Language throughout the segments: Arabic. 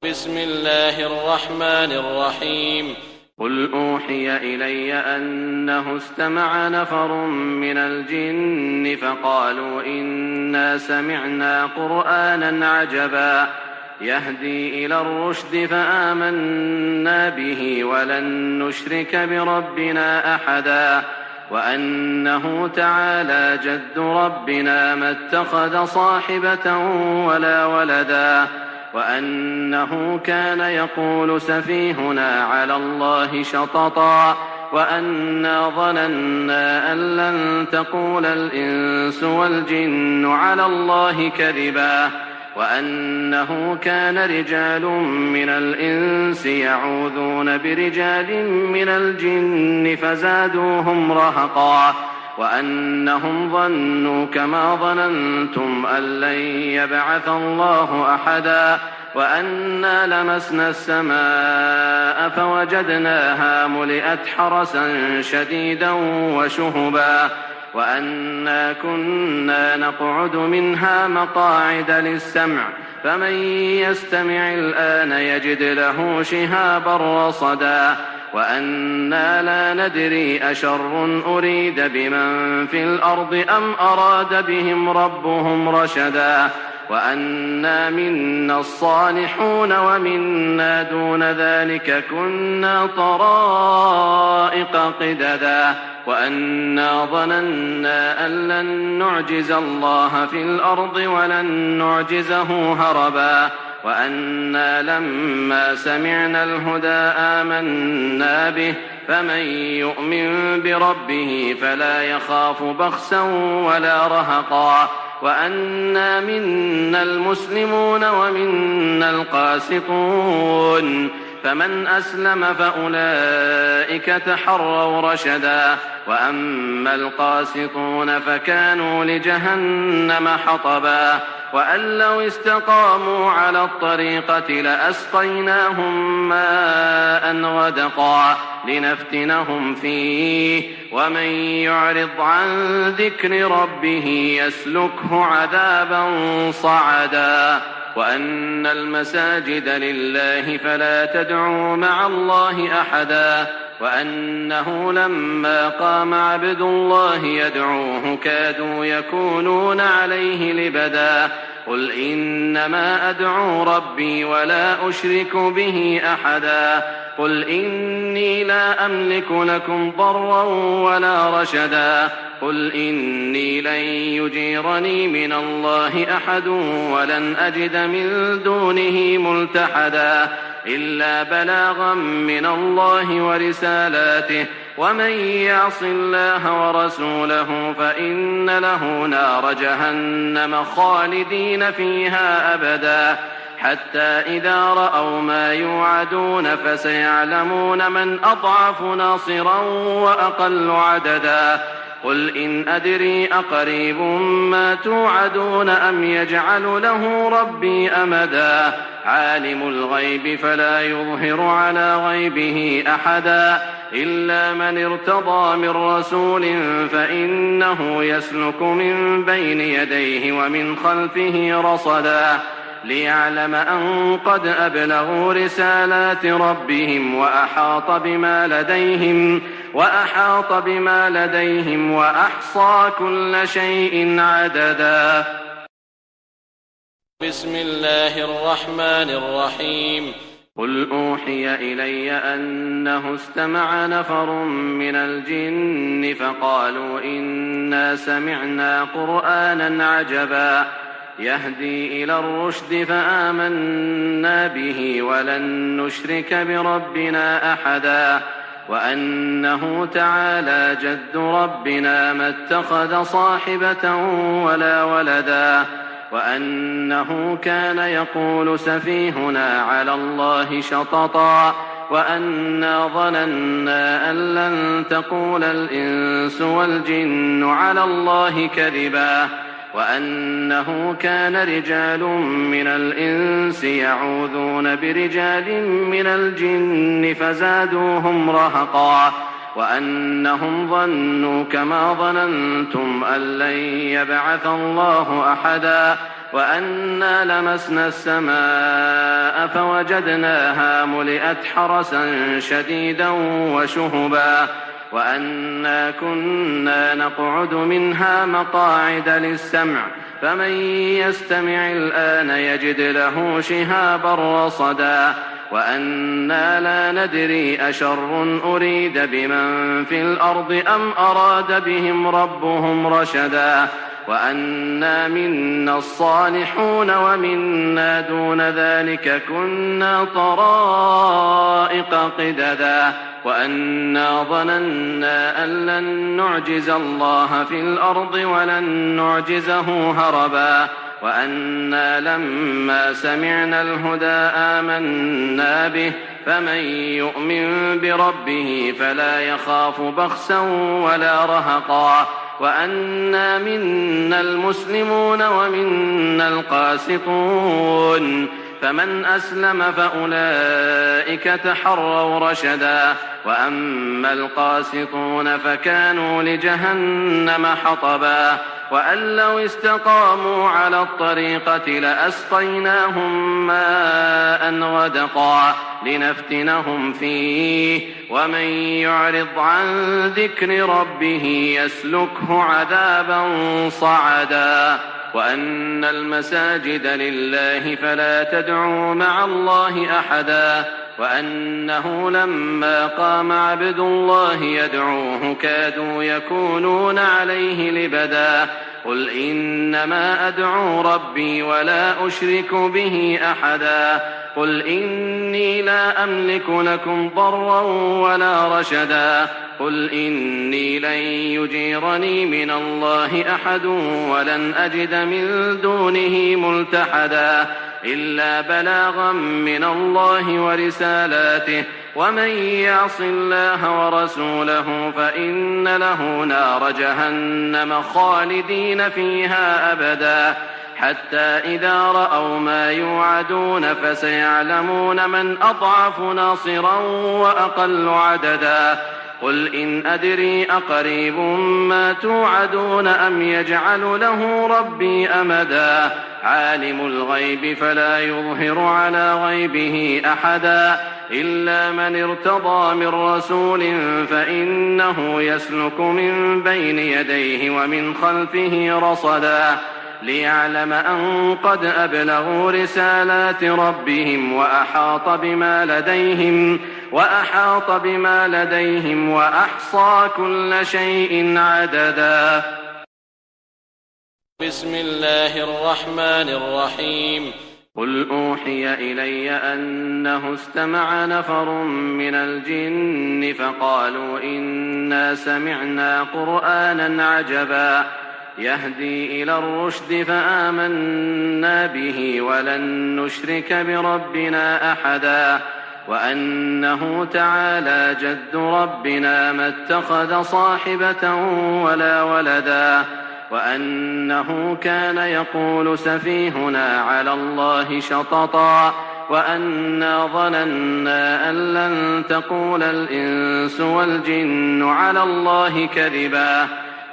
بسم الله الرحمن الرحيم. قل أوحي إلي أنه استمع نفر من الجن فقالوا إنا سمعنا قرآنا عجبا يهدي إلى الرشد فآمنا به ولن نشرك بربنا أحدا وأنه تعالى جد ربنا ما اتخذ صاحبة ولا ولدا وأنه كان يقول سفيهنا على الله شططا وأنا ظننا أن لن تقول الإنس والجن على الله كذبا وأنه كان رجال من الإنس يعوذون برجال من الجن فزادوهم رهقا وأنهم ظنوا كما ظننتم أن لن يبعث الله أحدا وأنا لمسنا السماء فوجدناها ملئت حرسا شديدا وشهبا وأنا كنا نقعد منها مقاعد للسمع فمن يستمع الآن يجد له شهابا رصدا وأنا لا ندري أشر أريد بمن في الأرض أم أراد بهم ربهم رشدا وأنا منا الصالحون ومنا دون ذلك كنا طرائق قددا وأنا ظننا أن لن نعجز الله في الأرض ولن نعجزه هربا وأنا لما سمعنا الهدى آمنا به فمن يؤمن بربه فلا يخاف بخسا ولا رهقا وأنا منا المسلمون ومنا القاسطون فمن أسلم فأولئك تحروا رشدا وأما القاسطون فكانوا لجهنم حطبا وأن لو استقاموا على الطريقة لأسقيناهم ماء غدقا لنفتنهم فيه ومن يعرض عن ذكر ربه يسلكه عذابا صعدا وأن المساجد لله فلا تدعوا مع الله أحدا وأنه لما قام عبد الله يدعوه كادوا يكونون عليه لبدا قل إنما أدعو ربي ولا أشرك به أحدا قل إني لا أملك لكم ضرا ولا رشدا قل إني لن يجيرني من الله أحد ولن أجد من دونه ملتحدا إلا بلاغا من الله ورسالاته ومن يعص الله ورسوله فإن له نار جهنم خالدين فيها أبدا حتى إذا رأوا ما يوعدون فسيعلمون من أضعف ناصرا وأقل عددا قل إن أدري أقريب ما توعدون أم يجعل له ربي أمدا عالم الغيب فلا يظهر على غيبه أحدا إلا من ارتضى من رسول فإنه يسلك من بين يديه ومن خلفه رصدا ليعلم أن قد أبلغوا رسالات ربهم وأحاط بما لديهم وأحصى كل شيء عددا. بسم الله الرحمن الرحيم. قل أوحي إلي أنه استمع نفر من الجن فقالوا إنا سمعنا قرآنا عجبا يهدي إلى الرشد فآمنا به ولن نشرك بربنا أحدا وأنه تعالى جد ربنا ما اتخذ صاحبة ولا ولدا وأنه كان يقول سفيهنا على الله شططا وأنا ظننا أن لن تقول الإنس والجن على الله كذبا وأنه كان رجال من الإنس يعوذون برجال من الجن فزادوهم رهقا وأنهم ظنوا كما ظننتم أن لن يبعث الله أحدا وأنا لمسنا السماء فوجدناها ملئت حرسا شديدا وشهبا وأنا كنا نقعد منها مقاعد للسمع فمن يستمع الآن يجد له شهابا رصدا وأنا لا ندري أشر أريد بمن في الأرض أم أراد بهم ربهم رشدا وأنا منا الصالحون ومنا دون ذلك كنا طرائق قددا وأنا ظننا أن لن نعجز الله في الأرض ولن نعجزه هربا وأنا لما سمعنا الهدى آمنا به فمن يؤمن بربه فلا يخاف بخسا ولا رهقا وأنا منا المسلمون ومنا القاسطون فمن أسلم فأولئك تحروا رشدا وأما القاسطون فكانوا لجهنم حطبا وأن لو استقاموا على الطريقة لأسقيناهم ماء غدقا لنفتنهم فيه ومن يعرض عن ذكر ربه يسلكه عذابا صعدا وأن المساجد لله فلا تدعوا مع الله أحدا وأنه لما قام عبد الله يدعوه كادوا يكونون عليه لبدا قل إنما أدعو ربي ولا أشرك به أحدا قل إني لا أملك لكم ضرا ولا رشدا قل إني لن يجيرني من الله أحد ولن أجد من دونه ملتحدا إلا بلاغا من الله ورسالاته ومن يعص الله ورسوله فإن له نار جهنم خالدين فيها أبدا حتى إذا رأوا ما يوعدون فسيعلمون من أضعف ناصرا وأقل عددا قل إن أدري أقريب ما توعدون أم يجعل له ربي أمدا عالم الغيب فلا يظهر على غيبه أحدا إلا من ارتضى من رسول فإنه يسلك من بين يديه ومن خلفه رصدا ليعلم أن قد أبلغوا رسالات ربهم وأحاط بما لديهم وأحصى كل شيء عددا. بسم الله الرحمن الرحيم. قل أوحي إلي أنه استمع نفر من الجن فقالوا إنا سمعنا قرآنا عجبا يهدي إلى الرشد فآمنا به ولن نشرك بربنا أحدا وأنه تعالى جد ربنا ما اتخذ صاحبة ولا ولدا وأنه كان يقول سفيهنا على الله شططا وأنا ظننا أن لن تقول الإنس والجن على الله كذبا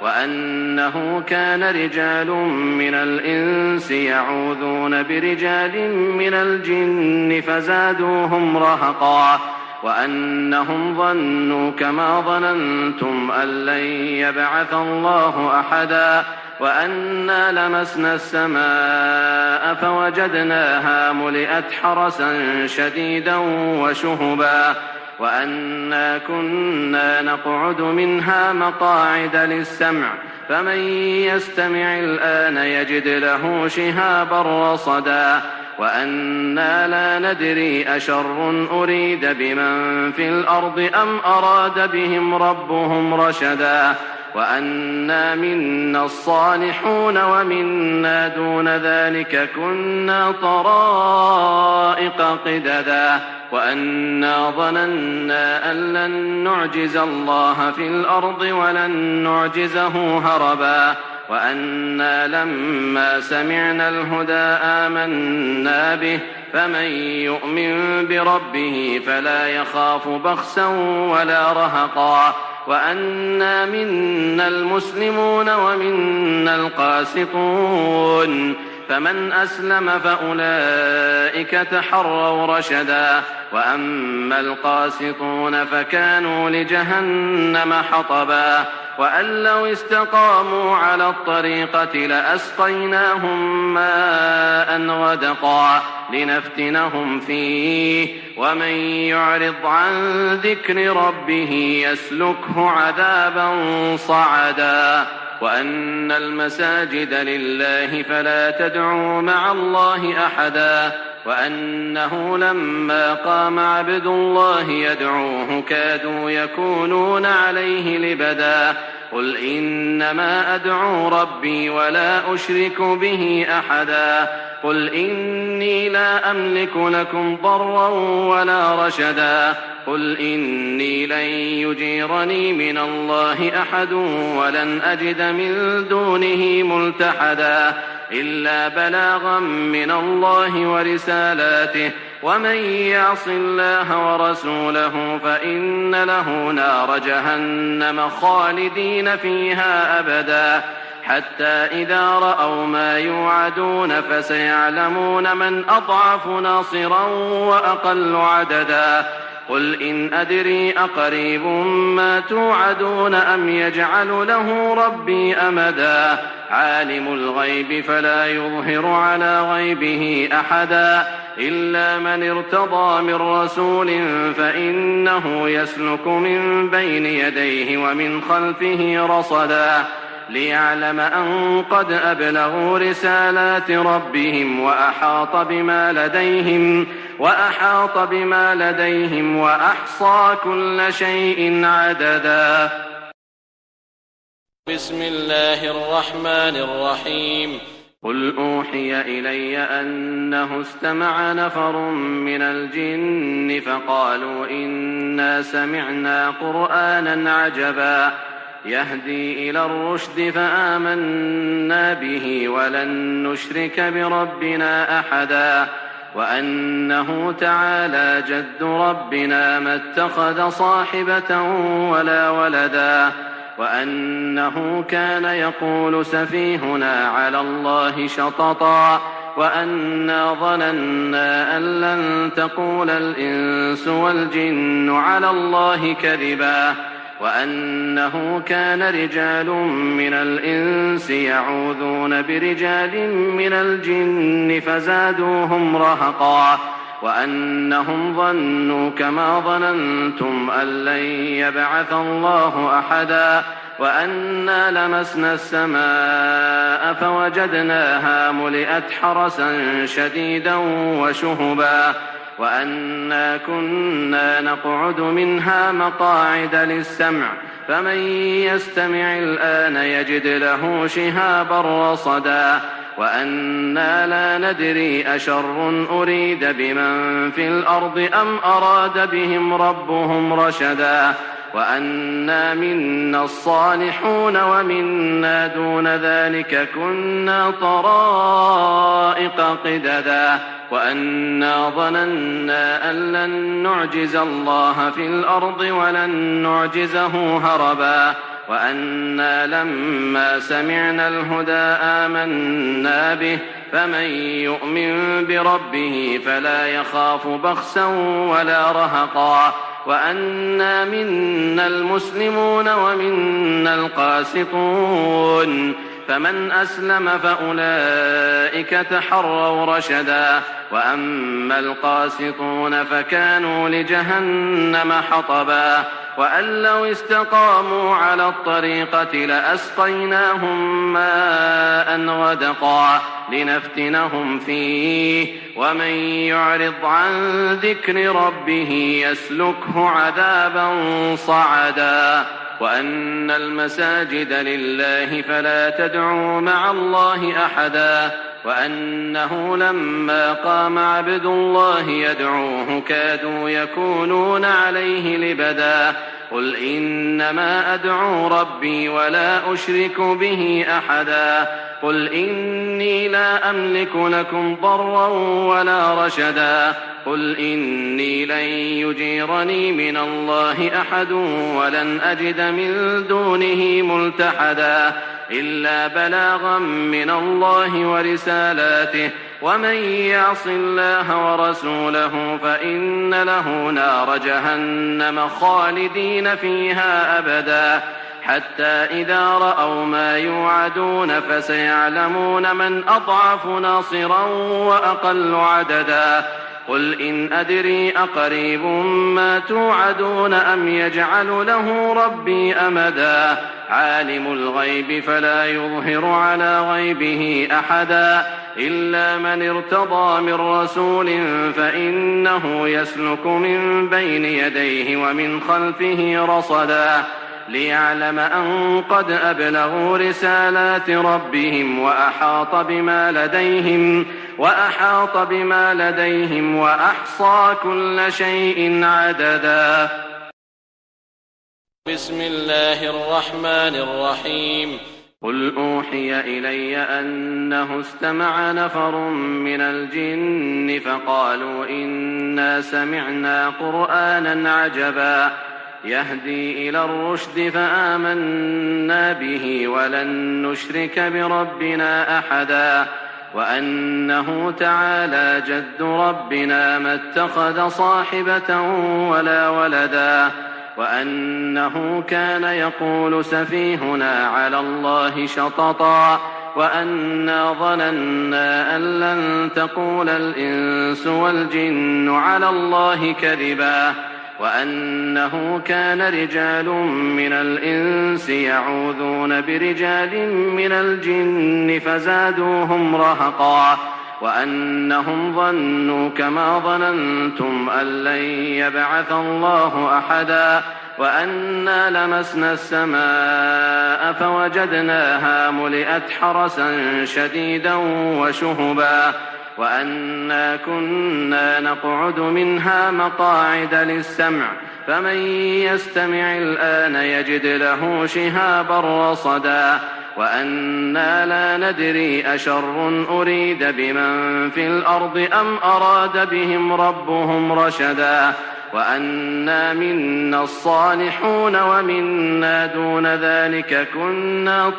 وأنه كان رجال من الإنس يعوذون برجال من الجن فزادوهم رهقا وأنهم ظنوا كما ظننتم أن لن يبعث الله أحدا وأنا لمسنا السماء فوجدناها ملئت حرسا شديدا وشهبا وأنا كنا نقعد منها مقاعد للسمع فمن يستمع الآن يجد له شهابا رصدا وأنا لا ندري أشر أريد بمن في الأرض أم أراد بهم ربهم رشدا وأنا منا الصالحون ومنا دون ذلك كنا طرائق قددا وأنا ظننا أن لن نعجز الله في الأرض ولن نعجزه هربا وأنا لما سمعنا الهدى آمنا به فمن يؤمن بربه فلا يخاف بخسا ولا رهقا وأنا منا المسلمون ومنا القاسطون فمن أسلم فأولئك تحروا رشدا وأما القاسطون فكانوا لجهنم حطبا وأن لو استقاموا على الطريقة لأسقيناهم ماء غدقا لنفتنهم فيه ومن يعرض عن ذكر ربه يسلكه عذابا صعدا وأن المساجد لله فلا تدعوا مع الله أحدا وأنه لما قام عبد الله يدعوه كادوا يكونون عليه لبدا قل إنما أدعو ربي ولا أشرك به أحدا قل إني لا أملك لكم ضرا ولا رشدا قل إني لن يجيرني من الله أحد ولن أجد من دونه ملتحدا إلا بلاغا من الله ورسالاته ومن يعص الله ورسوله فإن له نار جهنم خالدين فيها أبدا حتى إذا رأوا ما يوعدون فسيعلمون من أضعف ناصرا وأقل عددا قل إن أدري أقريب ما توعدون أم يجعل له ربي أمدا عالم الغيب فلا يظهر على غيبه أحدا إلا من ارتضى من رسول فإنه يسلك من بين يديه ومن خلفه رصدا ليعلم أن قد أبلغوا رسالات ربهم وأحاط بما لديهم وأحصى كل شيء عددا. بسم الله الرحمن الرحيم. قل أوحي إلي أنه استمع نفر من الجن فقالوا إنا سمعنا قرآنا عجبا يهدي إلى الرشد فآمنا به ولن نشرك بربنا أحدا وأنه تعالى جد ربنا ما اتخذ صاحبة ولا ولدا وأنه كان يقول سفيهنا على الله شططا وأنا ظننا أن لن تقول الإنس والجن على الله كذبا وأنه كان رجال من الإنس يعوذون برجال من الجن فزادوهم رهقا وأنهم ظنوا كما ظننتم أن لن يبعث الله أحدا وأنا لمسنا السماء فوجدناها ملئت حرسا شديدا وشهبا وأنا كنا نقعد منها مقاعد للسمع فمن يستمع الآن يجد له شهابا رصدا وأنا لا ندري أشر أريد بمن في الأرض أم أراد بهم ربهم رشدا وأنا منا الصالحون ومنا دون ذلك كنا طرائق قددا وأنا ظننا أن لن نعجز الله في الأرض ولن نعجزه هربا وأنا لما سمعنا الهدى آمنا به فمن يؤمن بربه فلا يخاف بخسا ولا رهقا وأنا منا المسلمون ومنا القاسطون فمن أسلم فأولئك تحروا رشدا وأما القاسطون فكانوا لجهنم حطبا وأن لو استقاموا على الطريقة لأسقيناهم ماء غدقا لنفتنهم فيه ومن يعرض عن ذكر ربه يسلكه عذابا صعدا وأن المساجد لله فلا تدعوا مع الله أحدا وأنه لما قام عبد الله يدعوه كادوا يكونون عليه لبدا قل إنما أدعو ربي ولا أشرك به أحدا قل إني لا أملك لكم ضرا ولا رشدا قل إني لن يجيرني من الله أحد ولن أجد من دونه ملتحدا إلا بلاغا من الله ورسالاته ومن يعص الله ورسوله فإن له نار جهنم خالدين فيها أبدا حتى إذا رأوا ما يوعدون فسيعلمون من أضعف ناصرا وأقل عددا قل إن أدري أقريب ما توعدون أم يجعل له ربي أمدا عالم الغيب فلا يظهر على غيبه أحدا إلا من ارتضى من رسول فإنه يسلك من بين يديه ومن خلفه رصدا ليعلم أن قد أبلغوا رسالات ربهم وأحاط بما لديهم وأحصى كل شيء عددا. بسم الله الرحمن الرحيم. قل أوحي إلي أنه استمع نفر من الجن فقالوا إنا سمعنا قرآنا عجبا يهدي إلى الرشد فآمنا به ولن نشرك بربنا أحدا وأنه تعالى جد ربنا ما اتخذ صاحبة ولا ولدا وأنه كان يقول سفيهنا على الله شططا وأنا ظننا أن لن تقول الإنس والجن على الله كذبا وأنه كان رجال من الإنس يعوذون برجال من الجن فزادوهم رهقا وأنهم ظنوا كما ظننتم أن لن يبعث الله أحدا وأنا لمسنا السماء فوجدناها ملئت حرسا شديدا وشهبا وأنا كنا نقعد منها مقاعد للسمع فمن يستمع الآن يجد له شهابا رصدا وأنا لا ندري أشر أريد بمن في الأرض أم أراد بهم ربهم رشدا وأنا منا الصالحون ومنا دون ذلك كنا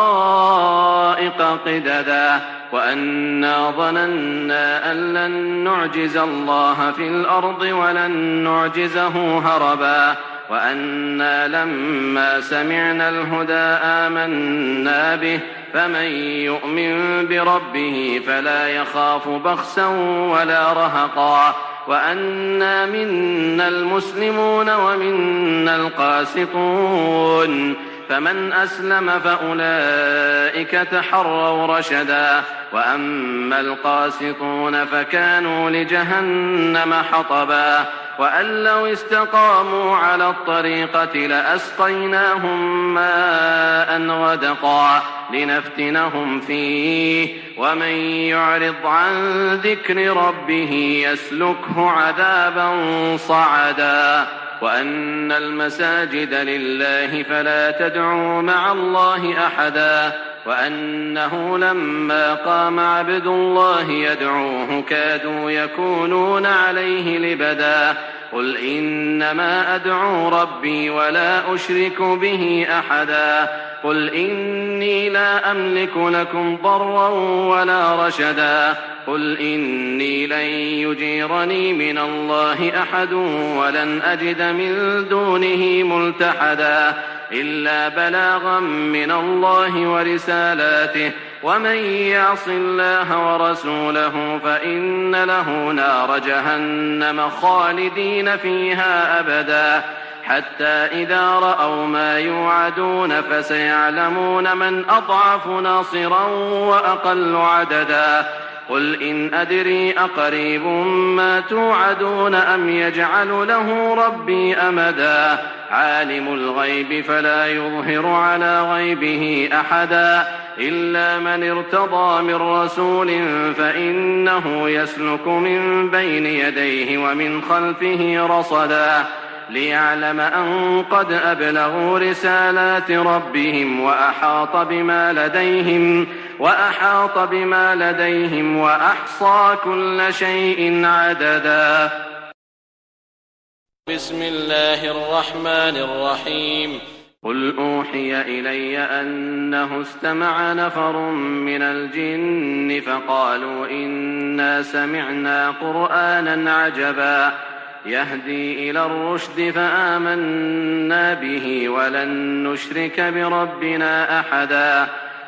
طرائق قددا وأنا ظننا أن لن نعجز الله في الأرض ولن نعجزه هربا وأنا لما سمعنا الهدى آمنا به فمن يؤمن بربه فلا يخاف بخسا ولا رهقا وأنا منا المسلمون ومنا القاسطون فمن أسلم فأولئك تحروا رشدا وأما القاسطون فكانوا لجهنم حطبا وأن لو استقاموا على الطريقة لأسقيناهم ماء غدقا لنفتنهم فيه ومن يعرض عن ذكر ربه يسلكه عذابا صعدا وأن المساجد لله فلا تدعوا مع الله أحدا وأنه لما قام عبد الله يدعوه كادوا يكونون عليه لبدا قل إنما أدعو ربي ولا أشرك به أحدا قل إني لا أملك لكم ضرا ولا رشدا قل إني لن يجيرني من الله أحد ولن أجد من دونه ملتحدا إلا بلاغا من الله ورسالاته ومن يعص الله ورسوله فإن له نار جهنم خالدين فيها أبدا حتى إذا رأوا ما يوعدون فسيعلمون من أضعف ناصرا وأقل عددا قل إن أدري أقريب ما توعدون أم يجعل له ربي أمدا عالم الغيب فلا يظهر على غيبه أحدا إلا من ارتضى من رسول فإنه يسلك من بين يديه ومن خلفه رصدا ليعلم أن قد أبلغوا رسالات ربهم وأحاط بما لديهم وأحصى كل شيء عددا. بسم الله الرحمن الرحيم. قل أوحي إلي أنه استمع نفر من الجن فقالوا إنا سمعنا قرآنا عجبا يهدي إلى الرشد فآمنا به ولن نشرك بربنا أحدا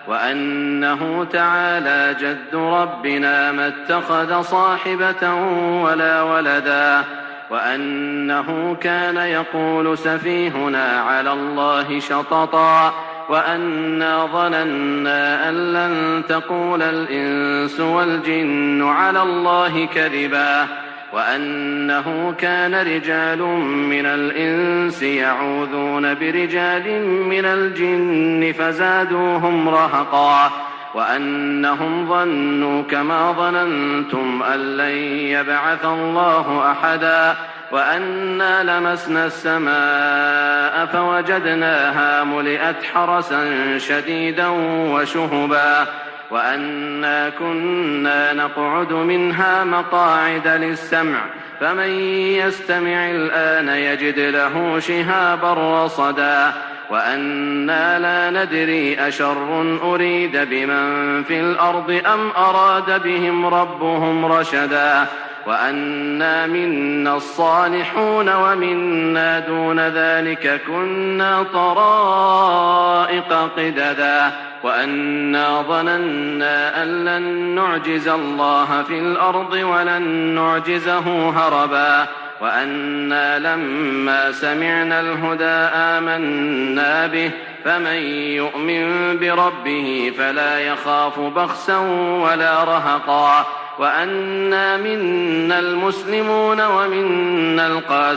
وأنه تعالى جد ربنا ما اتخذ صاحبة ولا ولدا وأنه كان يقول سفيهنا على الله شططا وأنا ظننا أن لن تقول الإنس والجن على الله كذبا وأنه كان رجال من الإنس يعوذون برجال من الجن فزادوهم رهقا وأنهم ظنوا كما ظننتم أن لن يبعث الله أحدا وأنا لمسنا السماء فوجدناها ملئت حرسا شديدا وشهبا وأنا كنا نقعد منها مقاعد للسمع فمن يستمع الآن يجد له شهابا رصدا وأنا لا ندري أشر أريد بمن في الأرض أم أراد بهم ربهم رشدا وأنا منا الصالحون ومنا دون ذلك كنا طرائق قددا وأنا ظننا أن لن نعجز الله في الأرض ولن نعجزه هربا وأنا لما سمعنا الهدى آمنا به فمن يؤمن بربه فلا يخاف بخسا ولا رهقا وأنا منا المسلمون ومنا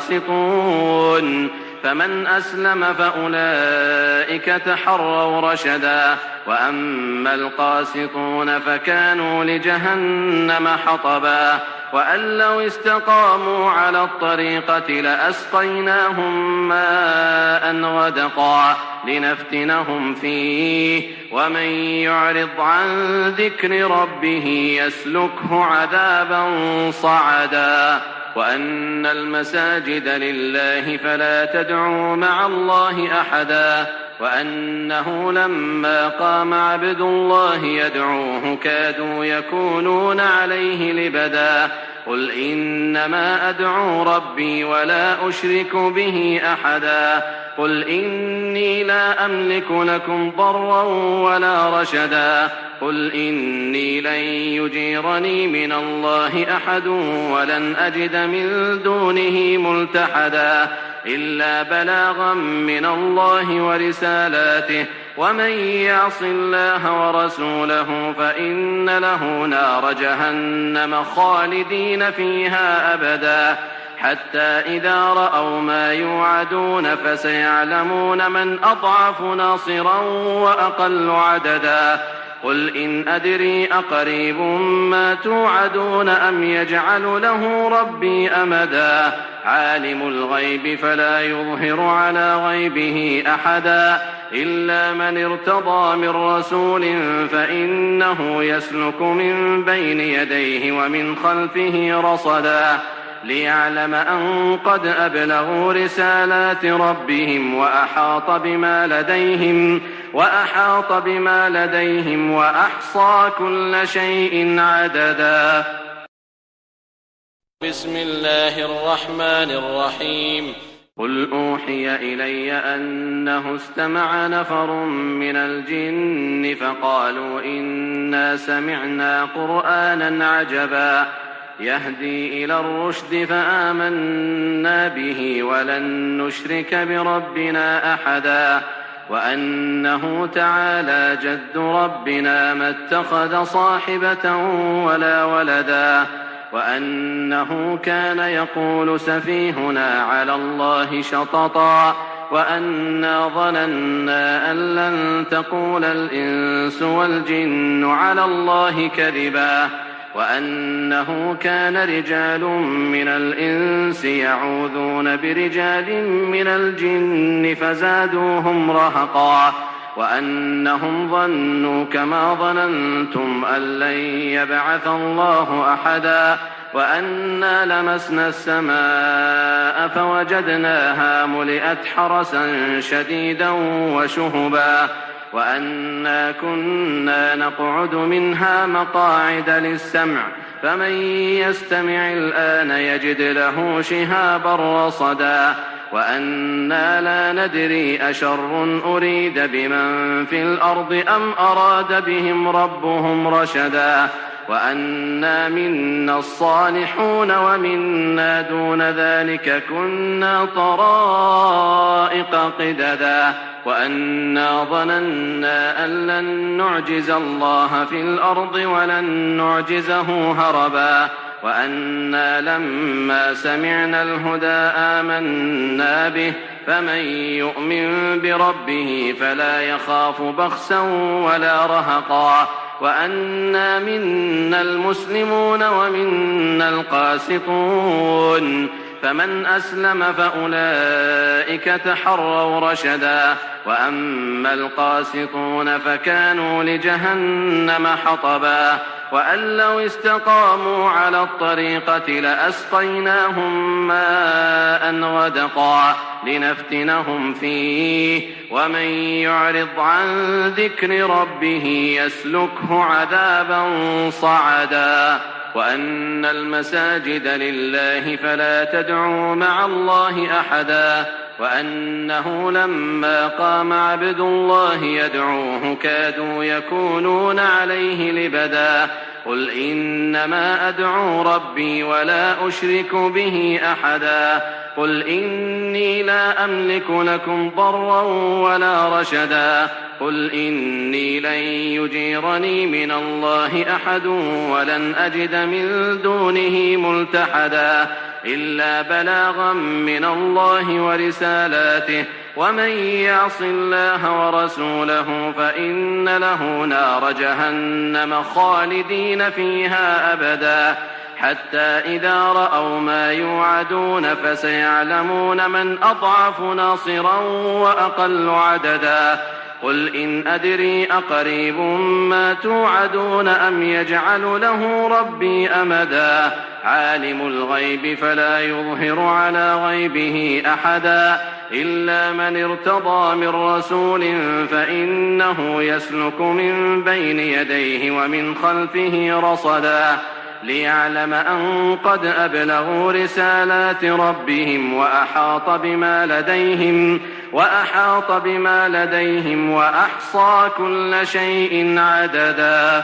القاسطون فمن أسلم فأولئك تحروا رشدا وأما القاسطون فكانوا لجهنم حطبا وأن لو استقاموا على الطريقة لأسقيناهم ماء غدقا لنفتنهم فيه ومن يعرض عن ذكر ربه يسلكه عذابا صعدا وأن المساجد لله فلا تدعوا مع الله أحدا وأنه لما قام عبد الله يدعوه كادوا يكونون عليه لبدا قل إنما أدعو ربي ولا أشرك به أحدا قل إني لا أملك لكم ضرا ولا رشدا قل إني لن يجيرني من الله أحد ولن أجد من دونه ملتحدا إلا بلاغا من الله ورسالاته ومن يعص الله ورسوله فإن له نار جهنم خالدين فيها أبدا حتى إذا رأوا ما يوعدون فسيعلمون من أضعف ناصرا وأقل عددا قل إن أدري أقريب ما توعدون أم يجعل له ربي أمدا عالم الغيب فلا يظهر على غيبه أحدا إلا من ارتضى من رسول فإنه يسلك من بين يديه ومن خلفه رصدا ليعلم أن قد أبلغوا رسالات ربهم وأحاط بما لديهم وأحصى كل شيء عددا. بسم الله الرحمن الرحيم. قل أوحي إلي أنه استمع نفر من الجن فقالوا إنا سمعنا قرآنا عجبا يهدي إلى الرشد فآمنا به ولن نشرك بربنا أحدا وأنه تعالى جد ربنا ما اتخذ صاحبة ولا ولدا وأنه كان يقول سفيهنا على الله شططا وأنا ظننا أن لن تقول الإنس والجن على الله كذبا وأنه كان رجال من الإنس يعوذون برجال من الجن فزادوهم رهقا وأنهم ظنوا كما ظننتم أن لن يبعث الله أحدا وأنا لمسنا السماء فوجدناها ملئت حرسا شديدا وشهبا وأنا كنا نقعد منها مقاعد للسمع فمن يستمع الآن يجد له شهابا رصدا وأنا لا ندري أشر أريد بمن في الأرض أم أراد بهم ربهم رشدا وأنا منا الصالحون ومنا دون ذلك كنا طرائق قددا وأنا ظننا أن لن نعجز الله في الأرض ولن نعجزه هربا وأنا لما سمعنا الهدى آمنا به فمن يؤمن بربه فلا يخاف بخسا ولا رهقا وأنا منا المسلمون ومنا القاسطون فمن أسلم فأولئك تحروا رشدا وأما القاسطون فكانوا لجهنم حطبا وأن لو استقاموا على الطريقة لأسقيناهم ماء غدقا لنفتنهم فيه ومن يعرض عن ذكر ربه يسلكه عذابا صعدا وأن المساجد لله فلا تدعوا مع الله أحدا وأنه لما قام عبد الله يدعوه كادوا يكونون عليه لبدا قل إنما أدعو ربي ولا أشرك به أحدا قل إني لا أملك لكم ضرا ولا رشدا قل إني لن يجيرني من الله أحد ولن أجد من دونه ملتحدا إلا بلاغا من الله ورسالاته ومن يعص الله ورسوله فإن له نار جهنم خالدين فيها أبدا حتى إذا رأوا ما يوعدون فسيعلمون من أضعف ناصرا وأقل عددا قل إن أدري أقريب ما توعدون أم يجعل له ربي أمدا عالم الغيب فلا يظهر على غيبه أحدا إلا من ارتضى من رسول فإنه يسلك من بين يديه ومن خلفه رصدا ليعلم أن قد أبلغوا رسالات ربهم وأحاط بما لديهم وأحصى كل شيء عددا.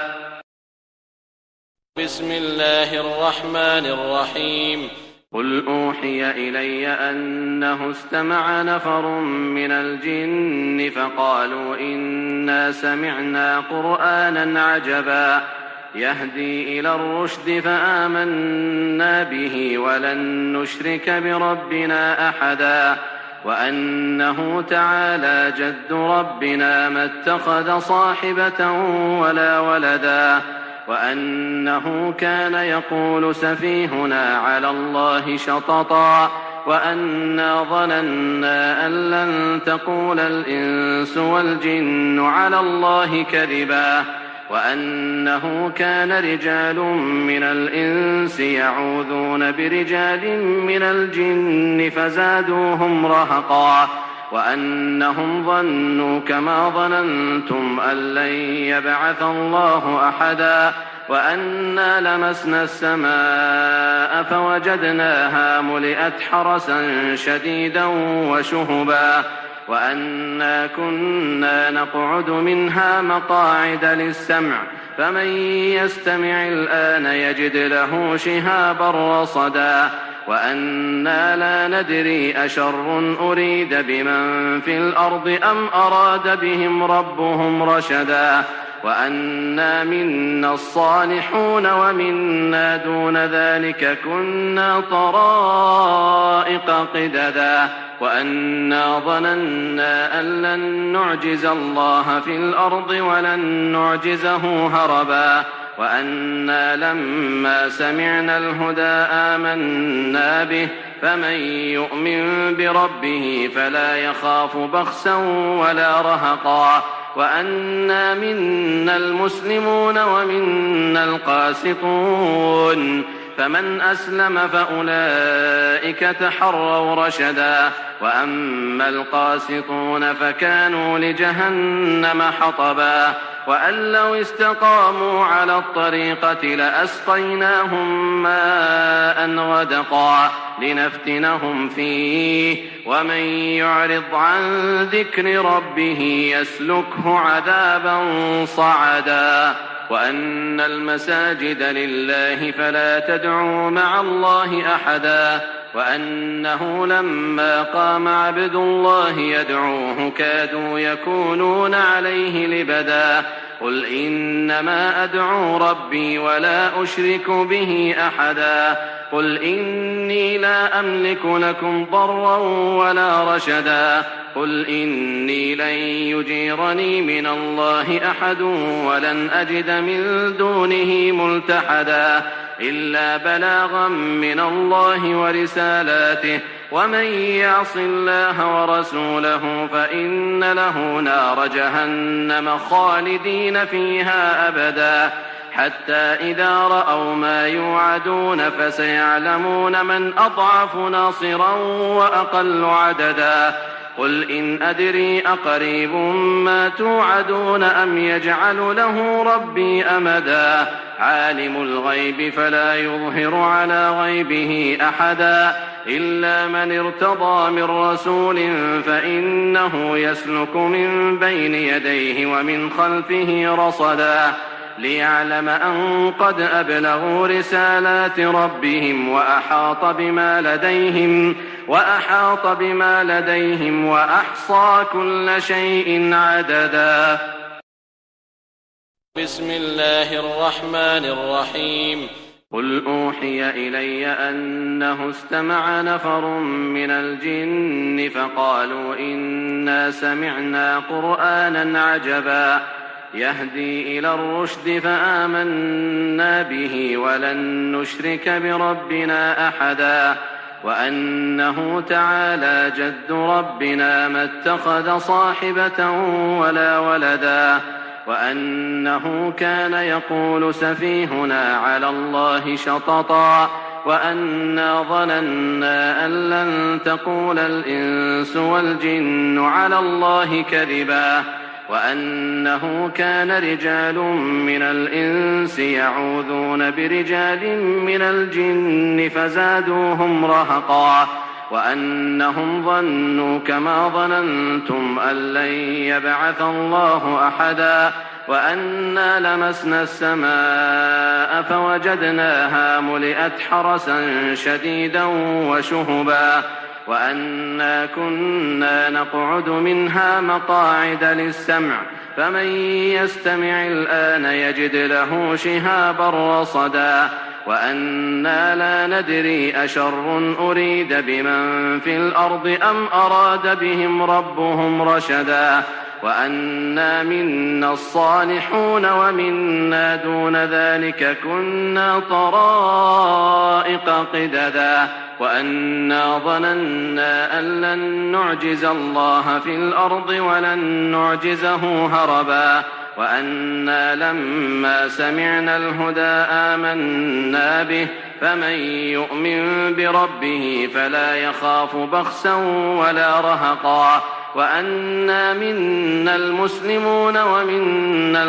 بسم الله الرحمن الرحيم. قل أوحي إلي أنه استمع نفر من الجن فقالوا إنا سمعنا قرآنا عجبا يهدي إلى الرشد فآمنا به ولن نشرك بربنا أحدا وأنه تعالى جد ربنا ما اتخذ صاحبة ولا ولدا وأنه كان يقول سفيهنا على الله شططا وأنا ظننا أن لن تقول الإنس والجن على الله كذبا وأنه كان رجال من الإنس يعوذون برجال من الجن فزادوهم رهقا وأنهم ظنوا كما ظننتم أن لن يبعث الله أحدا وأنا لمسنا السماء فوجدناها ملئت حرسا شديدا وشهبا وأنا كنا نقعد منها مقاعد للسمع فمن يستمع الآن يجد له شهابا رصدا وأنا لا ندري أشر أريد بمن في الأرض أم أراد بهم ربهم رشدا وأنا منا الصالحون ومنا دون ذلك كنا طرائق قددا وأنا ظننا أن لن نعجز الله في الأرض ولن نعجزه هربا وأنا لما سمعنا الهدى آمنا به فمن يؤمن بربه فلا يخاف بخسا ولا رهقا وأنا منا المسلمون ومنا القاسطون فمن أسلم فأولئك تحروا رشدا وأما القاسطون فكانوا لجهنم حطبا وأن لو استقاموا على الطريقة لأسقيناهم ماء غدقا لنفتنهم فيه ومن يعرض عن ذكر ربه يسلكه عذابا صعدا وأن المساجد لله فلا تدعوا مع الله أحدا وأنه لما قام عبد الله يدعوه كادوا يكونون عليه لبدا قل إنما أدعو ربي ولا أشرك به أحدا قل إني لا أملك لكم ضرا ولا رشدا قل إني لن يجيرني من الله أحد ولن أجد من دونه ملتحدا إلا بلاغا من الله ورسالاته ومن يعص الله ورسوله فإن له نار جهنم خالدين فيها أبدا حتى إذا رأوا ما يوعدون فسيعلمون من أضعف ناصرا وأقل عددا قل إن أدري أقريب ما توعدون أم يجعل له ربي أمدا عالم الغيب فلا يظهر على غيبه أحدا إلا من ارتضى من رسول فإنه يسلك من بين يديه ومن خلفه رصدا ليعلم أن قد أبلغوا رسالات ربهم وأحاط بما لديهم وأحصى كل شيء عددا. بسم الله الرحمن الرحيم. قل أوحي إلي أنه استمع نفر من الجن فقالوا إنا سمعنا قرآنا عجبا يهدي إلى الرشد فآمنا به ولن نشرك بربنا أحدا وأنه تعالى جد ربنا ما اتخذ صاحبة ولا ولدا وأنه كان يقول سفيهنا على الله شططا وأنا ظننا أن لن تقول الإنس والجن على الله كذبا وأنه كان رجال من الإنس يعوذون برجال من الجن فزادوهم رهقا وأنهم ظنوا كما ظننتم أن لن يبعث الله أحدا وأنا لمسنا السماء فوجدناها ملئت حرسا شديدا وشهبا وأنا كنا نقعد منها مقاعد للسمع فمن يستمع الآن يجد له شهابا رصدا وأنا لا ندري أشر أريد بمن في الأرض أم أراد بهم ربهم رشدا وأنا منا الصالحون ومنا دون ذلك كنا طرائق قددا وأنا ظننا أن لن نعجز الله في الأرض ولن نعجزه هربا وأنا لما سمعنا الهدى آمنا به فمن يؤمن بربه فلا يخاف بخسا ولا رهقا وأنا منا المسلمون ومنا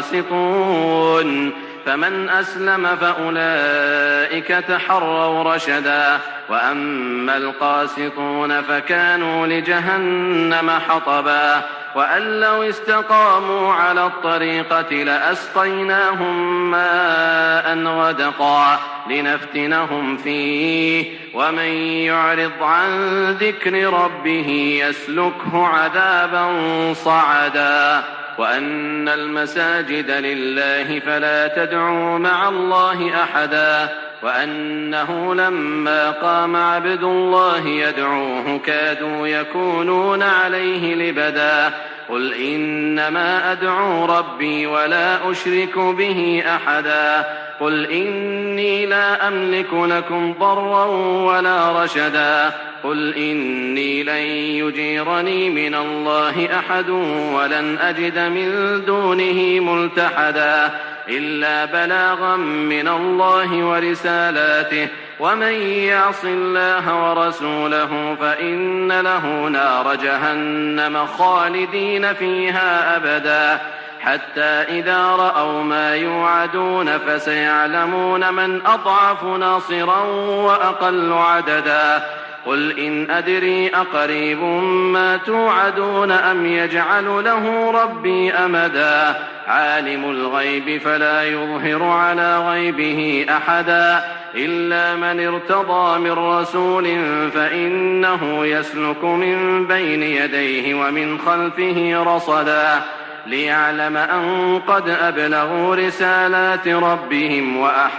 القاسطون فمن أسلم فأولئك تحروا رشدا وأما القاسطون فكانوا لجهنم حطبا وأن لو استقاموا على الطريقة لأسقيناهم ماء غدقا لنفتنهم فيه ومن يعرض عن ذكر ربه يسلكه عذابا صعدا وأن المساجد لله فلا تدعوا مع الله أحدا وأنه لما قام عبد الله يدعوه كادوا يكونون عليه لبدا قل إنما أدعو ربي ولا أشرك به أحدا قل إني إني لا أملك لكم ضرا ولا رشدا قل إني لن يجيرني من الله أحد ولن أجد من دونه ملتحدا إلا بلاغا من الله ورسالاته ومن يعص الله ورسوله فإن له نار جهنم خالدين فيها أبدا حتى إذا رأوا ما يوعدون فسيعلمون من أضعف ناصرا وأقل عددا قل إن أدري أقريب ما توعدون أم يجعل له ربي أمدا عالم الغيب فلا يظهر على غيبه أحدا إلا من ارتضى من رسول فإنه يسلك من بين يديه ومن خلفه رصدا ليعلم أن قد أبلغوا رسالات ربهم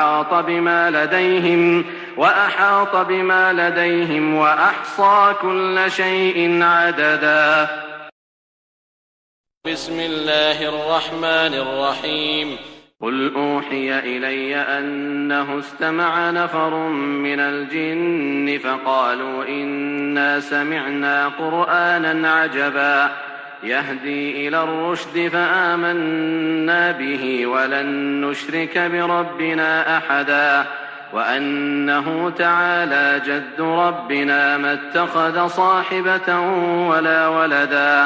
وأحاط بما لديهم وأحصى كل شيء عددا. بسم الله الرحمن الرحيم. قل أوحي إلي أنه استمع نفر من الجن فقالوا إنا سمعنا قرآنا عجبا يهدي إلى الرشد فآمنا به ولن نشرك بربنا أحدا وأنه تعالى جد ربنا ما اتخذ صاحبة ولا ولدا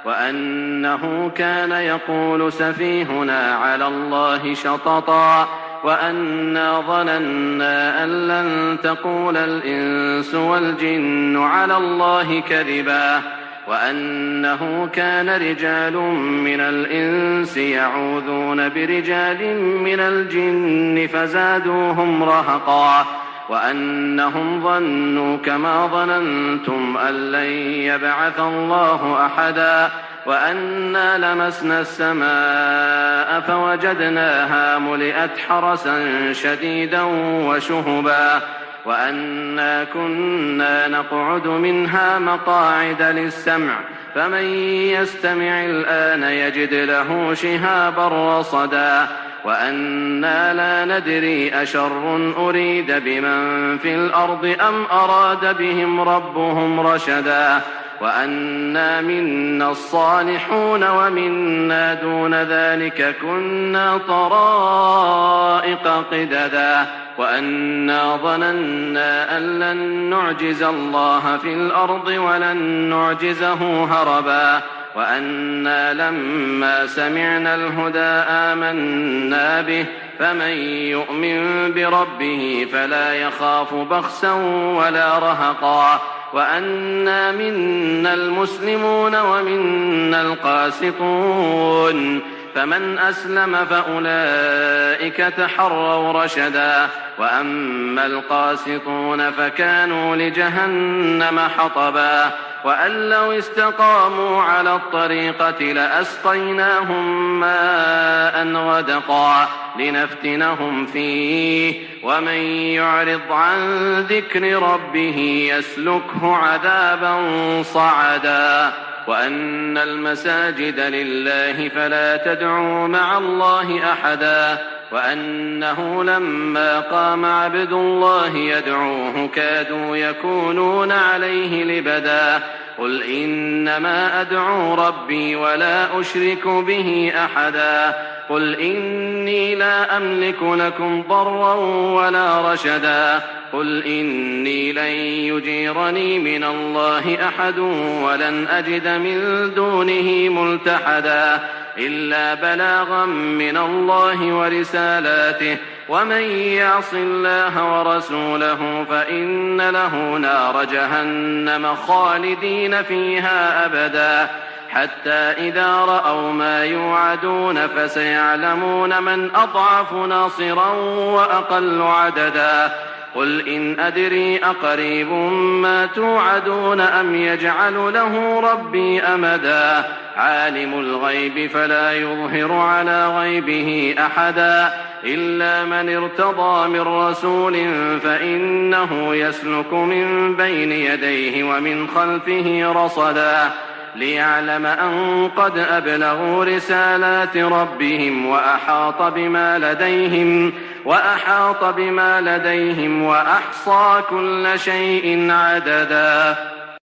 وأنه كان يقول سفيهنا على الله شططا وأنا ظننا أن لن تقول الإنس والجن على الله كذبا وأنه كان رجال من الإنس يعوذون برجال من الجن فزادوهم رهقا وأنهم ظنوا كما ظننتم أن لن يبعث الله أحدا وأنا لمسنا السماء فوجدناها ملئت حرسا شديدا وشهبا وأنا كنا نقعد منها مقاعد للسمع فمن يستمع الآن يجد له شهابا رصدا وأنا لا ندري أشر أريد بمن في الأرض أم أراد بهم ربهم رشدا وأنا منا الصالحون ومنا دون ذلك كنا طرائق قددا وأنا ظننا أن لن نعجز الله في الأرض ولن نعجزه هربا وأنا لما سمعنا الهدى آمنا به فمن يؤمن بربه فلا يخاف بخسا ولا رهقا وأنا منا المسلمون ومنا القاسطون فمن أسلم فأولئك تحروا رشدا وأما القاسطون فكانوا لجهنم حطبا وأن لو استقاموا على الطريقة لأسقيناهم ماء غدقا لنفتنهم فيه ومن يعرض عن ذكر ربه يسلكه عذابا صعدا وأن المساجد لله فلا تدعوا مع الله أحدا وأنه لما قام عبد الله يدعوه كادوا يكونون عليه لبدا قل إنما أدعو ربي ولا أشرك به أحدا قل إني لا أملك لكم ضرا ولا رشدا قل إني لن يجيرني من الله أحد ولن أجد من دونه ملتحدا إلا بلاغا من الله ورسالاته ومن يعص الله ورسوله فإن له نار جهنم خالدين فيها أبدا حتى إذا رأوا ما يوعدون فسيعلمون من أضعف ناصرا وأقل عددا قل إن أدري أقريب ما توعدون أم يجعل له ربي أمدا عالم الغيب فلا يظهر على غيبه أحدا إلا من ارتضى من رسول فإنه يسلك من بين يديه ومن خلفه رصدا ليعلم أن قد أبلغوا رسالات ربهم وأحاط بما لديهم وأحصى كل شيء عددا.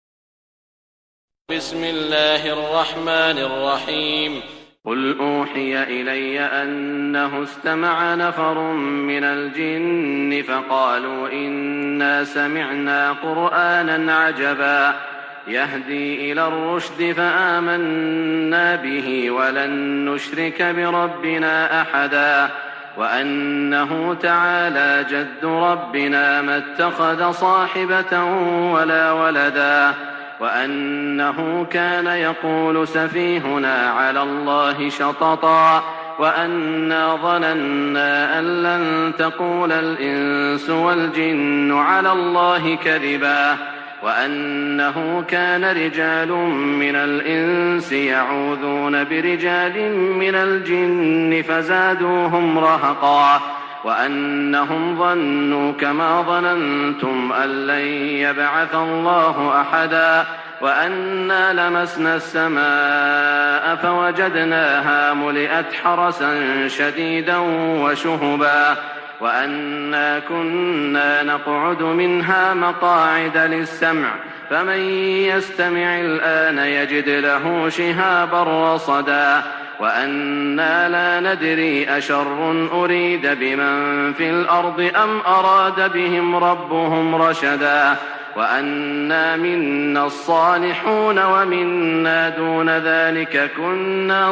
بسم الله الرحمن الرحيم. قل أوحي إلي أنه استمع نفر من الجن فقالوا إنا سمعنا قرآنا عجبا يهدي إلى الرشد فآمنا به ولن نشرك بربنا أحدا وأنه تعالى جد ربنا ما اتخذ صاحبة ولا ولدا وأنه كان يقول سفيهنا على الله شططا وأنا ظننا أن لن تقول الإنس والجن على الله كذبا وأنه كان رجال من الإنس يعوذون برجال من الجن فزادوهم رهقا وأنهم ظنوا كما ظننتم أن لن يبعث الله أحدا وأنا لمسنا السماء فوجدناها ملئت حرسا شديدا وشهبا وأنا كنا نقعد منها مقاعد للسمع فمن يستمع الآن يجد له شهابا رصدا وأنا لا ندري أشر أريد بمن في الأرض أم أراد بهم ربهم رشدا وأنا منا الصالحون ومنا دون ذلك كنا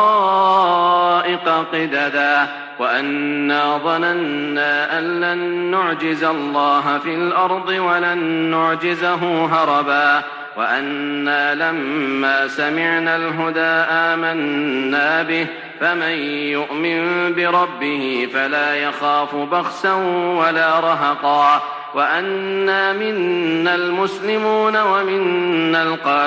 طرائق قددا وأنا ظننا أن لن نعجز الله في الأرض ولن نعجزه هربا وأنا لما سمعنا الهدى آمنا به فمن يؤمن بربه فلا يخاف بخسا ولا رهقا وأنا منا المسلمون ومنا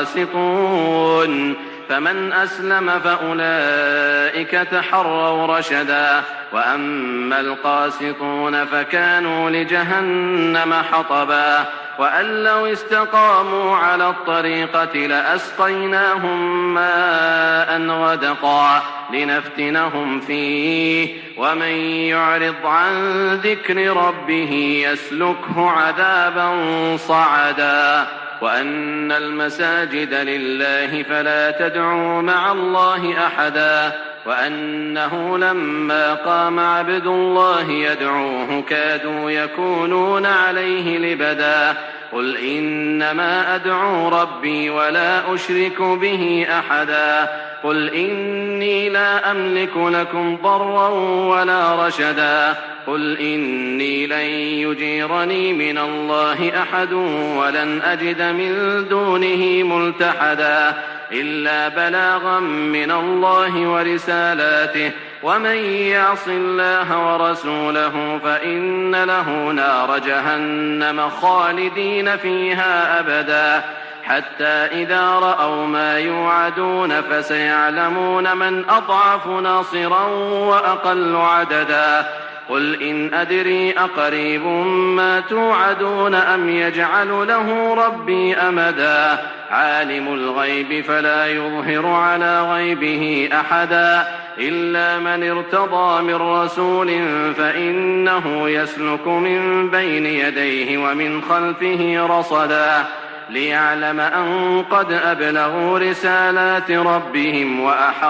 القاسطون فمن أسلم فأولئك تحروا رشدا وأما القاسطون فكانوا لجهنم حطبا وأن لو استقاموا على الطريقة لأسقيناهم ماء غدقا لنفتنهم فيه ومن يعرض عن ذكر ربه يسلكه عذابا صعدا وأن المساجد لله فلا تدعوا مع الله أحدا وأنه لما قام عبد الله يدعوه كادوا يكونون عليه لبدا قل إنما أدعو ربي ولا أشرك به أحدا قل إني لا أملك لكم ضرا ولا رشدا قل إني لن يجيرني من الله أحد ولن أجد من دونه ملتحدا إلا بلاغا من الله ورسالاته ومن يعص الله ورسوله فإن له نار جهنم خالدين فيها أبدا حتى إذا رأوا ما يوعدون فسيعلمون من أضعف ناصرا وأقل عددا قل إن أدري أقريب ما توعدون أم يجعل له ربي أمدا عالم الغيب فلا يظهر على غيبه أحدا إلا من ارتضى من رسول فإنه يسلك من بين يديه ومن خلفه رصدا ليعلم أن قد أبلغوا رسالات ربهم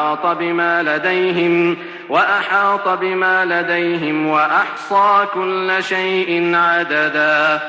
وأحاط بما لديهم وأحصى كل شيء عددا.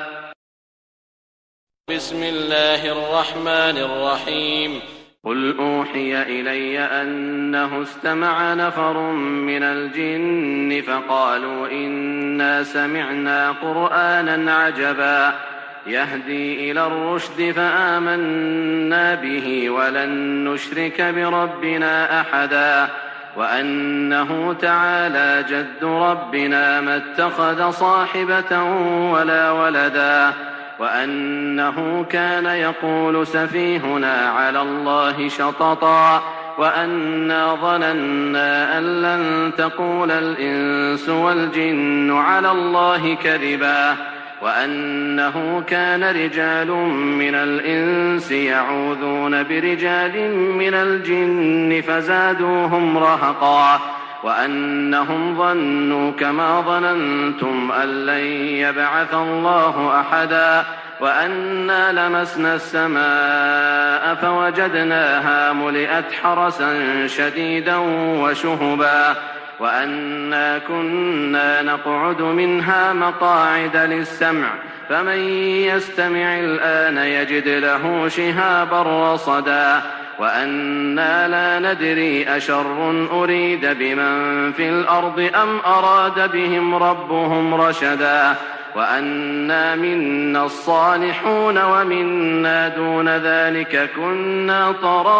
بسم الله الرحمن الرحيم. قل أوحي إلي أنه استمع نفر من الجن فقالوا إنا سمعنا قرآنا عجبا يهدي إلى الرشد فآمنا به ولن نشرك بربنا أحدا وأنه تعالى جد ربنا ما اتخذ صاحبة ولا ولدا وأنه كان يقول سفيهنا على الله شططا وأنا ظننا أن لن تقول الإنس والجن على الله كذبا وأنه كان رجال من الإنس يعوذون برجال من الجن فزادوهم رهقا وأنهم ظنوا كما ظننتم أن لن يبعث الله أحدا وأنا لمسنا السماء فوجدناها ملئت حرسا شديدا وشهبا وأنا كنا نقعد منها مقاعد للسمع فمن يستمع الآن يجد له شهابا رصدا وأنا لا ندري أشر أريد بمن في الأرض أم أراد بهم ربهم رشدا وأنا منا الصالحون ومنا دون ذلك كنا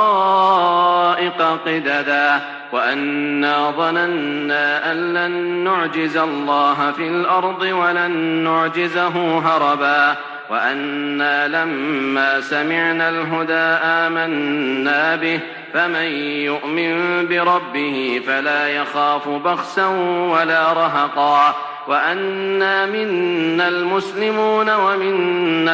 طرائق قددا وأنا ظننا أن لن نعجز الله في الأرض ولن نعجزه هربا وأنا لما سمعنا الهدى آمنا به فمن يؤمن بربه فلا يخاف بخسا ولا رهقا وأنا منا المسلمون ومنا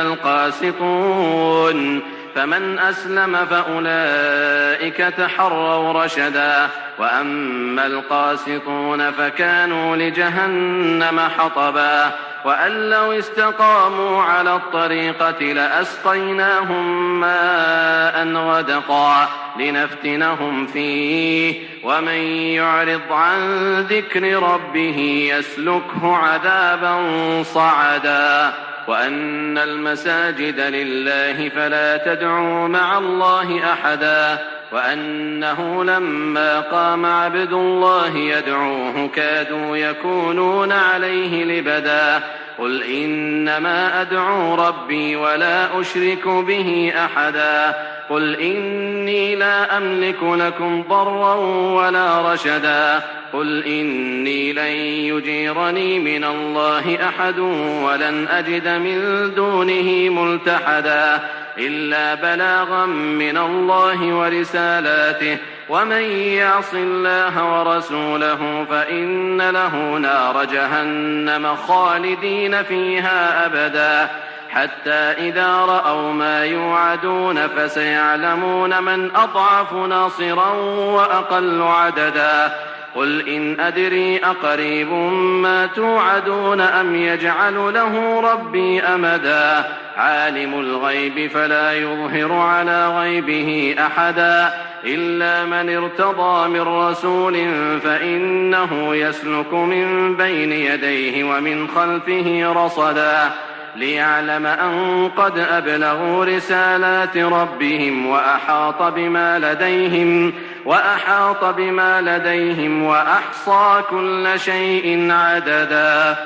القاسطون فمن أسلم فأولئك تحروا رشدا وأما القاسطون فكانوا لجهنم حطبا وأن لو استقاموا على الطريقة لأسقيناهم ماء غدقا لنفتنهم فيه ومن يعرض عن ذكر ربه يسلكه عذابا صعدا وأن المساجد لله فلا تدعوا مع الله أحدا وأنه لما قام عبد الله يدعوه كادوا يكونون عليه لبدا قل إنما أدعو ربي ولا أشرك به أحدا قل إني لا أملك لكم ضرا ولا رشدا قل إني لن يجيرني من الله أحد ولن أجد من دونه ملتحدا إلا بلاغا من الله ورسالاته ومن يعص الله ورسوله فإن له نار جهنم خالدين فيها أبدا حتى إذا رأوا ما يوعدون فسيعلمون من أضعف ناصرا وأقل عددا قل إن أدري أقريب ما توعدون أم يجعل له ربي أمدا عالم الغيب فلا يظهر على غيبه أحدا إلا من ارتضى من رسول فإنه يسلك من بين يديه ومن خلفه رصدا ليعلم أن قد أبلغوا رسالات ربهم وأحاط بما لديهم وأحصى كل شيء عددا.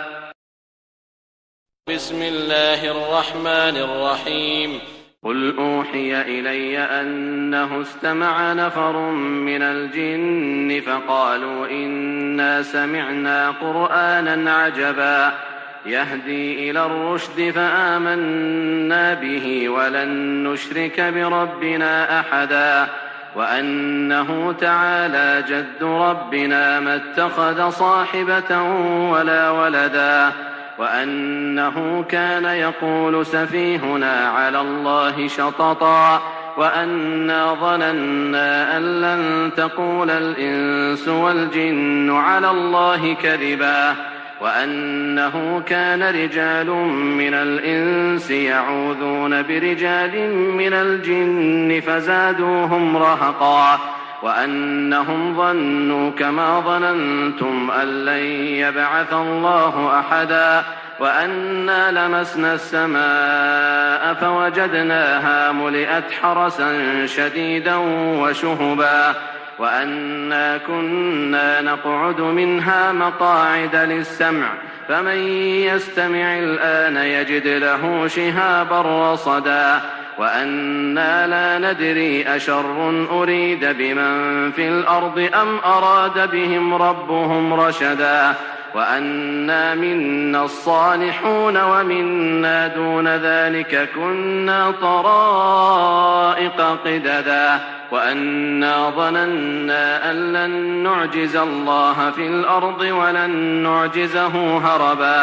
بسم الله الرحمن الرحيم. قل أوحي إلي أنه استمع نفر من الجن فقالوا إنا سمعنا قرآنا عجبا يهدي إلى الرشد فآمنا به ولن نشرك بربنا أحدا وأنه تعالى جد ربنا ما اتخذ صاحبة ولا ولدا وأنه كان يقول سفيهنا على الله شططا وأنا ظننا أن لن تقول الإنس والجن على الله كذبا وأنه كان رجال من الإنس يعوذون برجال من الجن فزادوهم رهقا وأنهم ظنوا كما ظننتم أن لن يبعث الله أحدا وأنا لمسنا السماء فوجدناها ملئت حرسا شديدا وشهبا وأنا كنا نقعد منها مقاعد للسمع فمن يستمع الآن يجد له شهابا رصدا وأنا لا ندري أشر أريد بمن في الأرض أم أراد بهم ربهم رشدا وأنا منا الصالحون ومنا دون ذلك كنا طرائق قددا وأنا ظننا أن لن نعجز الله في الأرض ولن نعجزه هربا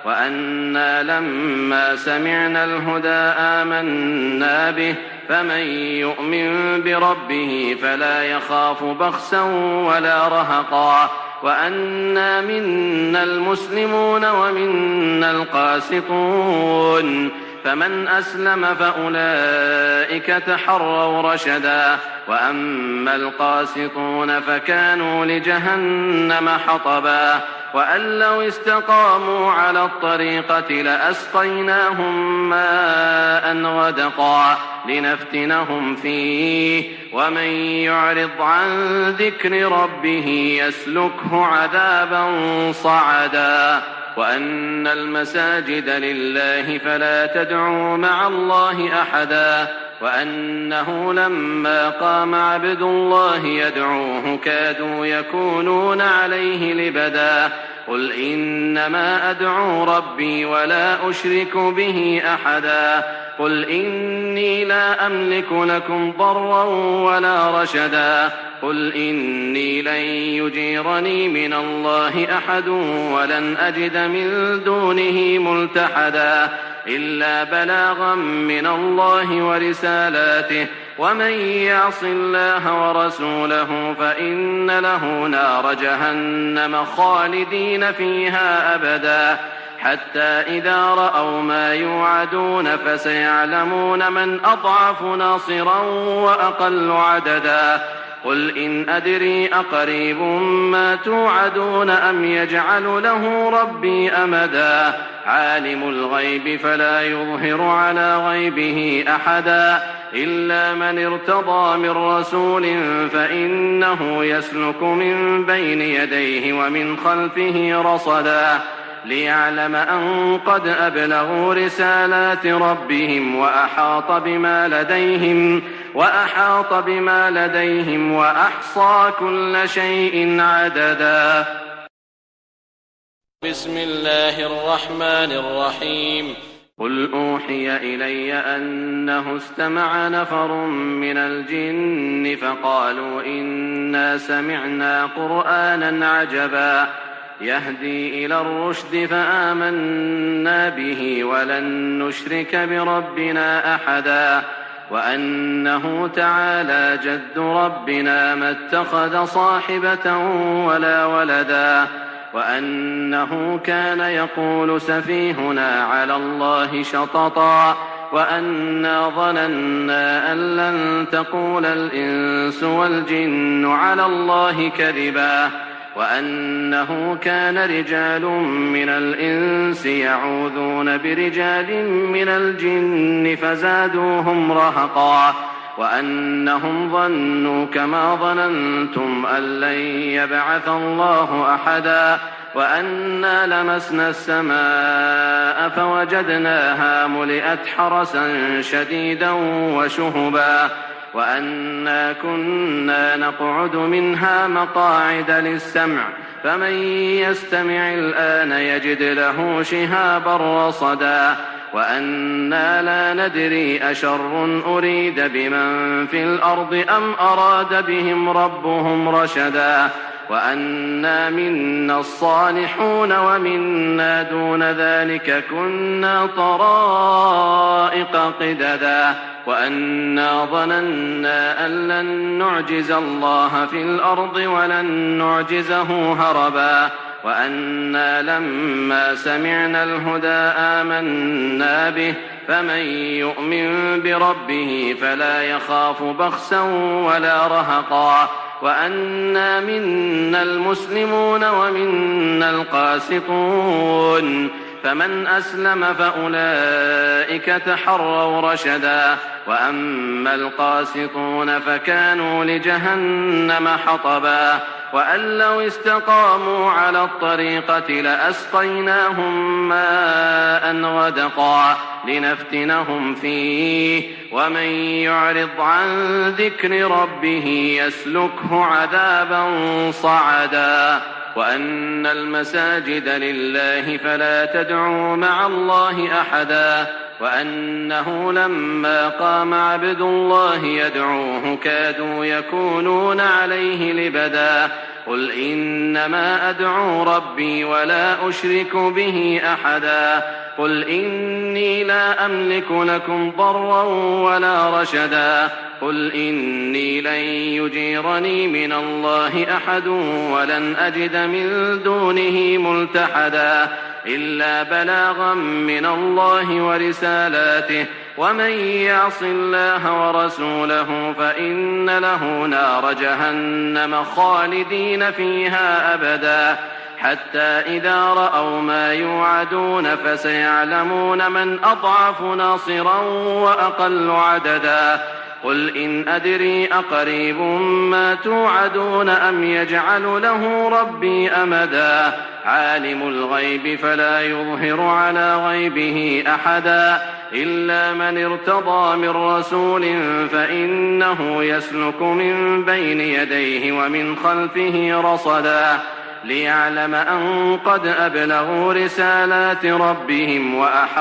وأنا لما سمعنا الهدى آمنا به فمن يؤمن بربه فلا يخاف بخسا ولا رهقا وأنا منا المسلمون ومنا القاسطون فمن أسلم فأولئك تحروا رشدا وأما القاسطون فكانوا لجهنم حطبا وأن لو استقاموا على الطريقة لأسقيناهم ماء غدقا لنفتنهم فيه ومن يعرض عن ذكر ربه يسلكه عذابا صعدا وأن المساجد لله فلا تدعوا مع الله أحدا وأنه لما قام عبد الله يدعوه كادوا يكونون عليه لبدا قل إنما أدعو ربي ولا أشرك به أحدا قل إني لا أملك لكم ضرا ولا رشدا قل إني لن يجيرني من الله أحد ولن أجد من دونه ملتحدا إلا بلاغا من الله ورسالاته ومن يعص الله ورسوله فإن له نار جهنم خالدين فيها أبدا حتى إذا رأوا ما يوعدون فسيعلمون من أضعف ناصرا وأقل عددا قل إن أدري أقريب ما توعدون أم يجعل له ربي أمدا عالم الغيب فلا يظهر على غيبه أحدا إلا من ارتضى من رسول فإنه يسلك من بين يديه ومن خلفه رصدا ليعلم أن قد أبلغوا رسالات ربهم وأحاط بما لديهم وأحصى كل شيء عددا. بسم الله الرحمن الرحيم. قل أوحي إلي أنه استمع نفر من الجن فقالوا إنا سمعنا قرآنا عجبا يهدي إلى الرشد فآمنا به ولن نشرك بربنا أحدا وأنه تعالى جد ربنا ما اتخذ صاحبة ولا ولدا وأنه كان يقول سفيهنا على الله شططا وأنا ظننا أن لن تقول الإنس والجن على الله كذبا وأنه كان رجال من الإنس يعوذون برجال من الجن فزادوهم رهقا وأنهم ظنوا كما ظننتم أن لن يبعث الله أحدا وأنا لمسنا السماء فوجدناها ملئت حرسا شديدا وشهبا وأنا كنا نقعد منها مقاعد للسمع فمن يستمع الآن يجد له شهابا رصدا وأنا لا ندري أشر أريد بمن في الأرض أم أراد بهم ربهم رشدا وأنا منا الصالحون ومنا دون ذلك كنا طرائق قددا وأنا ظننا أن لن نعجز الله في الأرض ولن نعجزه هربا وأنا لما سمعنا الهدى آمنا به فمن يؤمن بربه فلا يخاف بخسا ولا رهقا وأنا منا المسلمون ومنا القاسطون فمن أسلم فأولئك تحروا رشدا وأما القاسطون فكانوا لجهنم حطبا وأن لو استقاموا على الطريقة لأسقيناهم ماء غدقا لنفتنهم فيه ومن يعرض عن ذكر ربه يسلكه عذابا صعدا وأن المساجد لله فلا تدعوا مع الله أحدا وأنه لما قام عبد الله يدعوه كادوا يكونون عليه لبدا قل إنما أدعو ربي ولا أشرك به أحدا قل إني لا أملك لكم ضرا ولا رشدا قل إني لن يجيرني من الله أحد ولن أجد من دونه ملتحدا إلا بلاغا من الله ورسالاته ومن يعص الله ورسوله فإن له نار جهنم خالدين فيها أبدا حتى إذا رأوا ما يوعدون فسيعلمون من أضعف ناصرا وأقل عددا قل إن أدري أقريب ما توعدون أم يجعل له ربي أمدا عالم الغيب فلا يظهر على غيبه أحدا إلا من ارتضى من رسول فإنه يسلك من بين يديه ومن خلفه رصدا ليعلم أن قد أبلغوا رسالات ربهم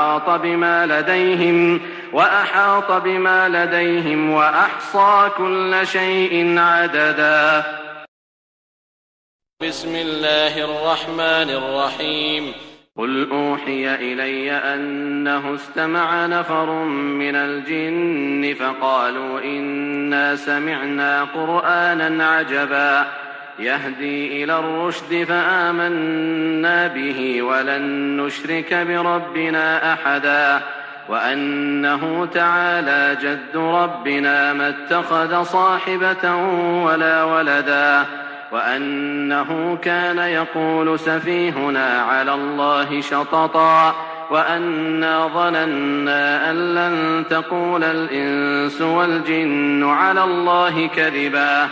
وأحاط بما لديهم وأحصى كل شيء عددا. بسم الله الرحمن الرحيم. قل أوحي إلي أنه استمع نفر من الجن فقالوا إنا سمعنا قرآنا عجبا يهدي إلى الرشد فآمنا به ولن نشرك بربنا أحدا وأنه تعالى جد ربنا ما اتخذ صاحبة ولا ولدا وأنه كان يقول سفيهنا على الله شططا وأنا ظننا أن لن تقول الإنس والجن على الله كذبا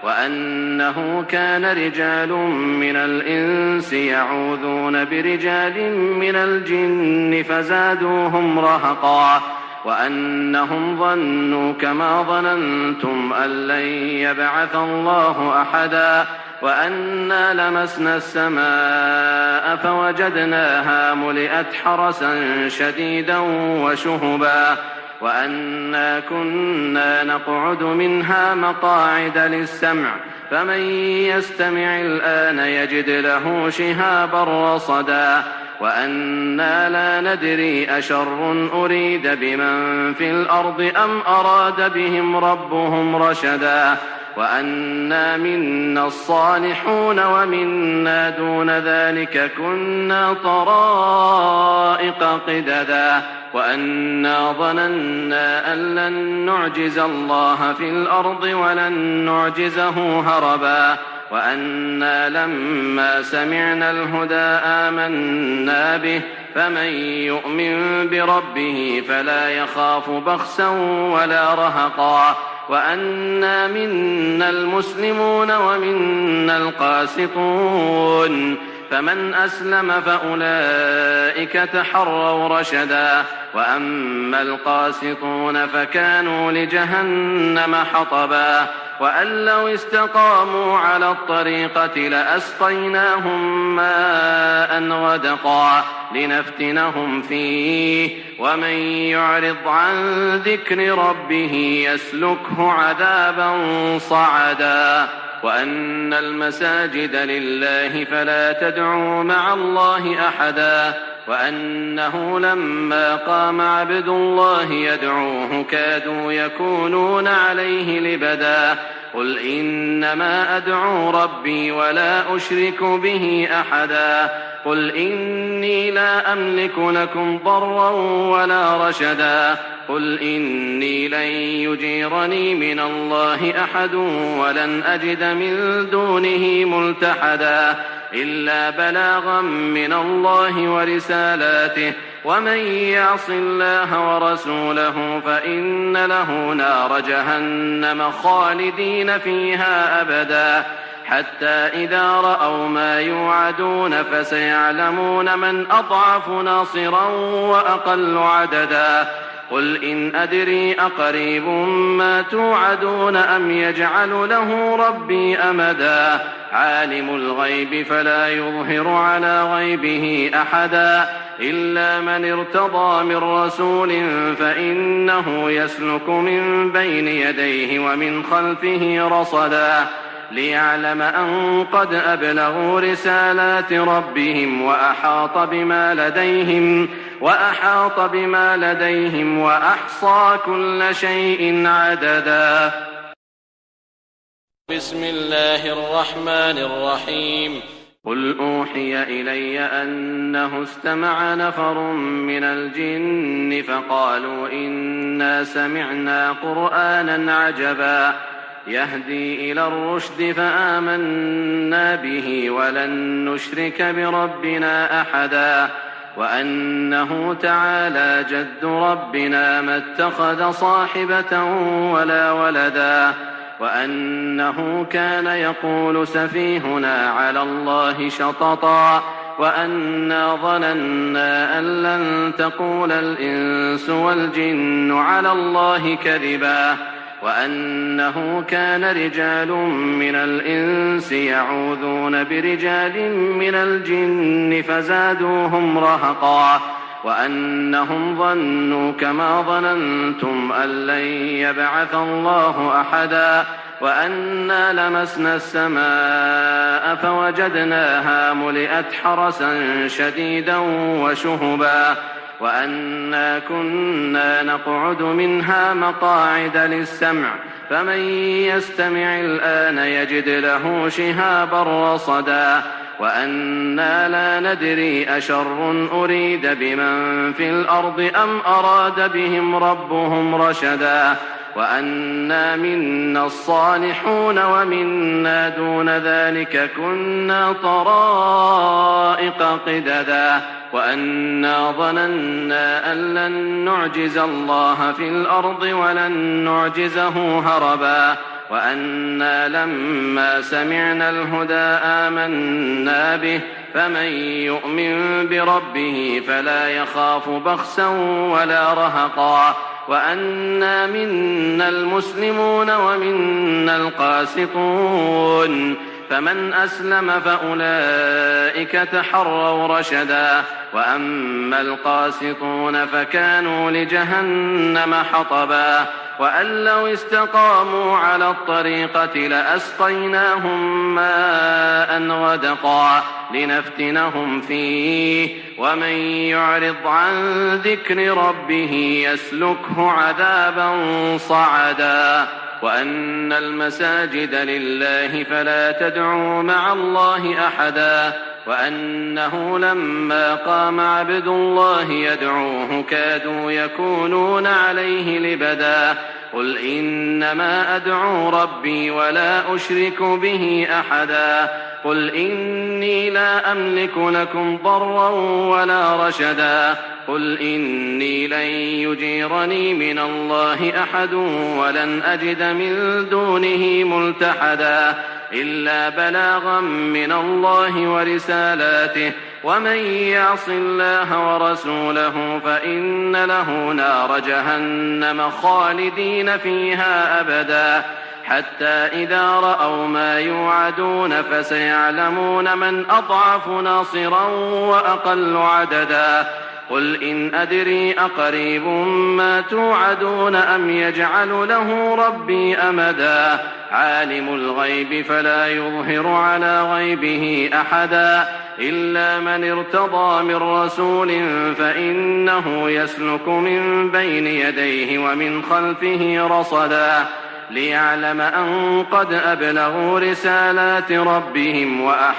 وأنه كان رجال من الإنس يعوذون برجال من الجن فزادوهم رهقا وأنهم ظنوا كما ظننتم أن لن يبعث الله أحدا وأنا لمسنا السماء فوجدناها ملئت حرسا شديدا وشهبا وأنا كنا نقعد منها مقاعد للسمع فمن يستمع الآن يجد له شهابا رصدا وأنا لا ندري أشر أريد بمن في الأرض أم أراد بهم ربهم رشدا وأنا منا الصالحون ومنا دون ذلك كنا طرائق قددا وأنا ظننا أن لن نعجز الله في الأرض ولن نعجزه هربا وأنا لما سمعنا الهدى آمنا به فمن يؤمن بربه فلا يخاف بخسا ولا رهقا وأنا منا المسلمون ومنا القاسطون فمن أسلم فأولئك تحروا رشدا وأما القاسطون فكانوا لجهنم حطبا وأن لو استقاموا على الطريقة لأسقيناهم ماء غدقا لنفتنهم فيه ومن يعرض عن ذكر ربه يسلكه عذابا صعدا وأن المساجد لله فلا تدعوا مع الله أحدا وأنه لما قام عبد الله يدعوه كادوا يكونون عليه لبدا قل إنما أدعو ربي ولا أشرك به أحدا قل إني لا أملك لكم ضرا ولا رشدا قل إني لن يجيرني من الله أحد ولن أجد من دونه ملتحدا إلا بلاغا من الله ورسالاته ومن يعص الله ورسوله فإن له نار جهنم خالدين فيها أبدا حتى إذا رأوا ما يوعدون فسيعلمون من أضعف ناصرا وأقل عددا قل إن أدري أقريب ما توعدون أم يجعل له ربي أمدا عالم الغيب فلا يظهر على غيبه أحدا إلا من ارتضى من رسول فإنه يسلك من بين يديه ومن خلفه رصدا ليعلم أن قد أبلغوا رسالات ربهم وأحاط بما لديهم وأحصى كل شيء عددا. بسم الله الرحمن الرحيم. قل أوحي إلي أنه استمع نفر من الجن فقالوا إنا سمعنا قرآنا عجبا يهدي إلى الرشد فآمنا به ولن نشرك بربنا أحدا وأنه تعالى جد ربنا ما اتخذ صاحبة ولا ولدا وأنه كان يقول سفيهنا على الله شططا وأنا ظننا أن لن تقول الإنس والجن على الله كذبا وأنه كان رجال من الإنس يعوذون برجال من الجن فزادوهم رهقا وأنهم ظنوا كما ظننتم أن لن يبعث الله أحدا وأنا لمسنا السماء فوجدناها ملئت حرسا شديدا وشهبا وأنا كنا نقعد منها مقاعد للسمع فمن يستمع الآن يجد له شهابا رصدا وأنا لا ندري أشر أريد بمن في الأرض أم أراد بهم ربهم رشدا وأنا منا الصالحون ومنا دون ذلك كنا طرائق قددا وأنا ظننا أن لن نعجز الله في الأرض ولن نعجزه هربا وأنا لما سمعنا الهدى آمنا به فمن يؤمن بربه فلا يخاف بخسا ولا رهقا وأنا منا المسلمون ومنا القاسطون فمن أسلم فأولئك تحروا رشدا وأما القاسطون فكانوا لجهنم حطبا وأن لو استقاموا على الطريقة لأسقيناهم ماء غدقا لنفتنهم فيه ومن يعرض عن ذكر ربه يسلكه عذابا صعدا وأن المساجد لله فلا تدعوا مع الله أحدا وأنه لما قام عبد الله يدعوه كادوا يكونون عليه لبدا قل إنما أدعو ربي ولا أشرك به أحدا قل إني لا أملك لكم ضرا ولا رشدا قل إني لن يجيرني من الله أحد ولن أجد من دونه ملتحدا إلا بلاغا من الله ورسالاته ومن يعص الله ورسوله فإن له نار جهنم خالدين فيها أبدا حتى إذا رأوا ما يوعدون فسيعلمون من أضعف ناصرا وأقل عددا قل إن أدري أقريب ما توعدون أم يجعل له ربي أمدا عالم الغيب فلا يظهر على غيبه أحدا إلا من ارتضى من رسول فإنه يسلك من بين يديه ومن خلفه رصدا ليعلم أن قد أبلغوا رسالات ربهم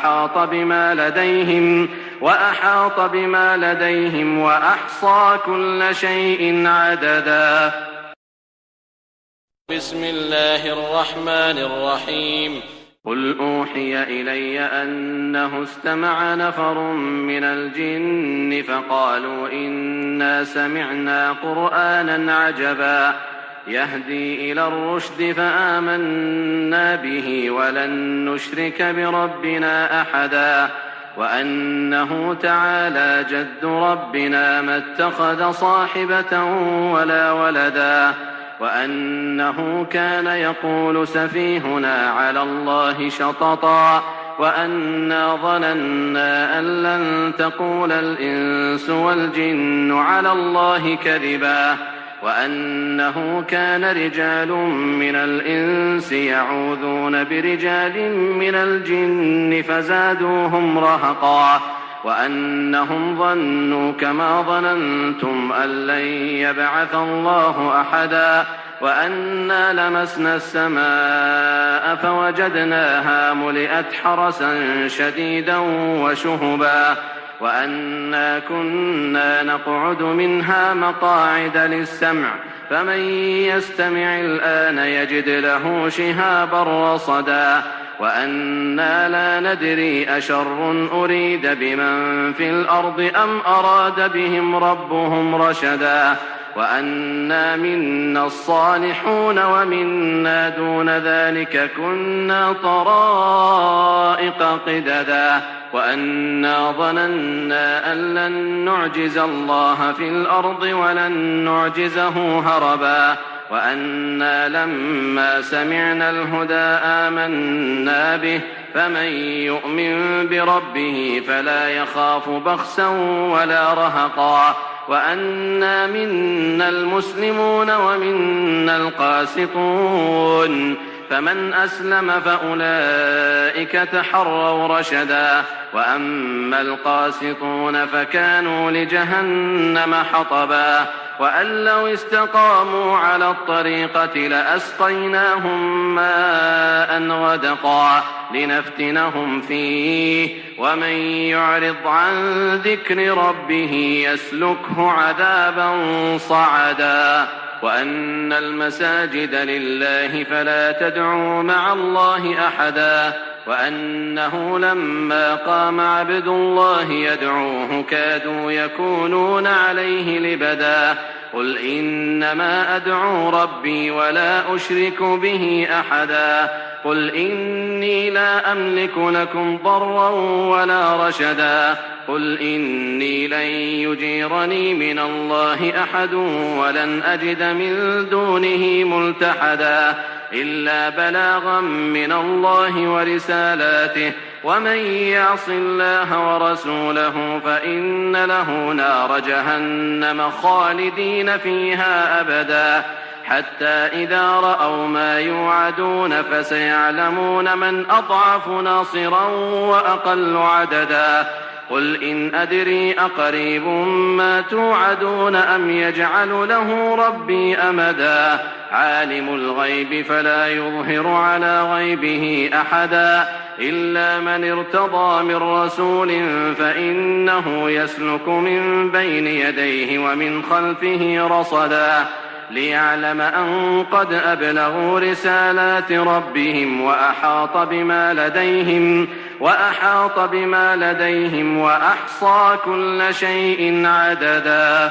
وأحاط بما لديهم وأحصى كل شيء عددا. بسم الله الرحمن الرحيم. قل أوحي إلي أنه استمع نفر من الجن فقالوا إنا سمعنا قرآنا عجبا يهدي إلى الرشد فآمنا به ولن نشرك بربنا أحدا وأنه تعالى جد ربنا ما اتخذ صاحبة ولا ولدا وأنه كان يقول سفيهنا على الله شططا وأنا ظننا أن لن تقول الإنس والجن على الله كذبا وأنه كان رجال من الإنس يعوذون برجال من الجن فزادوهم رهقا وأنهم ظنوا كما ظننتم أن لن يبعث الله أحدا وأنا لمسنا السماء فوجدناها ملئت حرسا شديدا وشهبا وأنا كنا نقعد منها مقاعد للسمع فمن يستمع الآن يجد له شهابا رصدا وأنا لا ندري أشر أريد بمن في الأرض أم أراد بهم ربهم رشدا وأنا منا الصالحون ومنا دون ذلك كنا طرائق قددا وأنا ظننا أن لن نعجز الله في الأرض ولن نعجزه هربا وأنا لما سمعنا الهدى آمنا به فمن يؤمن بربه فلا يخاف بخسا ولا رهقا وأنا منا المسلمون ومنا القاسطون فمن أسلم فأولئك تحروا رشدا وأما القاسطون فكانوا لجهنم حطبا وأن لو استقاموا على الطريقة لأسقيناهم ماء غدقا لنفتنهم فيه ومن يعرض عن ذكر ربه يسلكه عذابا صعدا وأن المساجد لله فلا تدعوا مع الله أحدا وأنه لما قام عبد الله يدعوه كادوا يكونون عليه لبدا قل إنما أدعو ربي ولا أشرك به أحدا قل إني لا أملك لكم ضرا ولا رشدا قل إني لن يجيرني من الله أحد ولن أجد من دونه ملتحدا إلا بلاغا من الله ورسالاته ومن يعص الله ورسوله فإن له نار جهنم خالدين فيها أبدا حتى إذا رأوا ما يوعدون فسيعلمون من أضعف ناصرا وأقل عددا قل إن أدري أقريب ما توعدون أم يجعل له ربي أمدا عالم الغيب فلا يظهر على غيبه أحدا إلا من ارتضى من رسول فإنه يسلك من بين يديه ومن خلفه رصدا ليعلم أن قد أبلغوا رسالات ربهم وأحاط بما لديهم وأحصى كل شيء عددا.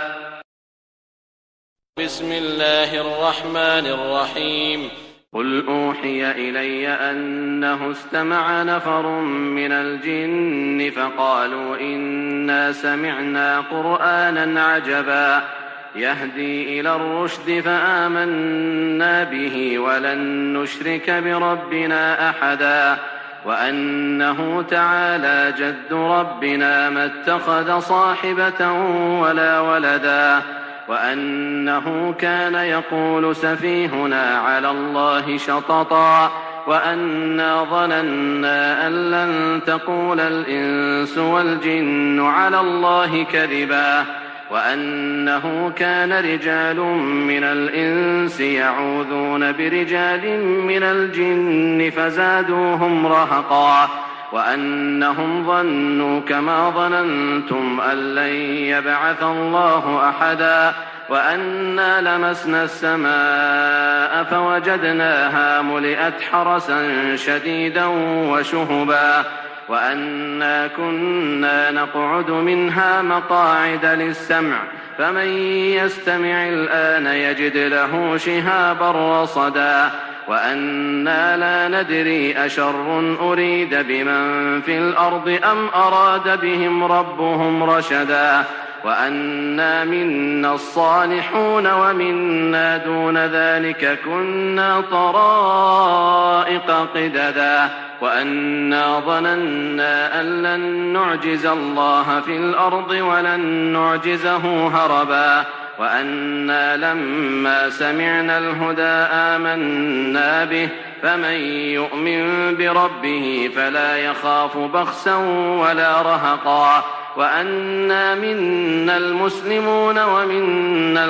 بسم الله الرحمن الرحيم. قل أوحي إلي أنه استمع نفر من الجن فقالوا إنا سمعنا قرآنا عجبا يهدي إلى الرشد فآمنا به ولن نشرك بربنا أحدا وأنه تعالى جد ربنا ما اتخذ صاحبة ولا ولدا وأنه كان يقول سفيهنا على الله شططا وأنا ظننا أن لن تقول الإنس والجن على الله كذبا وأنه كان رجال من الإنس يعوذون برجال من الجن فزادوهم رهقا وأنهم ظنوا كما ظننتم أن لن يبعث الله أحدا وأنا لمسنا السماء فوجدناها ملئت حرسا شديدا وشهبا وأنا كنا نقعد منها مقاعد للسمع فمن يستمع الآن يجد له شهابا رصدا وأنا لا ندري أشر أريد بمن في الأرض أم أراد بهم ربهم رشدا وأنا منا الصالحون ومنا دون ذلك كنا طرائق قددا وأنا ظننا أن لن نعجز الله في الأرض ولن نعجزه هربا وأنا لما سمعنا الهدى آمنا به فمن يؤمن بربه فلا يخاف بخسا ولا رهقا وأنا منا المسلمون ومنا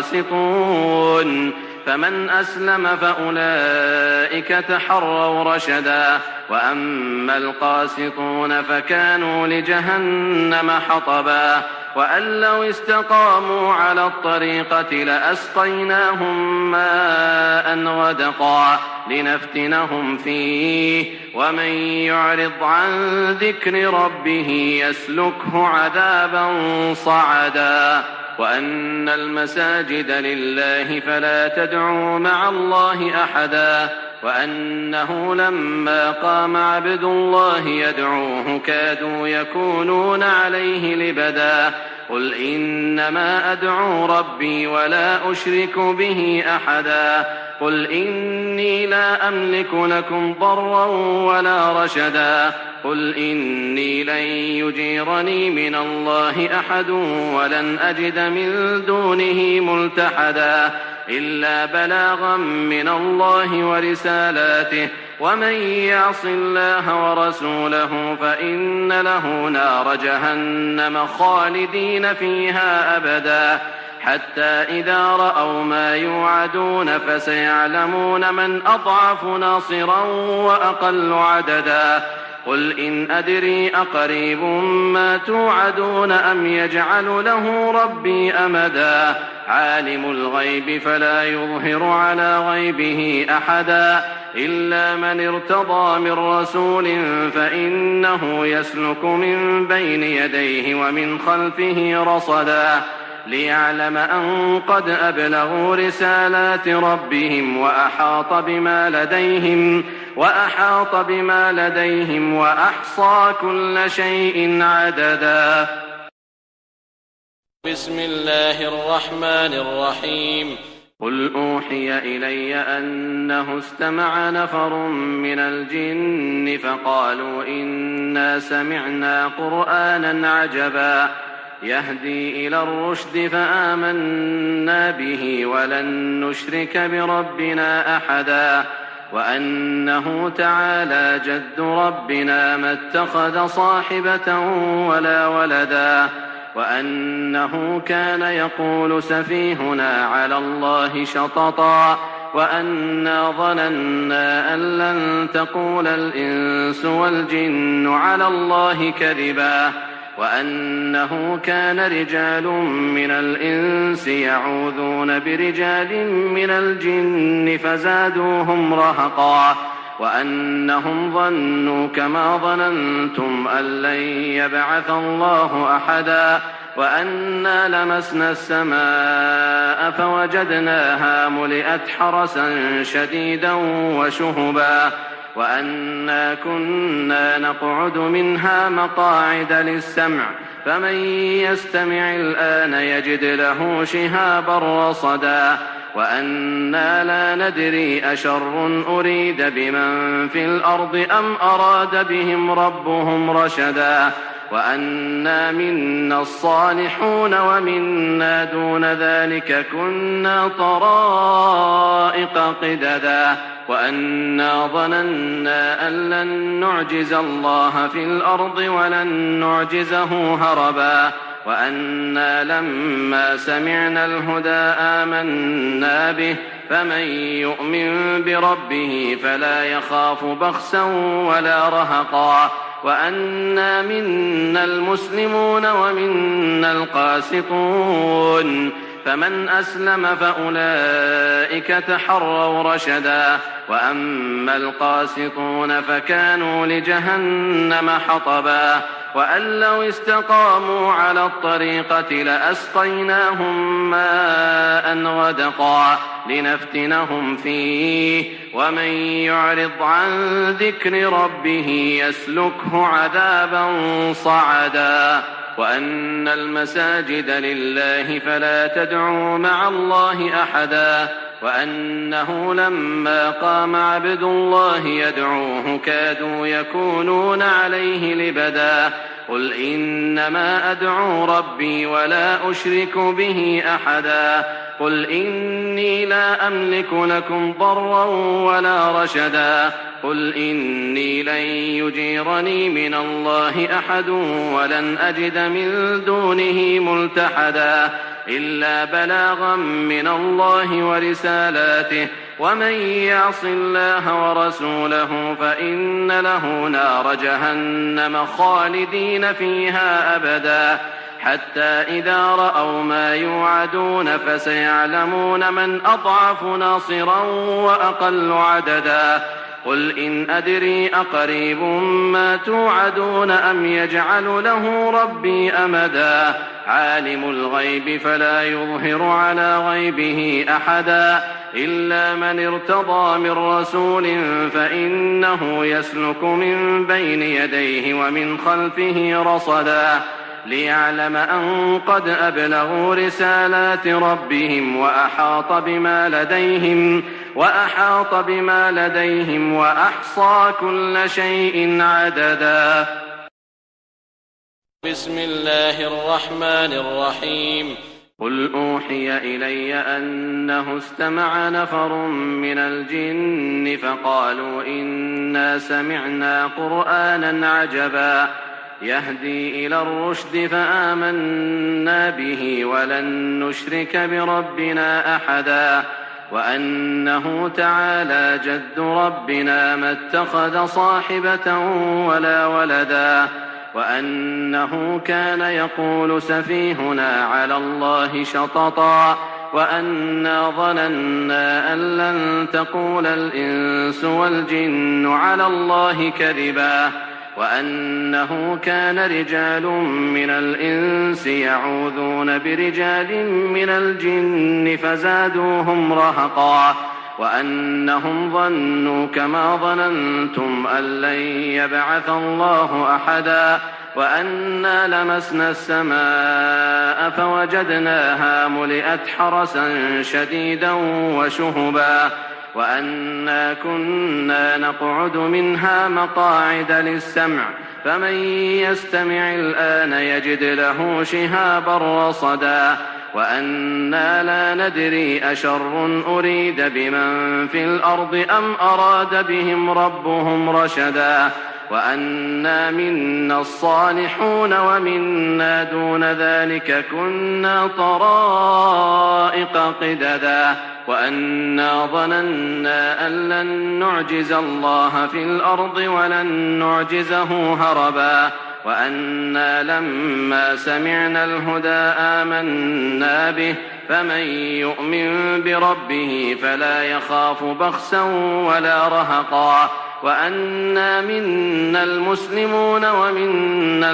القاسطون فمن أسلم فأولئك تحروا رشدا وأما القاسطون فكانوا لجهنم حطبا وأن لو استقاموا على الطريقة لأسقيناهم ماء غدقا لنفتنهم فيه ومن يعرض عن ذكر ربه يسلكه عذابا صعدا وأن المساجد لله فلا تدعوا مع الله أحدا وأنه لما قام عبد الله يدعوه كادوا يكونون عليه لبدا قل إنما أدعو ربي ولا أشرك به أحدا قل إني لا أملك لكم ضرا ولا رشدا قل إني لن يجيرني من الله أحد ولن أجد من دونه ملتحدا إلا بلاغا من الله ورسالاته ومن يعص الله ورسوله فإن له نار جهنم خالدين فيها أبدا حتى إذا رأوا ما يوعدون فسيعلمون من أضعف ناصرا وأقل عددا قل إن أدري أقريب ما توعدون أم يجعل له ربي أمدا عالم الغيب فلا يظهر على غيبه أحدا إلا من ارتضى من رسول فإنه يسلك من بين يديه ومن خلفه رصدا ليعلم أن قد أبلغوا رسالات ربهم وأحاط بما لديهم وأحصى كل شيء عددا. بسم الله الرحمن الرحيم. قل أوحي إلي أنه استمع نفر من الجن فقالوا إنا سمعنا قرآنا عجبا يهدي إلى الرشد فآمنا به ولن نشرك بربنا أحدا وأنه تعالى جد ربنا ما اتخذ صاحبة ولا ولدا وأنه كان يقول سفيهنا على الله شططا وأنا ظننا أن لن تقول الإنس والجن على الله كذبا وأنه كان رجال من الإنس يعوذون برجال من الجن فزادوهم رهقا وأنهم ظنوا كما ظننتم أن لن يبعث الله أحدا وأنا لمسنا السماء فوجدناها ملئت حرسا شديدا وشهبا وأنا كنا نقعد منها مقاعد للسمع فمن يستمع الآن يجد له شهابا رصدا وأنا لا ندري أشر أريد بمن في الأرض أم أراد بهم ربهم رشدا وأنا منا الصالحون ومنا دون ذلك كنا طرائق قددا وأنا ظننا أن لن نعجز الله في الأرض ولن نعجزه هربا وأنا لما سمعنا الهدى آمنا به فمن يؤمن بربه فلا يخاف بخسا ولا رهقا وأنا منا المسلمون ومنا القاسطون فمن أسلم فأولئك تحروا رشدا وأما القاسطون فكانوا لجهنم حطبا وأن لو استقاموا على الطريقة لأسقيناهم ماء غدقا لنفتنهم فيه ومن يعرض عن ذكر ربه يسلكه عذابا صعدا وأن المساجد لله فلا تدعوا مع الله أحدا وأنه لما قام عبد الله يدعوه كادوا يكونون عليه لبدا قل إنما أدعو ربي ولا أشرك به أحدا قل إني لا أملك لكم ضرا ولا رشدا قل إني لن يجيرني من الله أحد ولن أجد من دونه ملتحدا إلا بلاغا من الله ورسالاته ومن يعص الله ورسوله فإن له نار جهنم خالدين فيها أبدا حتى إذا رأوا ما يوعدون فسيعلمون من أضعف ناصرا وأقل عددا قل إن أدري أقريب ما توعدون أم يجعل له ربي أمدا عالم الغيب فلا يظهر على غيبه أحدا إلا من ارتضى من رسول فإنه يسلك من بين يديه ومن خلفه رصدا ليعلم أن قد أبلغوا رسالات ربهم وأحاط بما لديهم وأحصى كل شيء عددا. بسم الله الرحمن الرحيم. قل أوحي إلي أنه استمع نفر من الجن فقالوا إنا سمعنا قرآنا عجبا يهدي إلى الرشد فآمنا به ولن نشرك بربنا أحدا وأنه تعالى جد ربنا ما اتخذ صاحبة ولا ولدا وأنه كان يقول سفيهنا على الله شططا وأنا ظننا أن لن تقول الإنس والجن على الله كذبا وأنه كان رجال من الإنس يعوذون برجال من الجن فزادوهم رهقا وأنهم ظنوا كما ظننتم أن لن يبعث الله أحدا وأنا لمسنا السماء فوجدناها ملئت حرسا شديدا وشهبا وأنا كنا نقعد منها مقاعد للسمع فمن يستمع الآن يجد له شهابا رصدا وأنا لا ندري أشر أريد بمن في الأرض أم أراد بهم ربهم رشدا وأنا منا الصالحون ومنا دون ذلك كنا طرائق قددا وأنا ظننا أن لن نعجز الله في الأرض ولن نعجزه هربا وأنا لما سمعنا الهدى آمنا به فمن يؤمن بربه فلا يخاف بخسا ولا رهقا وأنا منا المسلمون ومنا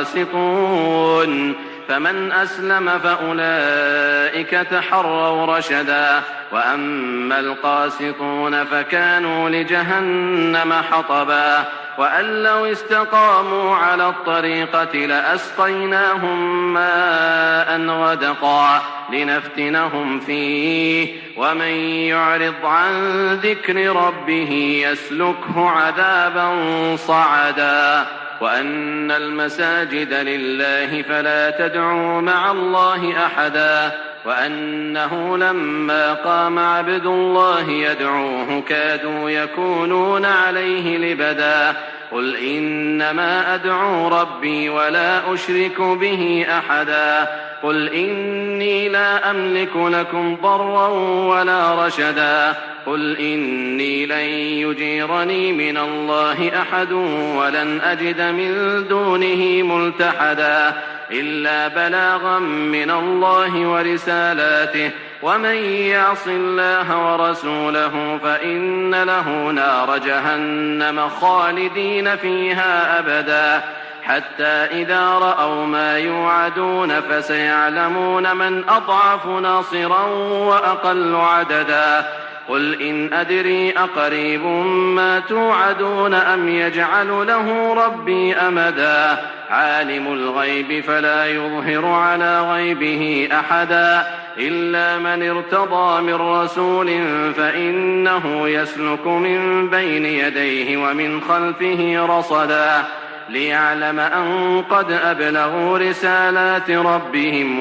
القاسطون فمن أسلم فأولئك تحروا رشدا وأما القاسطون فكانوا لجهنم حطبا وأن لو استقاموا على الطريقة لأسقيناهم ماء غدقا لنفتنهم فيه ومن يعرض عن ذكر ربه يسلكه عذابا صعدا وأن المساجد لله فلا تدعوا مع الله أحدا وأنه لما قام عبد الله يدعوه كادوا يكونون عليه لبدا قل إنما أدعو ربي ولا أشرك به أحدا قل إني لا أملك لكم ضرا ولا رشدا قل إني لن يجيرني من الله أحد ولن أجد من دونه ملتحدا إلا بلاغا من الله ورسالاته ومن يعص الله ورسوله فإن له نار جهنم خالدين فيها أبدا حتى إذا رأوا ما يوعدون فسيعلمون من أضعف ناصرا وأقل عددا قل إن أدري أقريب ما توعدون أم يجعل له ربي أمدا عالم الغيب فلا يظهر على غيبه أحدا إلا من ارتضى من رسول فإنه يسلك من بين يديه ومن خلفه رصدا ليعلم أن قد أبلغوا رسالات ربهم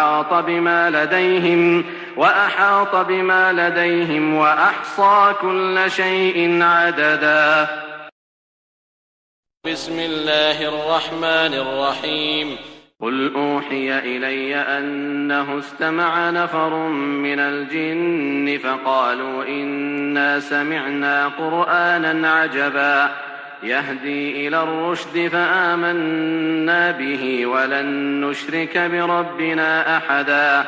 وأحاط بما لديهم وأحصى كل شيء عددا. بسم الله الرحمن الرحيم. قل أوحي إلي أنه استمع نفر من الجن فقالوا إنا سمعنا قرآنا عجبا يهدي إلى الرشد فآمنا به ولن نشرك بربنا أحدا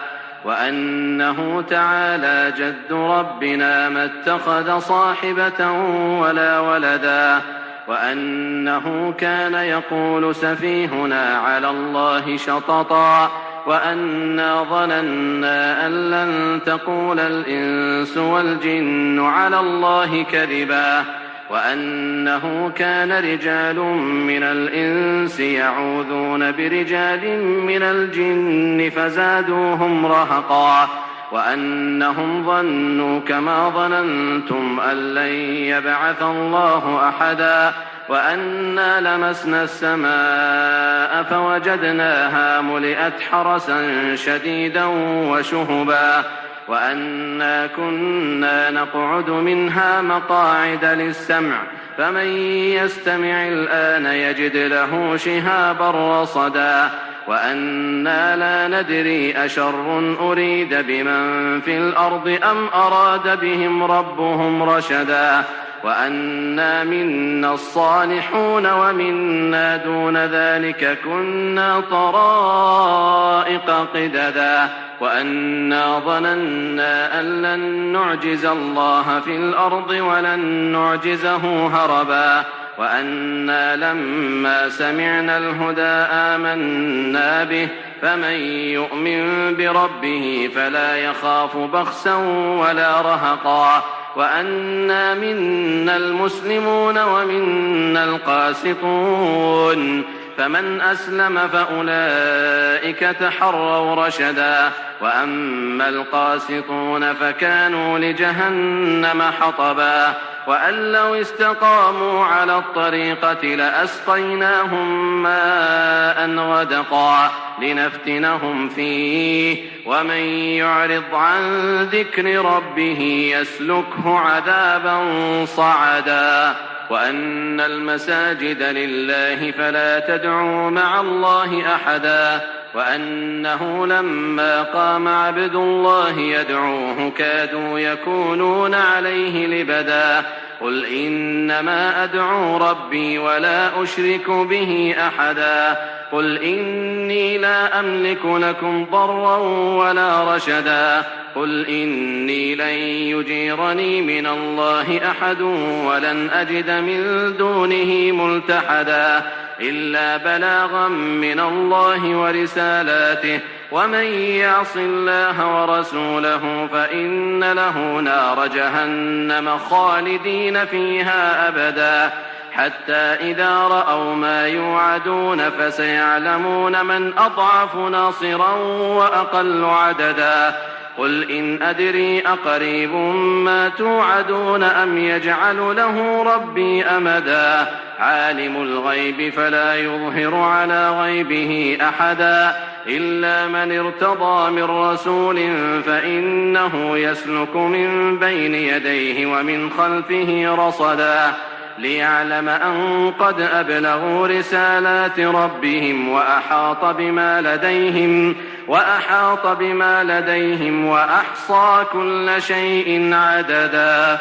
وأنه تعالى جد ربنا ما اتخذ صاحبة ولا ولدا وأنه كان يقول سفيهنا على الله شططا وأنا ظننا أن لن تقول الإنس والجن على الله كذبا وأنه كان رجال من الإنس يعوذون برجال من الجن فزادوهم رهقا وأنهم ظنوا كما ظننتم أن لن يبعث الله أحدا وأنا لمسنا السماء فوجدناها ملئت حرسا شديدا وشهبا وأنا كنا نقعد منها مقاعد للسمع فمن يستمع الآن يجد له شهابا رصدا وأنا لا ندري أشر أريد بمن في الأرض أم أراد بهم ربهم رشدا وأنا منا الصالحون ومنا دون ذلك كنا طرائق قددا وأنا ظننا أن لن نعجز الله في الأرض ولن نعجزه هربا وأنا لما سمعنا الهدى آمنا به فمن يؤمن بربه فلا يخاف بخسا ولا رهقا وأنا منا المسلمون ومنا القاسطون فمن أسلم فأولئك تحروا رشدا وأما القاسطون فكانوا لجهنم حطبا وأن لو استقاموا على الطريقة لأسقيناهم ماء غدقا لنفتنهم فيه ومن يعرض عن ذكر ربه يسلكه عذابا صعدا وأن المساجد لله فلا تدعوا مع الله أحدا وأنه لما قام عبد الله يدعوه كادوا يكونون عليه لبدا قل إنما أدعو ربي ولا أشرك به أحدا قل إني لا أملك لكم ضرا ولا رشدا قل إني لن يجيرني من الله أحد ولن أجد من دونه ملتحدا إلا بلاغا من الله ورسالاته ومن يعص الله ورسوله فإن له نار جهنم خالدين فيها أبدا حتى إذا رأوا ما يوعدون فسيعلمون من أضعف ناصرا وأقل عددا قل إن أدري أقريب ما توعدون أم يجعل له ربي أمدا عالم الغيب فلا يظهر على غيبه أحدا إلا من ارتضى من رسول فإنه يسلك من بين يديه ومن خلفه رصدا ليعلم أن قد أبلغوا رسالات ربهم وأحاط بما لديهم وأحصى كل شيء عددا.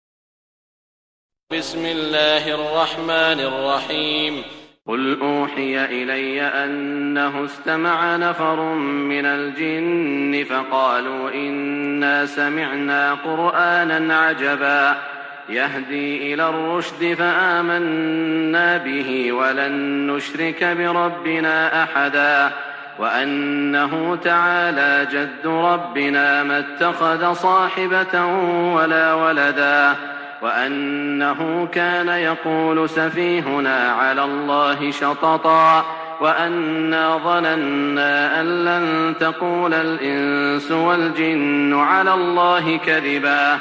بسم الله الرحمن الرحيم. قل أوحي إلي أنه استمع نفر من الجن فقالوا إنا سمعنا قرآنا عجبا يهدي إلى الرشد فآمنا به ولن نشرك بربنا أحدا وأنه تعالى جد ربنا ما اتخذ صاحبة ولا ولدا وأنه كان يقول سفيهنا على الله شططا وأنا ظننا أن لن تقول الإنس والجن على الله كذبا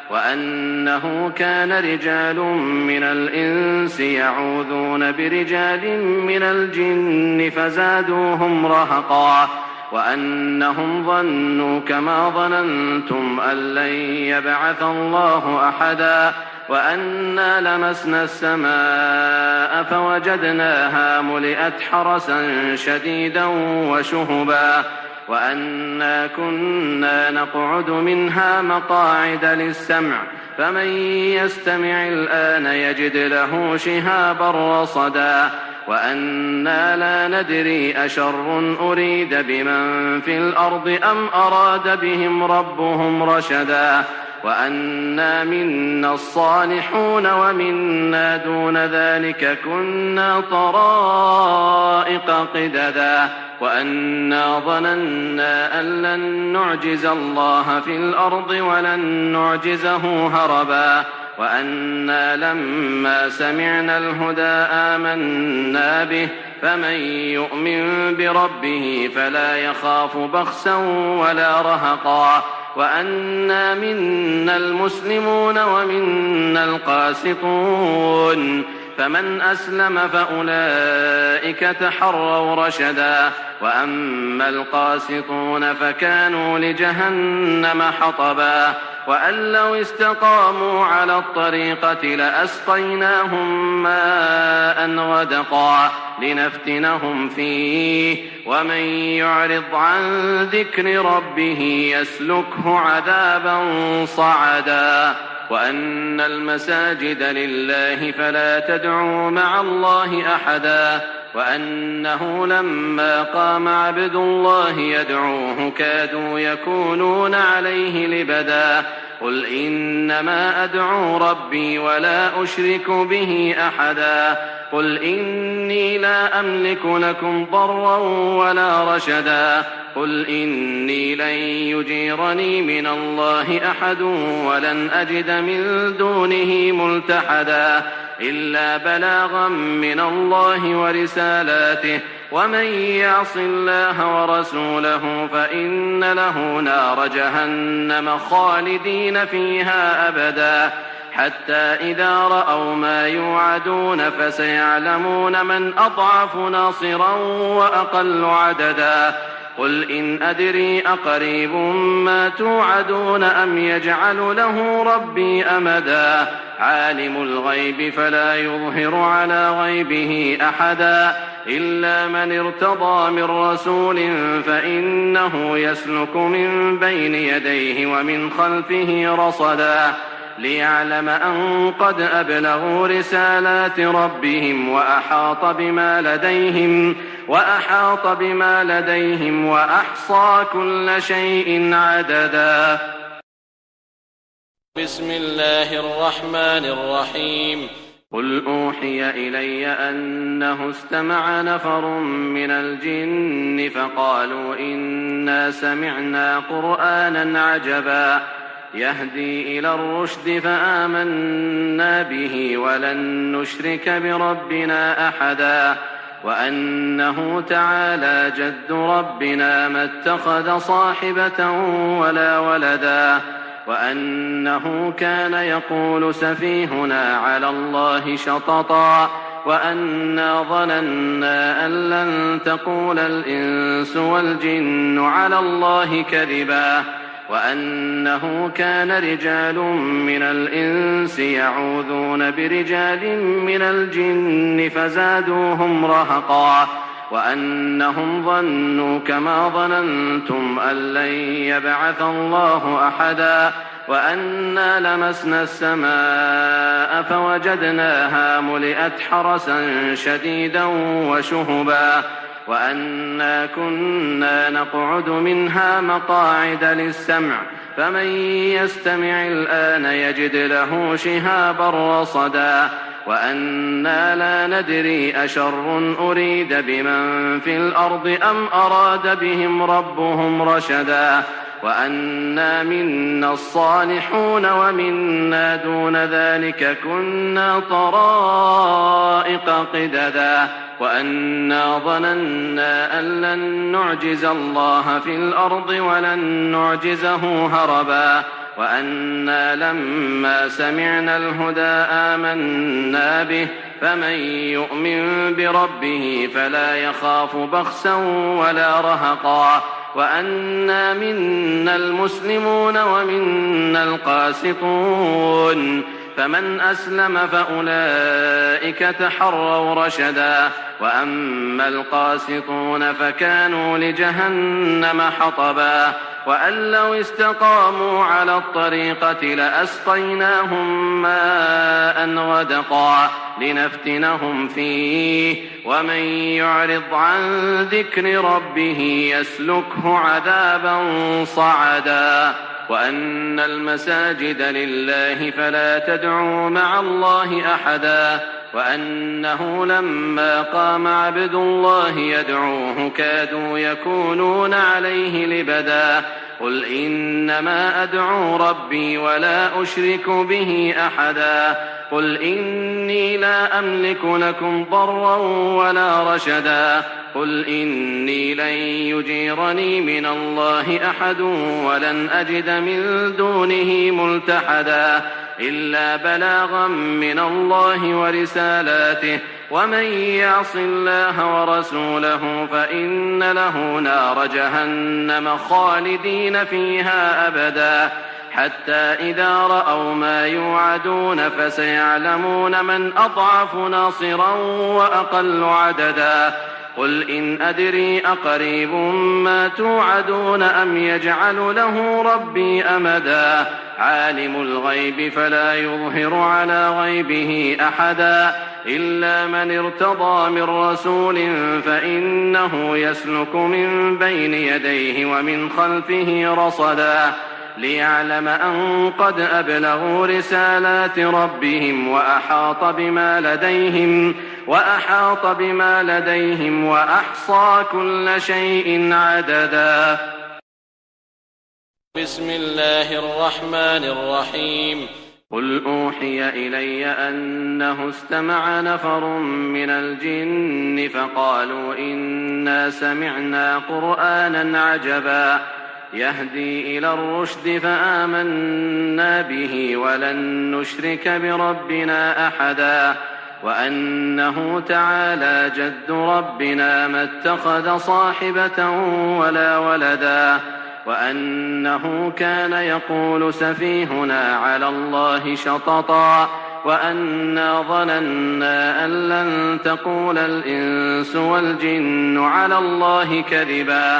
وأنه كان رجال من الإنس يعوذون برجال من الجن فزادوهم رهقا وأنهم ظنوا كما ظننتم أن لن يبعث الله أحدا وأنا لمسنا السماء فوجدناها ملئت حرسا شديدا وشهبا وأنا كنا نقعد منها مقاعد للسمع فمن يستمع الآن يجد له شهابا رصدا وأنا لا ندري أشر أريد بمن في الأرض أم أراد بهم ربهم رشدا وأنا منا الصالحون ومنا دون ذلك كنا طرائق قددا وأنا ظننا أن لن نعجز الله في الأرض ولن نعجزه هربا وأنا لما سمعنا الهدى آمنا به فمن يؤمن بربه فلا يخاف بخسا ولا رهقا وأنا منا المسلمون ومنا القاسطون فمن أسلم فأولئك تحروا رشدا وأما القاسطون فكانوا لجهنم حطبا وأن لو استقاموا على الطريقة لأسقيناهم ماء غدقا لنفتنهم فيه ومن يعرض عن ذكر ربه يسلكه عذابا صعدا وأن المساجد لله فلا تدعوا مع الله أحدا وأنه لما قام عبد الله يدعوه كادوا يكونون عليه لبدا قل إنما أدعو ربي ولا أشرك به أحدا قل إني لا أملك لكم ضرا ولا رشدا قل إني لن يجيرني من الله أحد ولن أجد من دونه ملتحدا إلا بلاغا من الله ورسالاته ومن يعص الله ورسوله فإن له نار جهنم خالدين فيها أبدا حتى إذا رأوا ما يوعدون فسيعلمون من أضعف ناصرا وأقل عددا قل إن أدري أقريب ما توعدون أم يجعل له ربي أمدا عالم الغيب فلا يظهر على غيبه أحدا إلا من ارتضى من رسول فإنه يسلك من بين يديه ومن خلفه رصدا ليعلم أن قد أبلغوا رسالات ربهم وأحاط بما لديهم وأحصى كل شيء عددا. بسم الله الرحمن الرحيم. قل أوحي إلي أنه استمع نفر من الجن فقالوا إنا سمعنا قرآنا عجبا يهدي إلى الرشد فآمنا به ولن نشرك بربنا أحدا وأنه تعالى جد ربنا ما اتخذ صاحبة ولا ولدا وأنه كان يقول سفيهنا على الله شططا وأنا ظننا أن لن تقول الإنس والجن على الله كذبا وأنه كان رجال من الإنس يعوذون برجال من الجن فزادوهم رهقا وأنهم ظنوا كما ظننتم أن لن يبعث الله أحدا وأنا لمسنا السماء فوجدناها ملئت حرسا شديدا وشهبا وأنا كنا نقعد منها مقاعد للسمع فمن يستمع الآن يجد له شهابا رصدا وأنا لا ندري أشر أريد بمن في الأرض أم أراد بهم ربهم رشدا وأنا منا الصالحون ومنا دون ذلك كنا طرائق قددا وأنا ظننا أن لن نعجز الله في الأرض ولن نعجزه هربا وأنا لما سمعنا الهدى آمنا به فمن يؤمن بربه فلا يخاف بخسا ولا رهقا وأنا منا المسلمون ومنا القاسطون فمن أسلم فأولئك تحروا رشدا وأما القاسطون فكانوا لجهنم حطبا وأن لو استقاموا على الطريقة لأسقيناهم ماء غدقا لنفتنهم فيه ومن يعرض عن ذكر ربه يسلكه عذابا صعدا وأن المساجد لله فلا تدعوا مع الله أحدا وأنه لما قام عبد الله يدعوه كادوا يكونون عليه لبدا قل إنما أدعو ربي ولا أشرك به أحدا قل إني لا أملك لكم ضرا ولا رشدا قل إني لن يجيرني من الله أحد ولن أجد من دونه ملتحدا إلا بلاغا من الله ورسالاته ومن يعص الله ورسوله فإن له نار جهنم خالدين فيها أبدا حتى إذا رأوا ما يوعدون فسيعلمون من أضعف ناصرا وأقل عددا قل إن أدري أقريب ما توعدون أم يجعل له ربي أمدا عالم الغيب فلا يظهر على غيبه أحدا إلا من ارتضى من رسول فإنه يسلك من بين يديه ومن خلفه رصدا ليعلم أن قد أبلغوا رسالات ربهم وأحاط بما لديهم وأحصى كل شيء عددا. بسم الله الرحمن الرحيم. قل أوحي إلي أنه استمع نفر من الجن فقالوا إنا سمعنا قرآنا عجبا يهدي إلى الرشد فآمنا به ولن نشرك بربنا أحدا وأنه تعالى جد ربنا ما اتخذ صاحبة ولا ولدا وأنه كان يقول سفيهنا على الله شططا وأنا ظننا أن لن تقول الإنس والجن على الله كذبا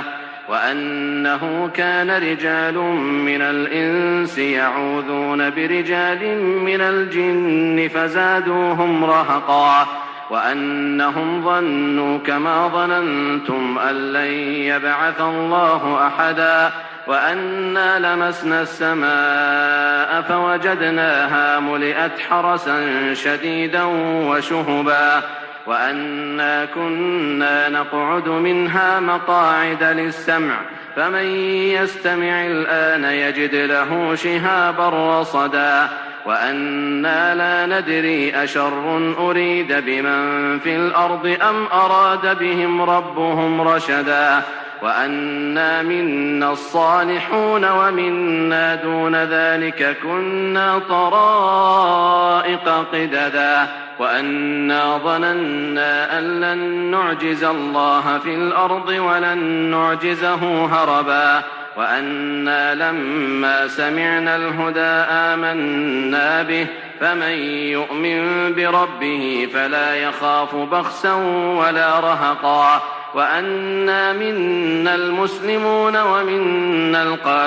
وأنه كان رجال من الإنس يعوذون برجال من الجن فزادوهم رهقا وأنهم ظنوا كما ظننتم أن لن يبعث الله أحدا وأنا لمسنا السماء فوجدناها ملئت حرسا شديدا وشهبا وأنا كنا نقعد منها مقاعد للسمع فمن يستمع الآن يجد له شهابا رصدا وأنا لا ندري أشر أريد بمن في الأرض أم أراد بهم ربهم رشدا وأنا منا الصالحون ومنا دون ذلك كنا طرائق قددا وأنا ظننا أن لن نعجز الله في الأرض ولن نعجزه هربا وأنا لما سمعنا الهدى آمنا به فمن يؤمن بربه فلا يخاف بخسا ولا رهقا وأنا منا المسلمون ومنا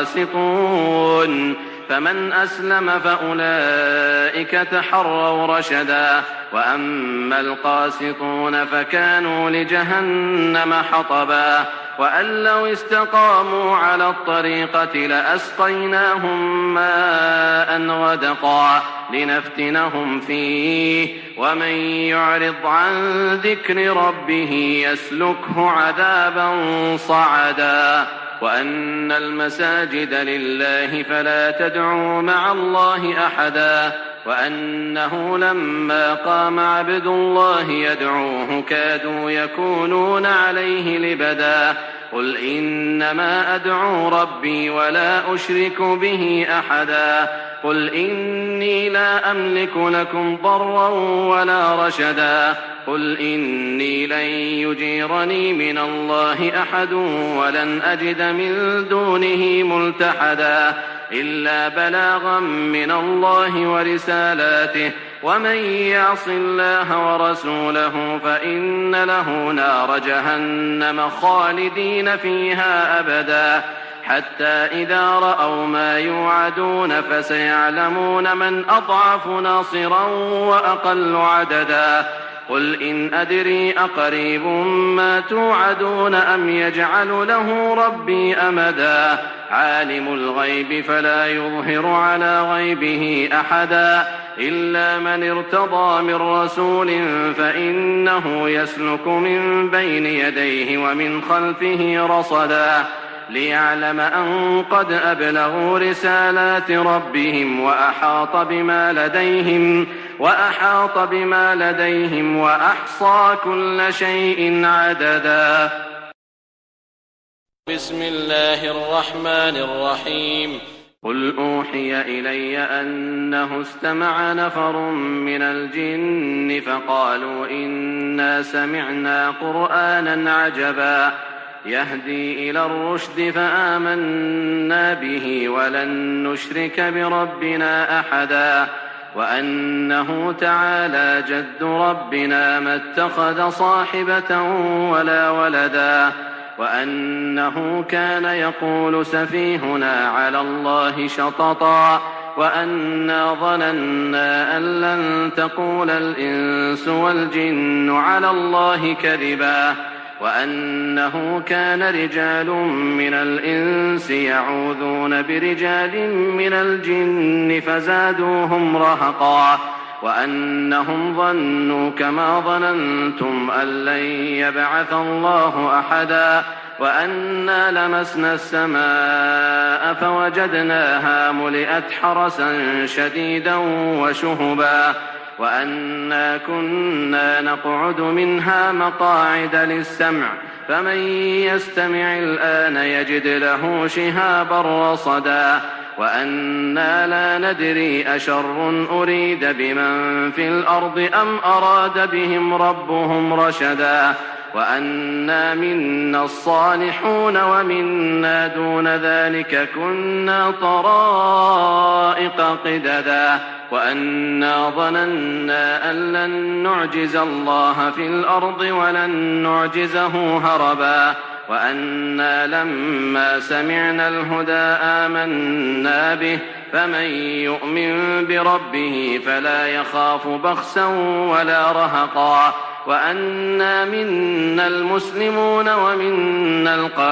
القاسطون فمن أسلم فأولئك تحروا رشدا وأما القاسطون فكانوا لجهنم حطبا وأن لو استقاموا على الطريقة لأسقيناهم ماء غدقا لنفتنهم فيه ومن يعرض عن ذكر ربه يسلكه عذابا صعدا. وأن المساجد لله فلا تدعوا مع الله أحدا وأنه لما قام عبد الله يدعوه كادوا يكونون عليه لبدا قل إنما أدعو ربي ولا أشرك به أحدا قل إني لا أملك لكم ضرا ولا رشدا قل إني لن يجيرني من الله أحد ولن أجد من دونه ملتحدا إلا بلاغا من الله ورسالاته ومن يعص الله ورسوله فإن له نار جهنم خالدين فيها أبدا حتى إذا رأوا ما يوعدون فسيعلمون من أضعف ناصرا وأقل عددا قل إن أدري أقريب ما توعدون أم يجعل له ربي أمدا عالم الغيب فلا يظهر على غيبه أحدا إلا من ارتضى من رسول فإنه يسلك من بين يديه ومن خلفه رصدا ليعلم أن قد أبلغوا رسالات ربهم وأحاط بما لديهم وأحصى كل شيء عددا. بسم الله الرحمن الرحيم. قل أوحي إلي أنه استمع نفر من الجن فقالوا إنا سمعنا قرآنا عجبا يهدي إلى الرشد فآمنا به ولن نشرك بربنا أحدا وأنه تعالى جد ربنا ما اتخذ صاحبة ولا ولدا وأنه كان يقول سفيهنا على الله شططا وأنا ظننا أن لن تقول الإنس والجن على الله كذبا وأنه كان رجال من الإنس يعوذون برجال من الجن فزادوهم رهقا وأنهم ظنوا كما ظننتم أن لن يبعث الله أحدا وأنا لمسنا السماء فوجدناها ملئت حرسا شديدا وشهبا وأنا كنا نقعد منها مقاعد للسمع فمن يستمع الآن يجد له شهابا رصدا وأنا لا ندري أشر أريد بمن في الأرض أم أراد بهم ربهم رشدا وأنا منا الصالحون ومنا دون ذلك كنا طرائق قددا وأنا ظننا أن لن نعجز الله في الأرض ولن نعجزه هربا وأنا لما سمعنا الهدى آمنا به فمن يؤمن بربه فلا يخاف بخسا ولا رهقا وأنا منا المسلمون ومنا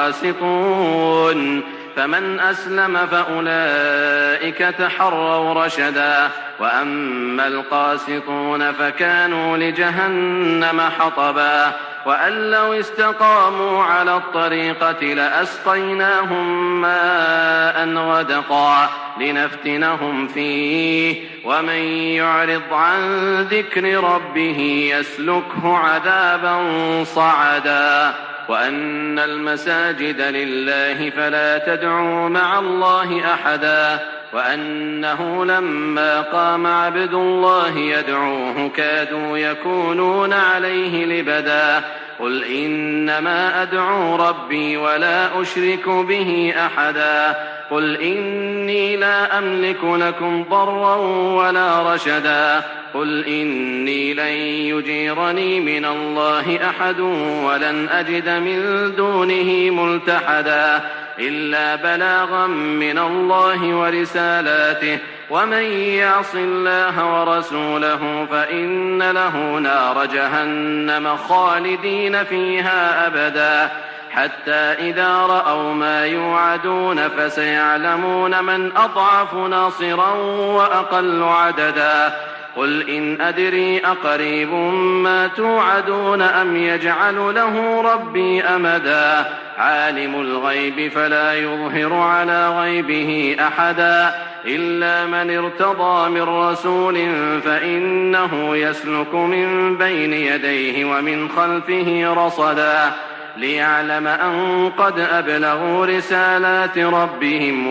القاسطون فمن أسلم فأولئك تحروا رشدا وأما القاسطون فكانوا لجهنم حطبا وأن لو استقاموا على الطريقة لأسقيناهم ماء غدقا لنفتنهم فيه ومن يعرض عن ذكر ربه يسلكه عذابا صعدا وأن المساجد لله فلا تدعوا مع الله أحدا وأنه لما قام عبد الله يدعوه كادوا يكونون عليه لبدا قل إنما أدعو ربي ولا أشرك به أحدا قل إني لا أملك لكم ضرا ولا رشدا قل إني لن يجيرني من الله أحد ولن أجد من دونه ملتحدا إلا بلاغا من الله ورسالاته ومن يعص الله ورسوله فإن له نار جهنم خالدين فيها أبدا حتى إذا رأوا ما يوعدون فسيعلمون من أضعف ناصرا وأقل عددا قل إن أدري أقريب ما توعدون أم يجعل له ربي أمدا عالم الغيب فلا يظهر على غيبه أحدا إلا من ارتضى من رسول فإنه يسلك من بين يديه ومن خلفه رصدا ليعلم أن قد أبلغوا رسالات ربهم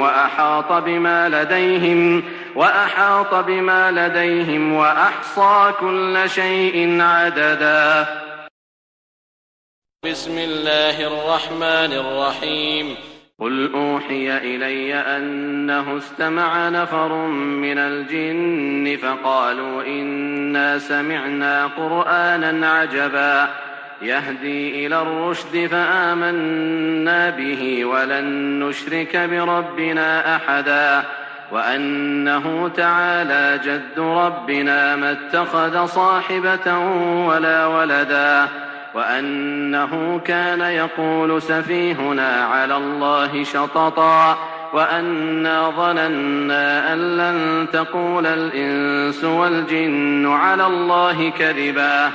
وأحاط بما لديهم وأحصى كل شيء عددا. بسم الله الرحمن الرحيم. قل أوحي إلي أنه استمع نفر من الجن فقالوا إنا سمعنا قرآنا عجبا يهدي إلى الرشد فآمنا به ولن نشرك بربنا أحدا وأنه تعالى جد ربنا ما اتخذ صاحبة ولا ولدا وأنه كان يقول سفيهنا على الله شططا وأنا ظننا أن لن تقول الإنس والجن على الله كذبا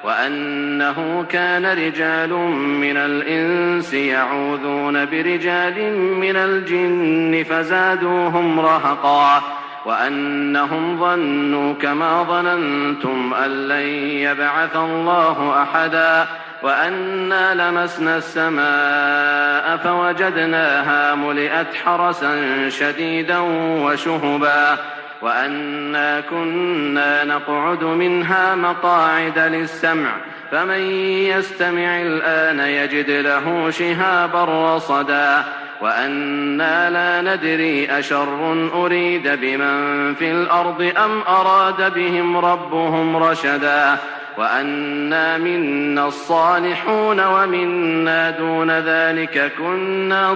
وأنه كان رجال من الإنس يعوذون برجال من الجن فزادوهم رهقا وأنهم ظنوا كما ظننتم أن لن يبعث الله أحدا وأنا لمسنا السماء فوجدناها ملئت حرسا شديدا وشهبا وأنا كنا نقعد منها مقاعد للسمع فمن يستمع الآن يجد له شهابا رصدا وأنا لا ندري أشر أريد بمن في الأرض أم أراد بهم ربهم رشدا وأنا منا الصالحون ومنا دون ذلك كنا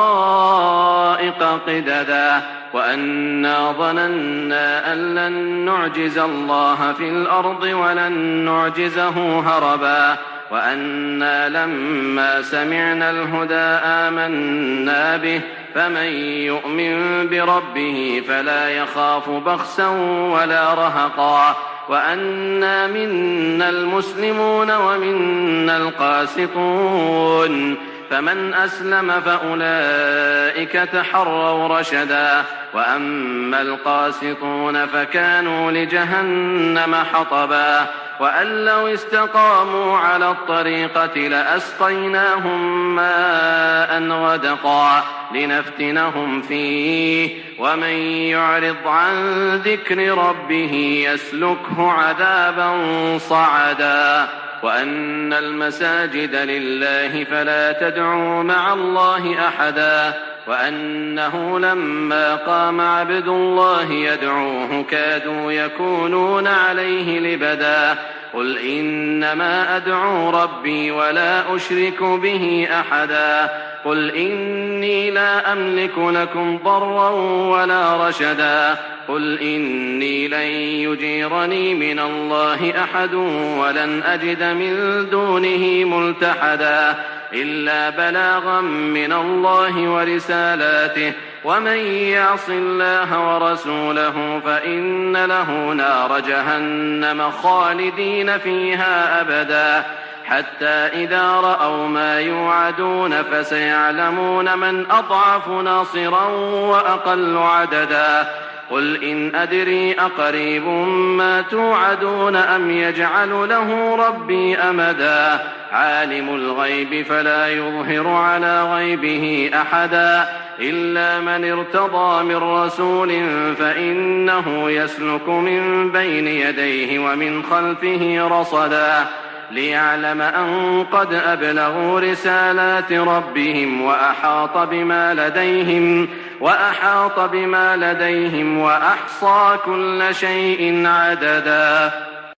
طرائق قددا وأنا ظننا أن لن نعجز الله في الأرض ولن نعجزه هربا وأنا لما سمعنا الهدى آمنا به فمن يؤمن بربه فلا يخاف بخسا ولا رهقا وأنا منا المسلمون ومنا القاسطون فمن أسلم فأولئك تحروا رشدا وأما القاسطون فكانوا لجهنم حطبا وأن لو استقاموا على الطريقة لأسقيناهم ماء غدقا لنفتنهم فيه ومن يعرض عن ذكر ربه يسلكه عذابا صعدا وأن المساجد لله فلا تدعوا مع الله أحدا وأنه لما قام عبد الله يدعوه كادوا يكونون عليه لبدا قل إنما أدعو ربي ولا أشرك به أحدا قل إني لا أملك لكم ضرا ولا رشدا قل إني لن يجيرني من الله أحد ولن أجد من دونه ملتحدا إلا بلاغا من الله ورسالاته ومن يعص الله ورسوله فإن له نار جهنم خالدين فيها أبدا حتى إذا رأوا ما يوعدون فسيعلمون من أضعف ناصرا وأقل عددا قل إن أدري أقريب ما توعدون أم يجعل له ربي أمدا عالم الغيب فلا يظهر على غيبه أحدا إلا من ارتضى من رسول فإنه يسلك من بين يديه ومن خلفه رصدا ليعلم أن قد أبلغوا رسالات ربهم وأحاط بما لديهم وأحصى كل شيء عددا.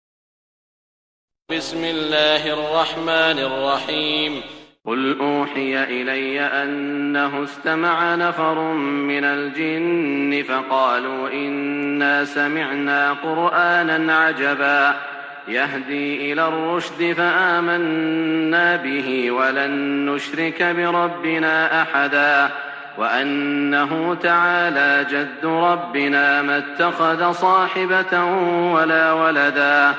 بسم الله الرحمن الرحيم. قل أوحي إلي أنه استمع نفر من الجن فقالوا إنا سمعنا قرآنا عجبا يهدي إلى الرشد فآمنا به ولن نشرك بربنا أحدا وأنه تعالى جد ربنا ما اتخذ صاحبة ولا ولدا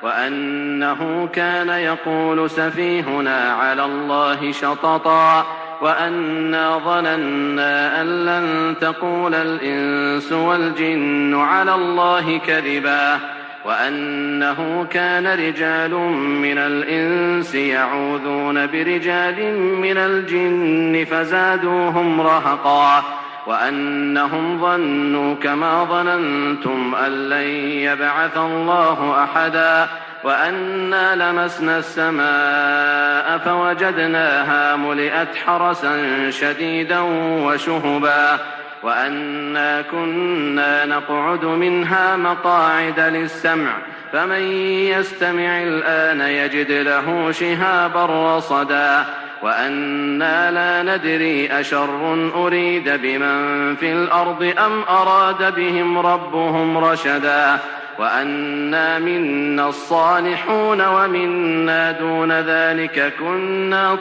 وأنه كان يقول سفيهنا على الله شططا وأنا ظننا أن لن تقول الإنس والجن على الله كذبا وأنه كان رجال من الإنس يعوذون برجال من الجن فزادوهم رهقا وأنهم ظنوا كما ظننتم أن لن يبعث الله أحدا وأنا لمسنا السماء فوجدناها ملئت حرسا شديدا وشهبا وأنا كنا نقعد منها مقاعد للسمع فمن يستمع الآن يجد له شهابا رصدا وأنا لا ندري أشر أريد بمن في الأرض أم أراد بهم ربهم رشدا وأنا منا الصالحون ومنا دون ذلك كنا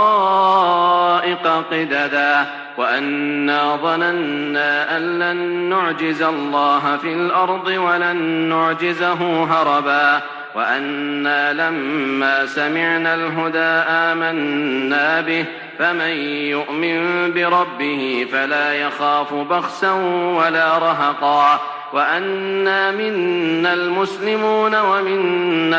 طرائق قددا وأنا ظننا أن لن نعجز الله في الأرض ولن نعجزه هربا وأنا لما سمعنا الهدى آمنا به فمن يؤمن بربه فلا يخاف بخسا ولا رهقا وأنا منا المسلمون ومنا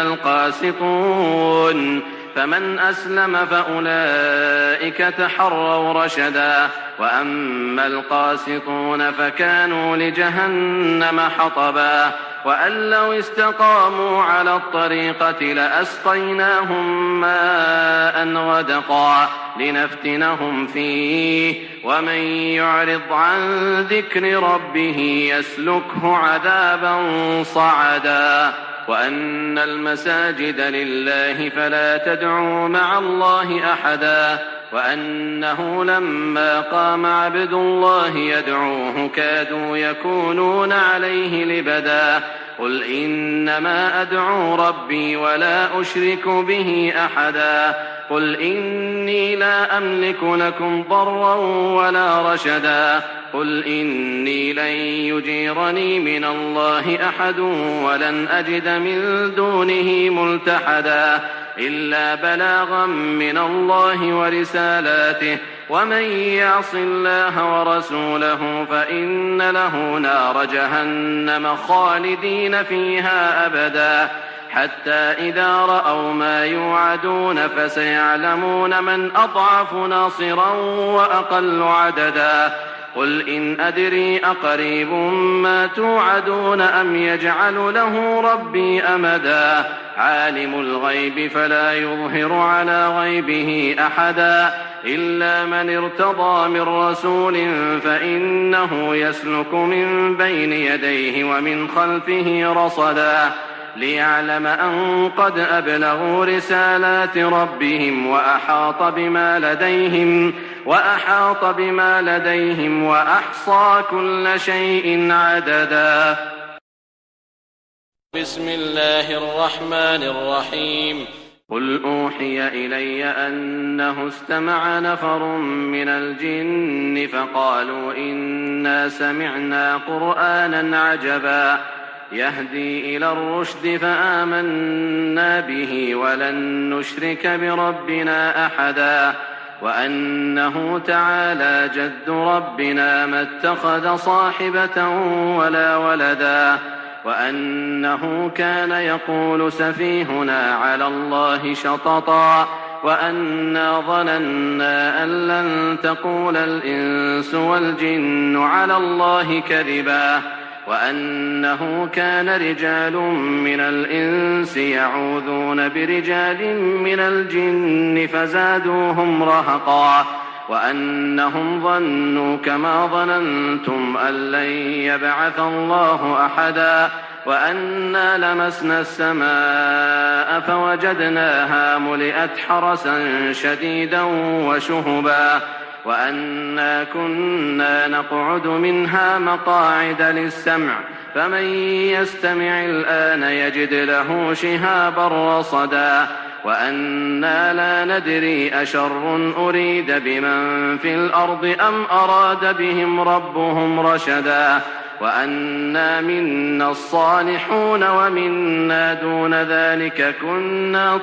القاسطون فمن أسلم فأولئك تحروا رشدا وأما القاسطون فكانوا لجهنم حطبا وأن لو استقاموا على الطريقة لأسقيناهم ماء غدقا لنفتنهم فيه ومن يعرض عن ذكر ربه يسلكه عذابا صعدا وأن المساجد لله فلا تدعوا مع الله أحدا وأنه لما قام عبد الله يدعوه كادوا يكونون عليه لبدا قل إنما أدعو ربي ولا أشرك به أحدا قل إني لا أملك لكم ضرا ولا رشدا قل إني لن يجيرني من الله أحد ولن أجد من دونه ملتحدا إلا بلاغا من الله ورسالاته ومن يعص الله ورسوله فإن له نار جهنم خالدين فيها أبدا حتى إذا رأوا ما يوعدون فسيعلمون من أضعف ناصرا وأقل عددا قل إن أدري أقريب ما توعدون أم يجعل له ربي أمدا عالم الغيب فلا يظهر على غيبه أحدا إلا من ارتضى من رسول فإنه يسلك من بين يديه ومن خلفه رصدا ليعلم أن قد أبلغوا رسالات ربهم وأحاط بما لديهم وأحصى كل شيء عددا. بسم الله الرحمن الرحيم. قل أوحي إلي أنه استمع نفر من الجن فقالوا إنا سمعنا قرآنا عجبا يهدي إلى الرشد فآمنا به ولن نشرك بربنا أحدا وأنه تعالى جد ربنا ما اتخذ صاحبة ولا ولدا وأنه كان يقول سفيهنا على الله شططا وأنا ظننا أن لن تقول الإنس والجن على الله كذبا وأنه كان رجال من الإنس يعوذون برجال من الجن فزادوهم رهقا وأنهم ظنوا كما ظننتم أن لن يبعث الله أحدا وأنا لمسنا السماء فوجدناها ملئت حرسا شديدا وشهبا وأنا كنا نقعد منها مقاعد للسمع فمن يستمع الآن يجد له شهابا رصدا وأنا لا ندري أشر أريد بمن في الأرض أم أراد بهم ربهم رشدا وأنا منا الصالحون ومنا دون ذلك كنا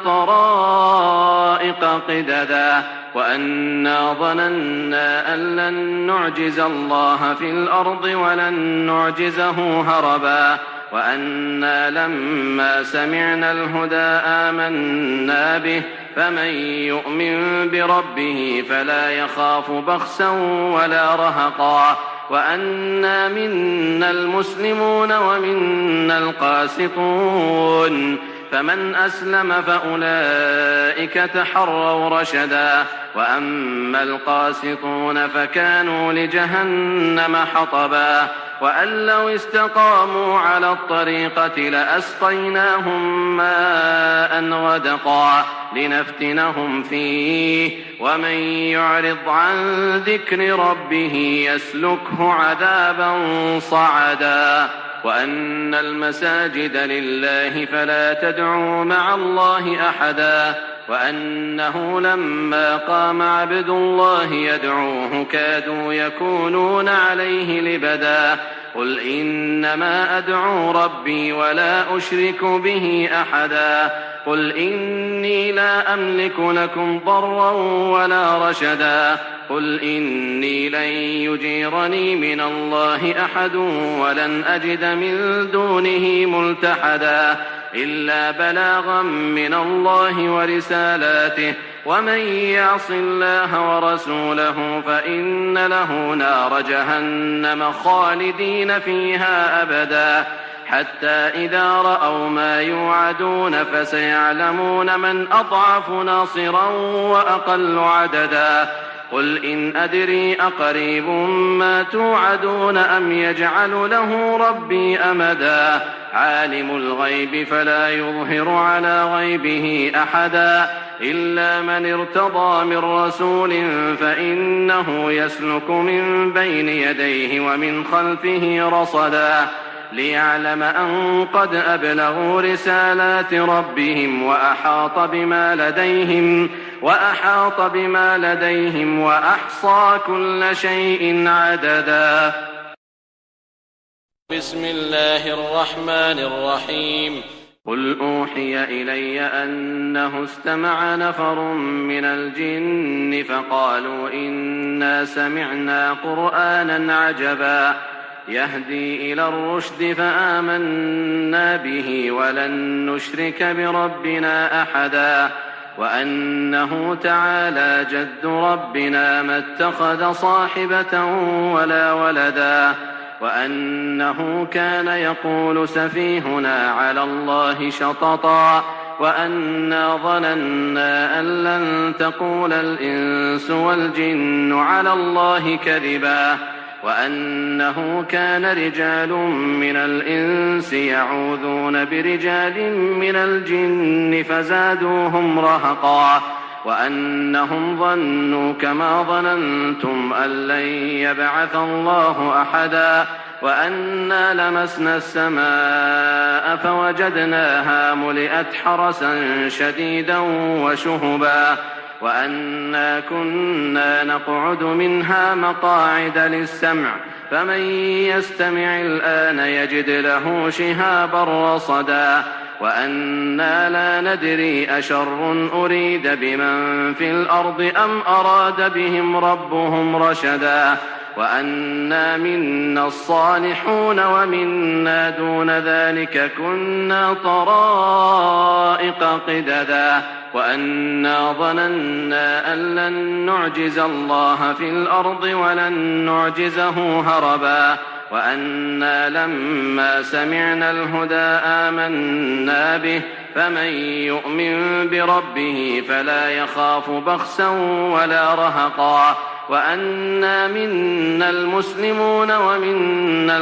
طرائق قددا وأنا ظننا أن لن نعجز الله في الأرض ولن نعجزه هربا وأنا لما سمعنا الهدى آمنا به فمن يؤمن بربه فلا يخاف بخسا ولا رهقا وأنا منا المسلمون ومنا القاسطون فمن أسلم فأولئك تحروا رشدا وأما القاسطون فكانوا لجهنم حطبا وأن لو استقاموا على الطريقة لأسقيناهم ماء غدقا لنفتنهم فيه ومن يعرض عن ذكر ربه يسلكه عذابا صعدا وأن المساجد لله فلا تدعوا مع الله أحدا وأنه لما قام عبد الله يدعوه كادوا يكونون عليه لبدا قل إنما أدعو ربي ولا أشرك به أحدا قل إني لا أملك لكم ضرا ولا رشدا قل إني لن يجيرني من الله أحد ولن أجد من دونه ملتحدا إلا بلاغا من الله ورسالاته ومن يعص الله ورسوله فإن له نار جهنم خالدين فيها أبدا حتى إذا رأوا ما يوعدون فسيعلمون من أضعف ناصرا وأقل عددا قل إن أدري أقريب ما توعدون أم يجعل له ربي أمدا عالم الغيب فلا يظهر على غيبه أحدا إلا من ارتضى من رسول فإنه يسلك من بين يديه ومن خلفه رصدا ليعلم أن قد أبلغوا رسالات ربهم وأحاط بما لديهم وأحصى كل شيء عددا. بسم الله الرحمن الرحيم. قل أوحي إلي أنه استمع نفر من الجن فقالوا إنا سمعنا قرآنا عجبا يهدي إلى الرشد فآمنا به ولن نشرك بربنا أحدا وأنه تعالى جد ربنا ما اتخذ صاحبة ولا ولدا وأنه كان يقول سفيهنا على الله شططا وأنا ظننا أن لن تقول الإنس والجن على الله كذبا وأنه كان رجال من الإنس يعوذون برجال من الجن فزادوهم رهقا وأنهم ظنوا كما ظننتم أن لن يبعث الله أحدا وأنا لمسنا السماء فوجدناها ملئت حرسا شديدا وشهبا وأنا كنا نقعد منها مقاعد للسمع فمن يستمع الآن يجد له شهابا رصدا وأنا لا ندري أشر أريد بمن في الأرض أم أراد بهم ربهم رشدا وأنا منا الصالحون ومنا دون ذلك كنا طرائق قددا وأنا ظننا أن لن نعجز الله في الأرض ولن نعجزه هربا وأنا لما سمعنا الهدى آمنا به فمن يؤمن بربه فلا يخاف بخسا ولا رهقا وأنا منا المسلمون ومنا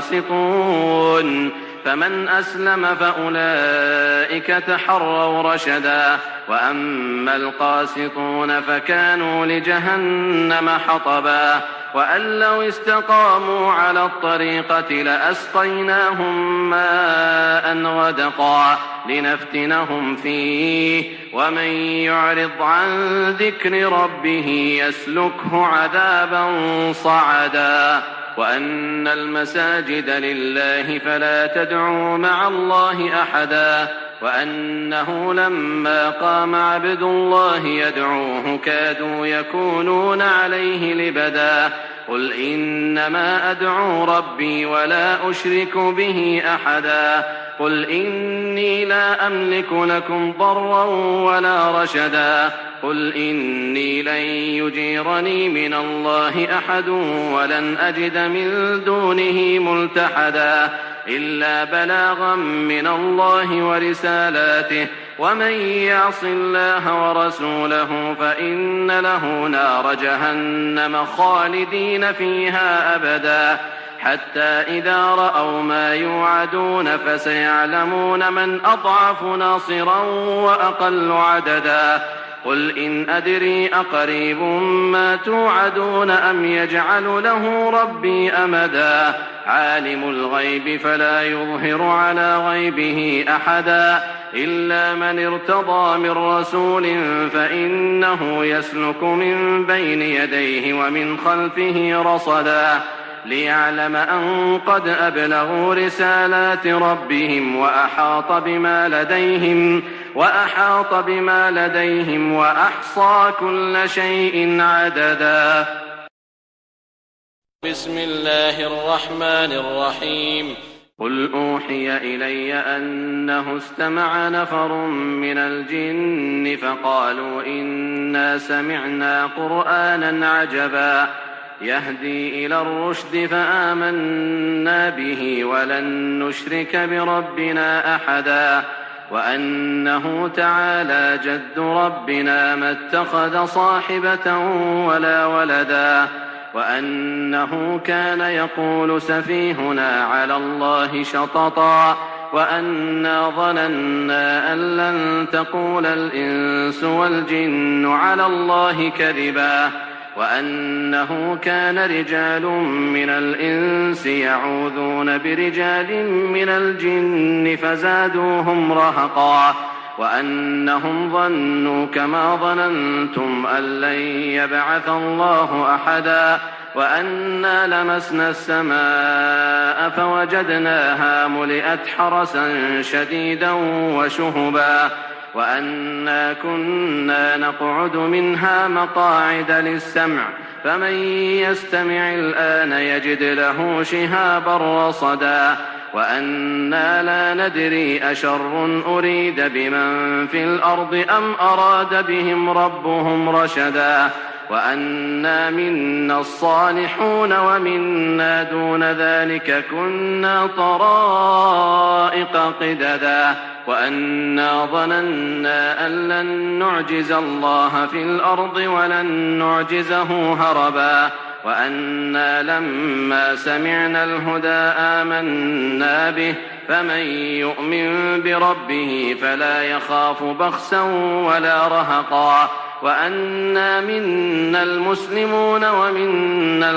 القاسطون فمن أسلم فأولئك تحروا رشدا وأما القاسطون فكانوا لجهنم حطبا وأن لو استقاموا على الطريقة لأسقيناهم ماء غدقا لنفتنهم فيه ومن يعرض عن ذكر ربه يسلكه عذابا صعدا وأن المساجد لله فلا تدعوا مع الله أحدا وأنه لما قام عبد الله يدعوه كادوا يكونون عليه لبدا قل إنما أدعو ربي ولا أشرك به أحدا قل إني لا أملك لكم ضرا ولا رشدا قل إني لن يجيرني من الله أحد ولن أجد من دونه ملتحدا إلا بلاغا من الله ورسالاته ومن يعص الله ورسوله فإن له نار جهنم خالدين فيها أبدا حتى إذا رأوا ما يوعدون فسيعلمون من أضعف ناصرا وأقل عددا قل إن أدري أقريب ما توعدون أم يجعل له ربي أمدا عالم الغيب فلا يظهر على غيبه أحدا إلا من ارتضى من رسول فإنه يسلك من بين يديه ومن خلفه رصدا ليعلم أن قد أبلغوا رسالات ربهم وأحاط بما لديهم وأحصى كل شيء عددا. بسم الله الرحمن الرحيم. قل أوحي إلي أنه استمع نفر من الجن فقالوا إنا سمعنا قرآنا عجبا يهدي إلى الرشد فآمنا به ولن نشرك بربنا أحدا وأنه تعالى جد ربنا ما اتخذ صاحبة ولا ولدا وأنه كان يقول سفيهنا على الله شططا وأنا ظننا أن لن تقول الإنس والجن على الله كذبا وأنه كان رجال من الإنس يعوذون برجال من الجن فزادوهم رهقا وأنهم ظنوا كما ظننتم أن لن يبعث الله أحدا وأنا لمسنا السماء فوجدناها ملئت حرسا شديدا وشهبا وأنا كنا نقعد منها مقاعد للسمع فمن يستمع الآن يجد له شهابا رصدا وأنا لا ندري أشر أريد بمن في الأرض أم أراد بهم ربهم رشدا وأنا منا الصالحون ومنا دون ذلك كنا طرائق قددا وأنا ظننا أن لن نعجز الله في الأرض ولن نعجزه هربا وأنا لما سمعنا الهدى آمنا به فمن يؤمن بربه فلا يخاف بخسا ولا رهقا وأنا منا المسلمون ومنا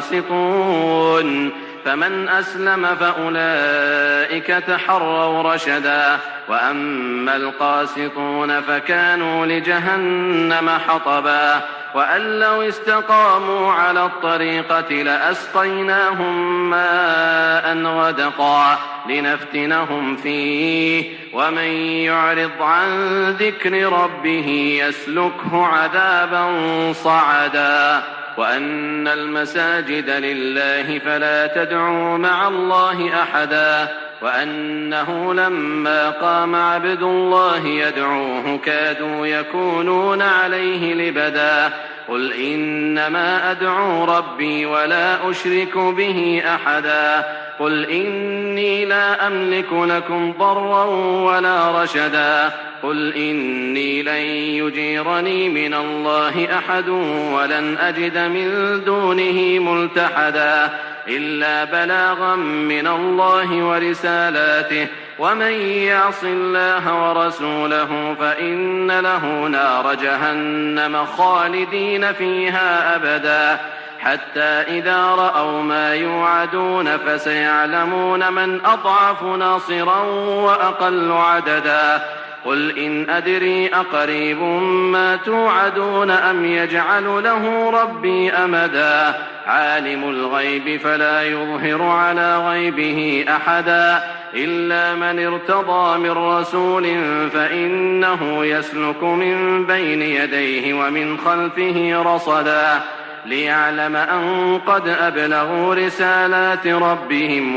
القاسطون فمن أسلم فأولئك تحروا رشدا وأما القاسطون فكانوا لجهنم حطبا وأن لو استقاموا على الطريقة لأسقيناهم ماء غدقا لنفتنهم فيه ومن يعرض عن ذكر ربه يسلكه عذابا صعدا وأن المساجد لله فلا تدعوا مع الله أحدا وأنه لما قام عبد الله يدعوه كادوا يكونون عليه لبدا قل إنما أدعو ربي ولا أشرك به أحدا قل إني لا أملك لكم ضرا ولا رشدا قل إني لن يجيرني من الله أحد ولن أجد من دونه ملتحدا إلا بلاغا من الله ورسالاته ومن يعص الله ورسوله فإن له نار جهنم خالدين فيها أبدا حتى إذا رأوا ما يوعدون فسيعلمون من أضعف ناصرا وأقل عددا قل إن أدري أقريب ما توعدون أم يجعل له ربي أمدا عالم الغيب فلا يظهر على غيبه أحدا إلا من ارتضى من رسول فإنه يسلك من بين يديه ومن خلفه رصدا ليعلم أن قد أبلغوا رسالات ربهم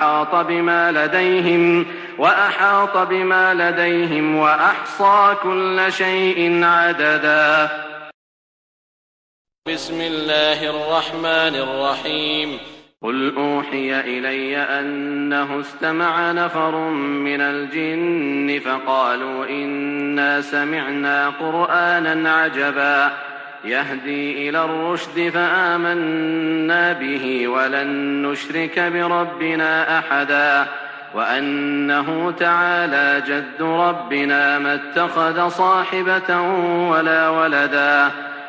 وأحاط بما لديهم وأحصى كل شيء عددا. بسم الله الرحمن الرحيم. قل أوحي إلي أنه استمع نفر من الجن فقالوا إنا سمعنا قرآنا عجبا يهدي إلى الرشد فآمنا به ولن نشرك بربنا أحدا وأنه تعالى جد ربنا ما اتخذ صاحبة ولا ولدا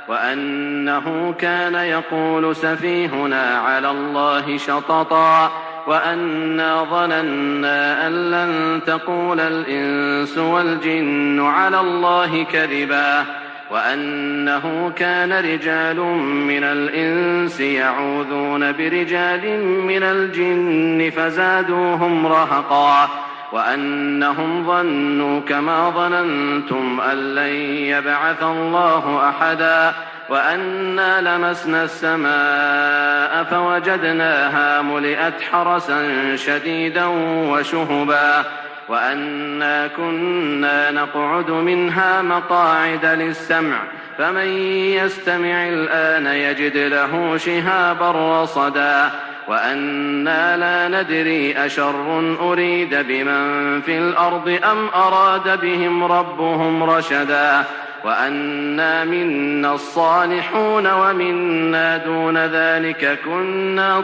وأنه كان يقول سفيهنا على الله شططا وأنا ظننا أن لن تقول الإنس والجن على الله كذبا وأنه كان رجال من الإنس يعوذون برجال من الجن فزادوهم رهقا وأنهم ظنوا كما ظننتم أن لن يبعث الله أحدا وأنا لمسنا السماء فوجدناها ملئت حرسا شديدا وشهبا وأنا كنا نقعد منها مقاعد للسمع فمن يستمع الآن يجد له شهابا رصدا وأنا لا ندري أشر أريد بمن في الأرض أم أراد بهم ربهم رشدا وأنا منا الصالحون ومنا دون ذلك كنا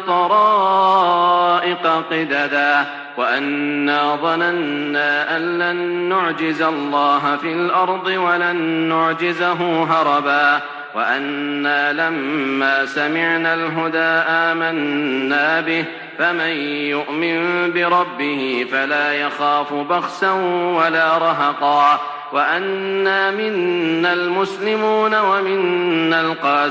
طرائق قددا وأنا ظننا أن لن نعجز الله في الأرض ولن نعجزه هربا وأنا لما سمعنا الهدى آمنا به فمن يؤمن بربه فلا يخاف بخسا ولا رهقا وأنا منا المسلمون ومنا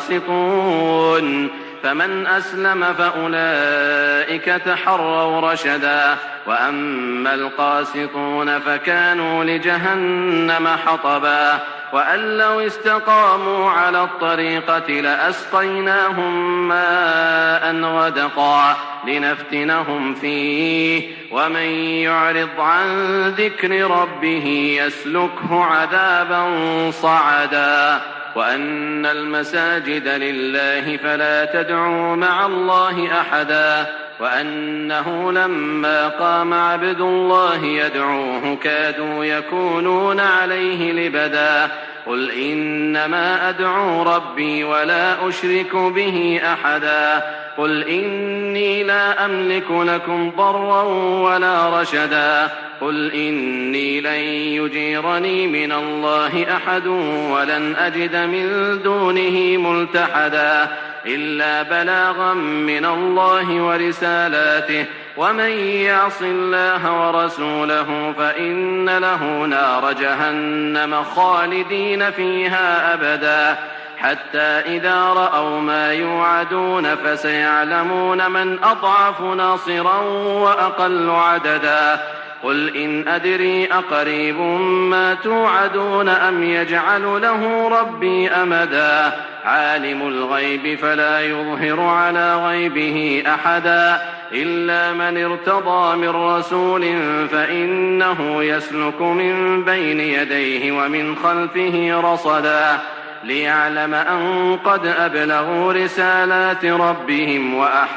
القاسطون فمن أسلم فأولئك تحروا رشدا وأما القاسطون فكانوا لجهنم حطبا وأن لو استقاموا على الطريقة لأسقيناهم ماء غدقا لنفتنهم فيه ومن يعرض عن ذكر ربه يسلكه عذابا صعدا وأن المساجد لله فلا تدعوا مع الله أحدا وأنه لما قام عبد الله يدعوه كادوا يكونون عليه لبدا قل إنما أدعو ربي ولا أشرك به أحدا قل إني لا أملك لكم ضرا ولا رشدا قل إني لن يجيرني من الله أحد ولن أجد من دونه ملتحدا إلا بلاغا من الله ورسالاته ومن يعص الله ورسوله فإن له نار جهنم خالدين فيها أبدا حتى إذا رأوا ما يوعدون فسيعلمون من أضعف ناصرا وأقل عددا قل إن أدري أقريب ما توعدون أم يجعل له ربي أمدا عالم الغيب فلا يظهر على غيبه أحدا إلا من ارتضى من رسول فإنه يسلك من بين يديه ومن خلفه رصدا ليعلم أن قد أبلغوا رسالات ربهم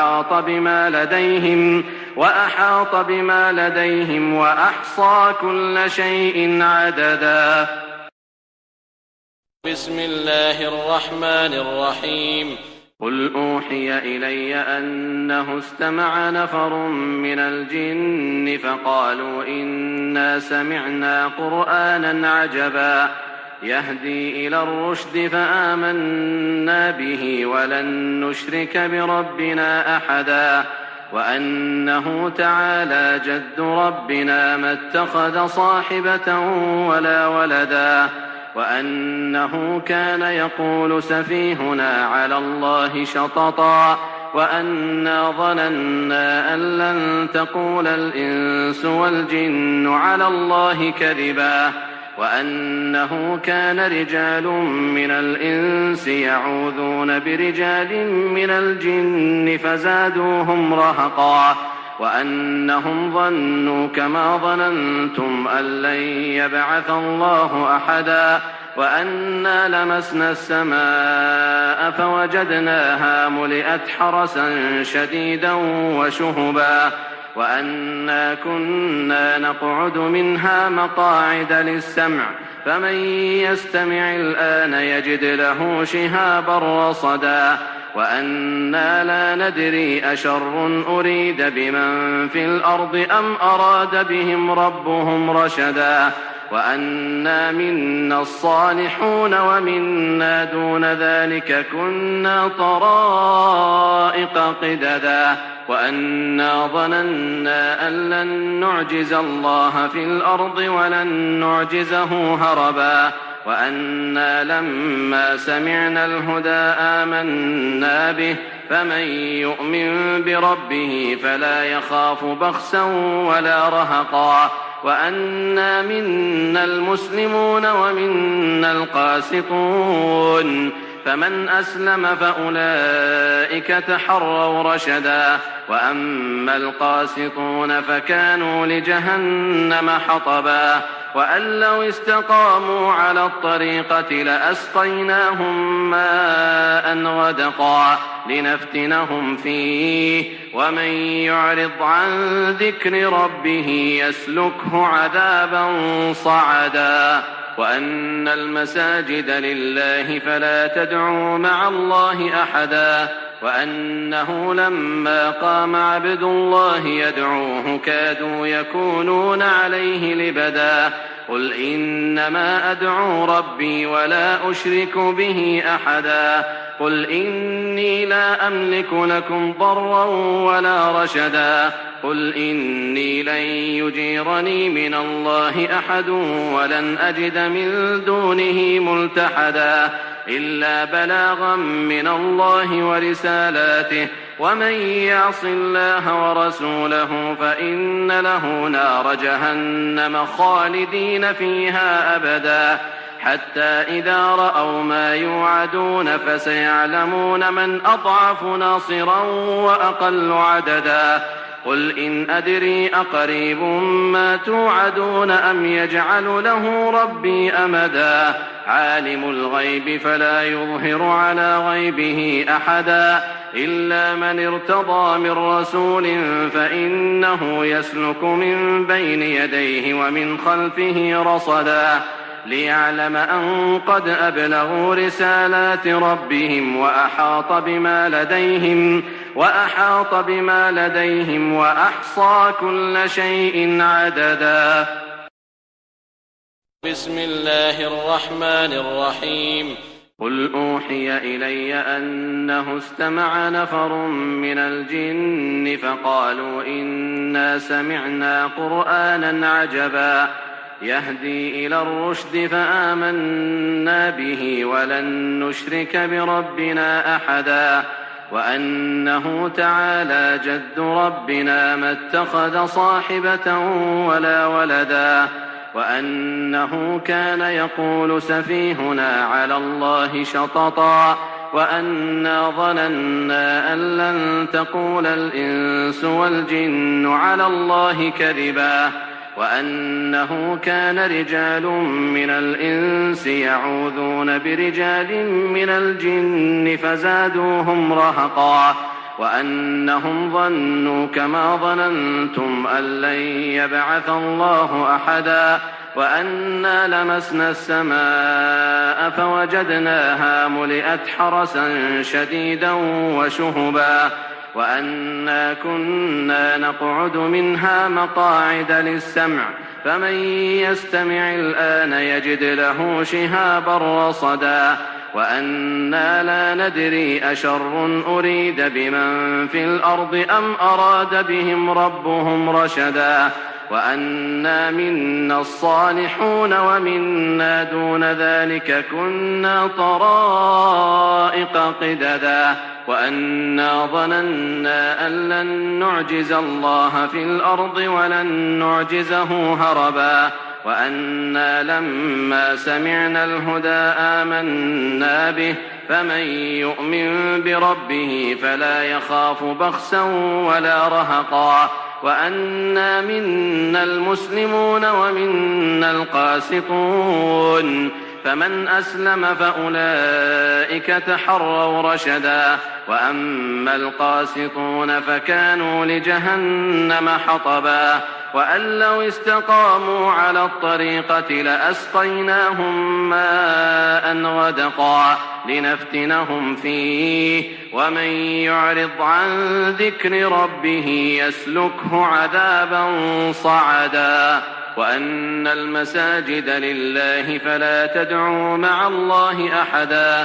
وأحاط بما لديهم وأحصى كل شيء عددا. بسم الله الرحمن الرحيم. قل أوحي إلي أنه استمع نفر من الجن فقالوا إنا سمعنا قرآنا عجبا يهدي إلى الرشد فآمنا به ولن نشرك بربنا أحدا وأنه تعالى جد ربنا ما اتخذ صاحبة ولا ولدا وأنه كان يقول سفيهنا على الله شططا وأنا ظننا أن لن تقول الإنس والجن على الله كذبا وأنه كان رجال من الإنس يعوذون برجال من الجن فزادوهم رهقا وأنهم ظنوا كما ظننتم أن لن يبعث الله أحدا وأنا لمسنا السماء فوجدناها ملئت حرسا شديدا وشهبا وأنا كنا نقعد منها مقاعد للسمع فمن يستمع الآن يجد له شهابا رصدا وأنا لا ندري أشر أريد بمن في الأرض أم أراد بهم ربهم رشدا وأنا منا الصالحون ومنا دون ذلك كنا طرائق قددا وأنا ظننا أن لن نعجز الله في الأرض ولن نعجزه هربا وأنا لما سمعنا الهدى آمنا به فمن يؤمن بربه فلا يخاف بخسا ولا رهقا وأنا منا المسلمون ومنا القاسطون فمن أسلم فأولئك تحروا رشدا وأما القاسطون فكانوا لجهنم حطبا وأن لو استقاموا على الطريقة لأسقيناهم ماء غدقا لنفتنهم فيه ومن يعرض عن ذكر ربه يسلكه عذابا صعدا وأن المساجد لله فلا تدعوا مع الله أحدا وأنه لما قام عبد الله يدعوه كادوا يكونون عليه لبدا قل إنما أدعو ربي ولا أشرك به أحدا قل إني لا أملك لكم ضرا ولا رشدا قل إني لن يجيرني من الله أحد ولن أجد من دونه ملتحدا إلا بلاغا من الله ورسالاته ومن يعص الله ورسوله فإن له نار جهنم خالدين فيها أبدا حتى إذا رأوا ما يوعدون فسيعلمون من أضعف ناصرا وأقل عددا قل إن أدري أقريب ما توعدون أم يجعل له ربي أمدا عالم الغيب فلا يظهر على غيبه أحدا إلا من ارتضى من رسول فإنه يسلك من بين يديه ومن خلفه رصدا ليعلم أن قد أبلغوا رسالات ربهم وأحاط بما لديهم وأحصى كل شيء عددا. بسم الله الرحمن الرحيم. قل أوحي إلي أنه استمع نفر من الجن فقالوا إنا سمعنا قرآنا عجبا يهدي إلى الرشد فآمنا به ولن نشرك بربنا أحدا وأنه تعالى جد ربنا ما اتخذ صاحبة ولا ولدا وأنه كان يقول سفيهنا على الله شططا وأنا ظننا أن لن تقول الإنس والجن على الله كذبا وأنه كان رجال من الإنس يعوذون برجال من الجن فزادوهم رهقا وأنهم ظنوا كما ظننتم أن لن يبعث الله أحدا وأنا لمسنا السماء فوجدناها ملئت حرسا شديدا وشهبا وأنا كنا نقعد منها مقاعد للسمع فمن يستمع الآن يجد له شهابا رصدا وأنا لا ندري أشر أريد بمن في الأرض أم أراد بهم ربهم رشدا وأنا منا الصالحون ومنا دون ذلك كنا طرائق قددا وأنا ظننا أن لن نعجز الله في الأرض ولن نعجزه هربا وأنا لما سمعنا الهدى آمنا به فمن يؤمن بربه فلا يخاف بخسا ولا رهقا وأنا منا المسلمون ومنا القاسطون فمن أسلم فأولئك تحروا رشدا وأما القاسطون فكانوا لجهنم حطبا وأن لو استقاموا على الطريقة لأسقيناهم ماء غدقا لنفتنهم فيه ومن يعرض عن ذكر ربه يسلكه عذابا صعدا وأن المساجد لله فلا تدعوا مع الله أحدا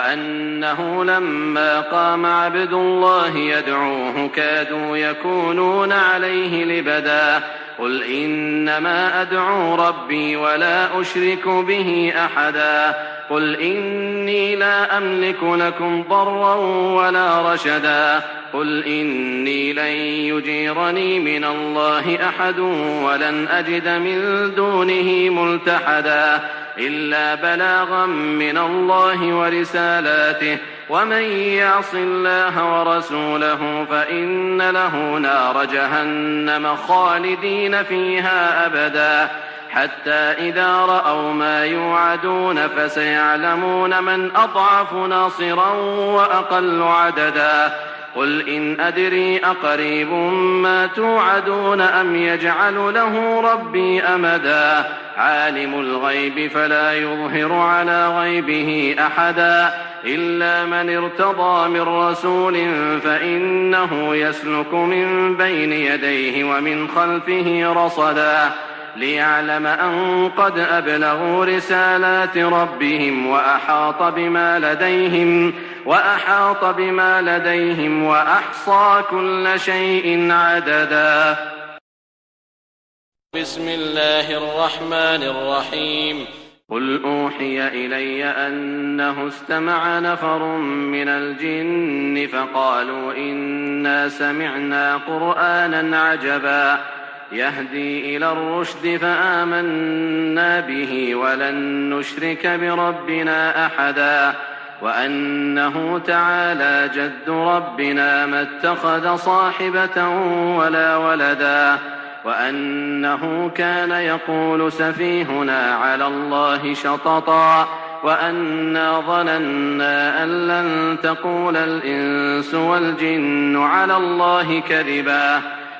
وأنه لما قام عبد الله يدعوه كادوا يكونون عليه لبدا قل إنما أدعو ربي ولا أشرك به أحدا قل إني لا أملك لكم ضرا ولا رشدا قل إني لن يجيرني من الله أحد ولن أجد من دونه ملتحدا إلا بلاغا من الله ورسالاته ومن يعص الله ورسوله فإن له نار جهنم خالدين فيها أبدا حتى إذا رأوا ما يوعدون فسيعلمون من أضعف ناصرا وأقل عددا قل إن أدري أقريب ما توعدون أم يجعل له ربي أمدا عالم الغيب فلا يظهر على غيبه أحدا إلا من ارتضى من رسول فإنه يسلك من بين يديه ومن خلفه رصدا ليعلم أن قد أبلغوا رسالات ربهم وأحاط بما لديهم وأحصى كل شيء عددا. بسم الله الرحمن الرحيم. قل أوحي إلي أنه استمع نفر من الجن فقالوا إنا سمعنا قرآنا عجبا يهدي إلى الرشد فآمنا به ولن نشرك بربنا أحدا وأنه تعالى جد ربنا ما اتخذ صاحبة ولا ولدا وأنه كان يقول سفيهنا على الله شططا وأنا ظننا أن لن تقول الإنس والجن على الله كذبا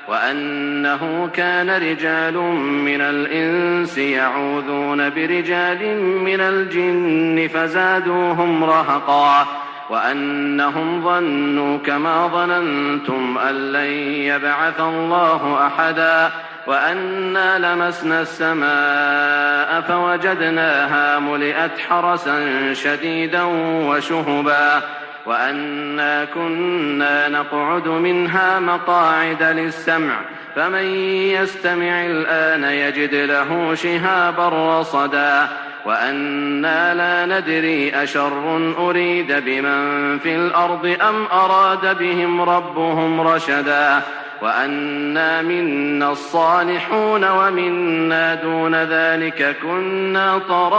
وأنه كان رجال من الإنس يعوذون برجال من الجن فزادوهم رهقا وأنهم ظنوا كما ظننتم أن لن يبعث الله أحدا وأنا لمسنا السماء فوجدناها ملئت حرسا شديدا وشهبا وأنا كنا نقعد منها مقاعد للسمع فمن يستمع الآن يجد له شهابا رصدا وأنا لا ندري أشر أريد بمن في الأرض أم أراد بهم ربهم رشدا وأنا منا الصالحون ومنا دون ذلك كنا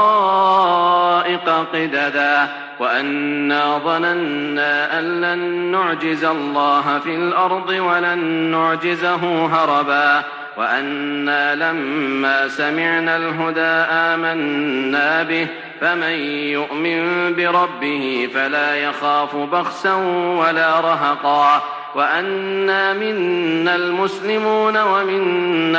طرائق قددا وأنا ظننا أن لن نعجز الله في الأرض ولن نعجزه هربا وأنا لما سمعنا الهدى آمنا به فمن يؤمن بربه فلا يخاف بخسا ولا رهقا وأنا منا المسلمون ومنا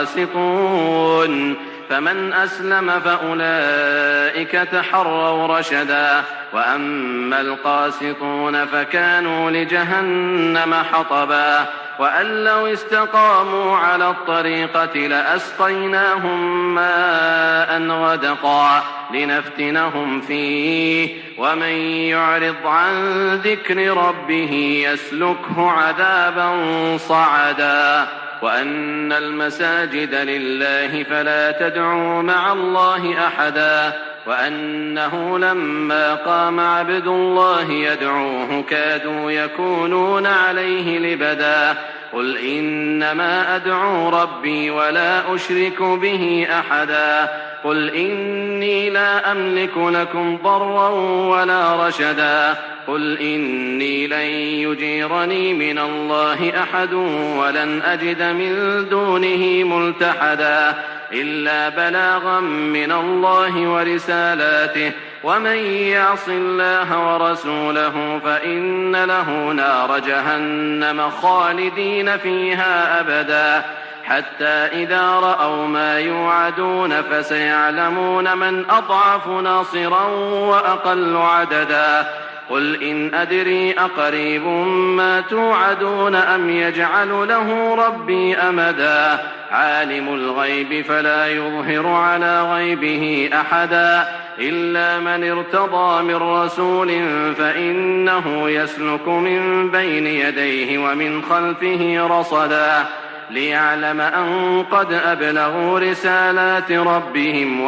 القاسطون فمن أسلم فأولئك تحروا رشدا وأما القاسطون فكانوا لجهنم حطبا وأن لو استقاموا على الطريقة لأسقيناهم ماء غدقا لنفتنهم فيه ومن يعرض عن ذكر ربه يسلكه عذابا صعدا وأن المساجد لله فلا تدعوا مع الله أحدا وأنه لما قام عبد الله يدعوه كادوا يكونون عليه لبدا قل إنما أدعو ربي ولا أشرك به أحدا قل إني لا أملك لكم ضرا ولا رشدا قل إني لن يجيرني من الله أحد ولن أجد من دونه ملتحدا إلا بلاغا من الله ورسالاته ومن يعص الله ورسوله فإن له نار جهنم خالدين فيها أبدا حتى إذا رأوا ما يوعدون فسيعلمون من أضعف ناصرا وأقل عددا قل إن أدري أقريب ما توعدون أم يجعل له ربي أمدا عالم الغيب فلا يظهر على غيبه أحدا إلا من ارتضى من رسول فإنه يسلك من بين يديه ومن خلفه رصدا ليعلم أن قد أبلغوا رسالات ربهم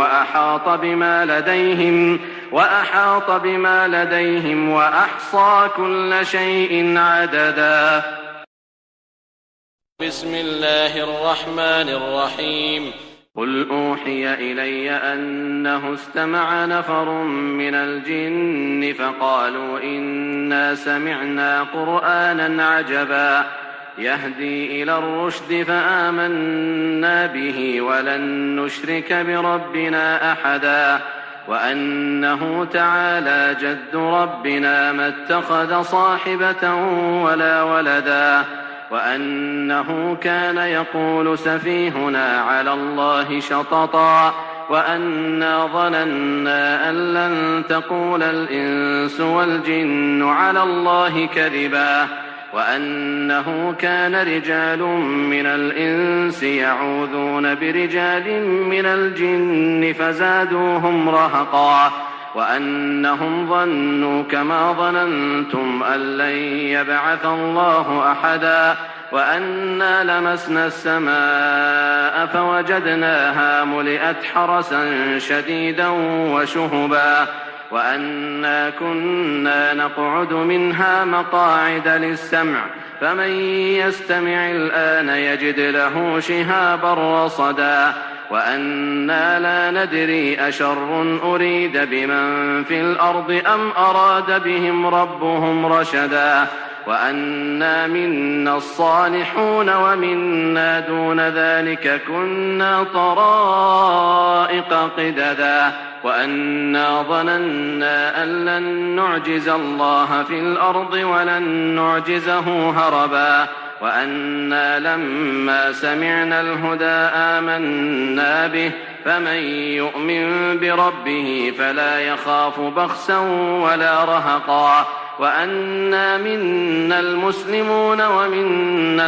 وأحاط بما لديهم وأحصى كل شيء عددا. بسم الله الرحمن الرحيم. قل أوحي إلي أنه استمع نفر من الجن فقالوا إنا سمعنا قرآنا عجبا يهدي إلى الرشد فآمنا به ولن نشرك بربنا أحدا وأنه تعالى جد ربنا ما اتخذ صاحبة ولا ولدا وأنه كان يقول سفيهنا على الله شططا وأنا ظننا أن لن تقول الإنس والجن على الله كذبا وأنه كان رجال من الإنس يعوذون برجال من الجن فزادوهم رهقا وأنهم ظنوا كما ظننتم أن لن يبعث الله أحدا وأنا لمسنا السماء فوجدناها ملئت حرسا شديدا وشهبا وأنا كنا نقعد منها مقاعد للسمع فمن يستمع الآن يجد له شهابا رصدا وأنا لا ندري أشر أريد بمن في الأرض أم أراد بهم ربهم رشدا وأنا منا الصالحون ومنا دون ذلك كنا طرائق قددا وأنا ظننا أن لن نعجز الله في الأرض ولن نعجزه هربا وأنا لما سمعنا الهدى آمنا به فمن يؤمن بربه فلا يخاف بخسا ولا رهقا وأنا منا المسلمون ومنا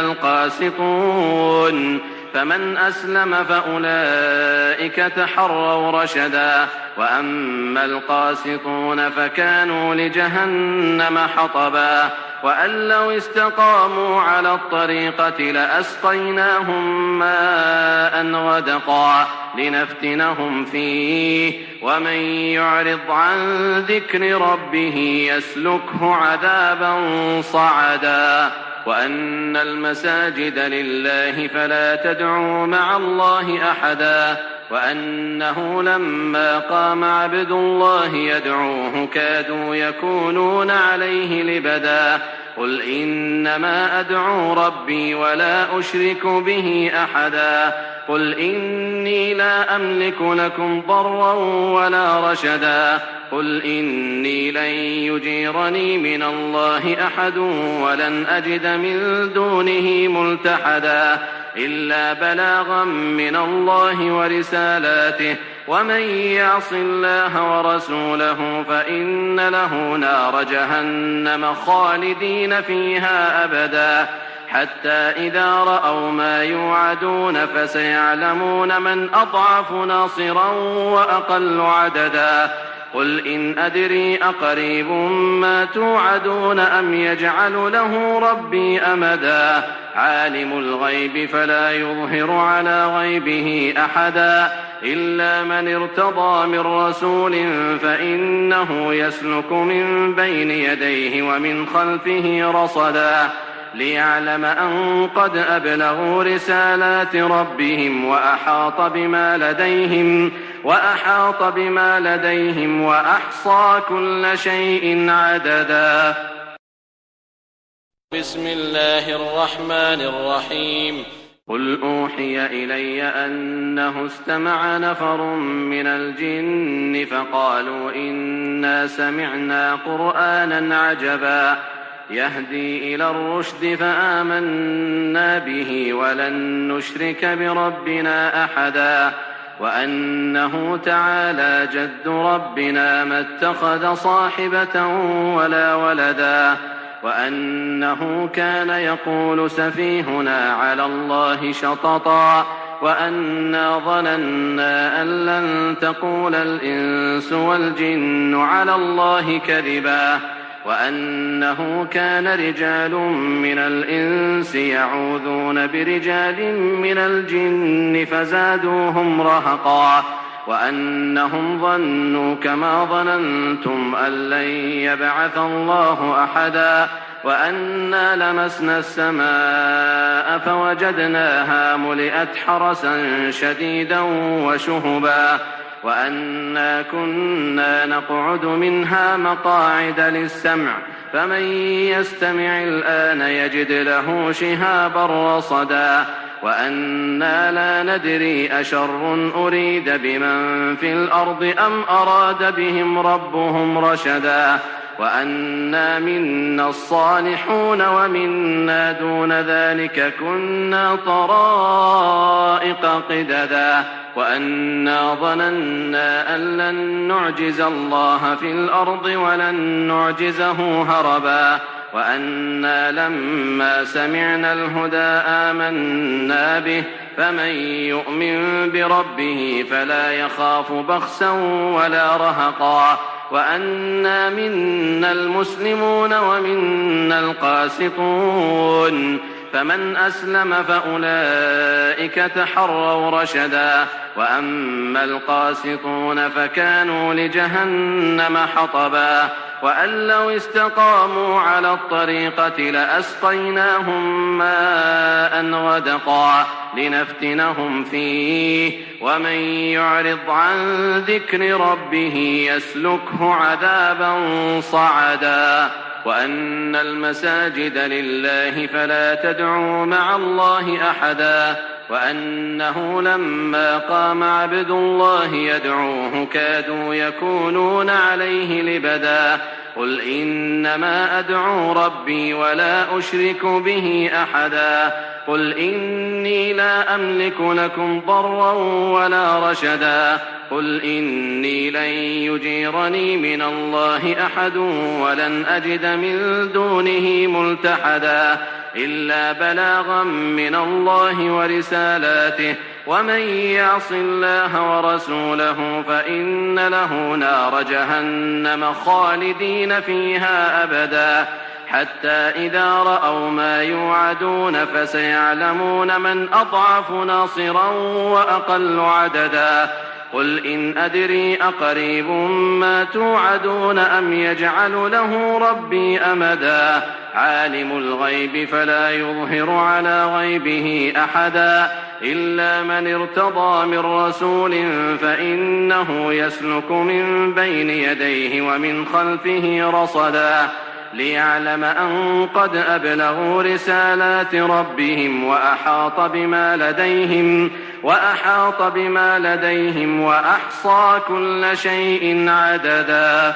القاسطون فمن أسلم فأولئك تحروا رشدا وأما القاسطون فكانوا لجهنم حطبا وأن لو استقاموا على الطريقة لأسقيناهم ماء غدقا لنفتنهم فيه ومن يعرض عن ذكر ربه يسلكه عذابا صعدا وأن المساجد لله فلا تدعوا مع الله أحدا وأنه لما قام عبد الله يدعوه كادوا يكونون عليه لبدا قل إنما أدعو ربي ولا أشرك به أحدا قل إني لا أملك لكم ضرا ولا رشدا قل إني لن يجيرني من الله أحد ولن أجد من دونه ملتحدا إلا بلاغا من الله ورسالاته ومن يعص الله ورسوله فإن له نار جهنم خالدين فيها أبدا حتى إذا رأوا ما يوعدون فسيعلمون من أضعف ناصرا وأقل عددا قل إن أدري أقريب ما توعدون أم يجعل له ربي أمدا عالم الغيب فلا يظهر على غيبه أحدا إلا من ارتضى من رسول فإنه يسلك من بين يديه ومن خلفه رصدا ليعلم أن قد أبلغوا رسالات ربهم وأحاط بما لديهم وأحصى كل شيء عددا. بسم الله الرحمن الرحيم. قل أوحي إلي أنه استمع نفر من الجن فقالوا إنا سمعنا قرآنا عجبا يهدي إلى الرشد فآمنا به ولن نشرك بربنا أحدا وأنه تعالى جد ربنا ما اتخذ صاحبة ولا ولدا وأنه كان يقول سفيهنا على الله شططا وأنا ظننا أن لن تقول الإنس والجن على الله كذبا وأنه كان رجال من الإنس يعوذون برجال من الجن فزادوهم رهقا وأنهم ظنوا كما ظننتم أن لن يبعث الله أحدا وأنا لمسنا السماء فوجدناها ملئت حرسا شديدا وشهبا وأنا كنا نقعد منها مقاعد للسمع فمن يستمع الآن يجد له شهابا رصدا وأنا لا ندري أشر أريد بمن في الأرض أم أراد بهم ربهم رشدا وأنا منا الصالحون ومنا دون ذلك كنا طرائق قددا وأنا ظننا أن لن نعجز الله في الأرض ولن نعجزه هربا وأنا لما سمعنا الهدى آمنا به فمن يؤمن بربه فلا يخاف بخسا ولا رهقا وأنا منا المسلمون ومنا القاسطون فمن أسلم فأولئك تحروا رشدا وأما القاسطون فكانوا لجهنم حطبا وأن لو استقاموا على الطريقة لأسقيناهم ماء غدقا لنفتنهم فيه ومن يعرض عن ذكر ربه يسلكه عذابا صعدا وأن المساجد لله فلا تدعوا مع الله أحدا وأنه لما قام عبد الله يدعوه كادوا يكونون عليه لبدا قل إنما أدعو ربي ولا أشرك به أحدا قل إني لا أملك لكم ضرا ولا رشدا قل إني لن يجيرني من الله أحد ولن أجد من دونه ملتحدا إلا بلاغا من الله ورسالاته ومن يعص الله ورسوله فإن له نار جهنم خالدين فيها أبدا حتى إذا رأوا ما يوعدون فسيعلمون من أضعف ناصرا وأقل عددا قل إن أدري أقريب ما توعدون أم يجعل له ربي أمدا عالم الغيب فلا يظهر على غيبه أحدا إلا من ارتضى من رسول فإنه يسلك من بين يديه ومن خلفه رصدا ليعلم أن قد أبلغوا رسالات ربهم وأحاط بما لديهم وأحصى كل شيء عددا.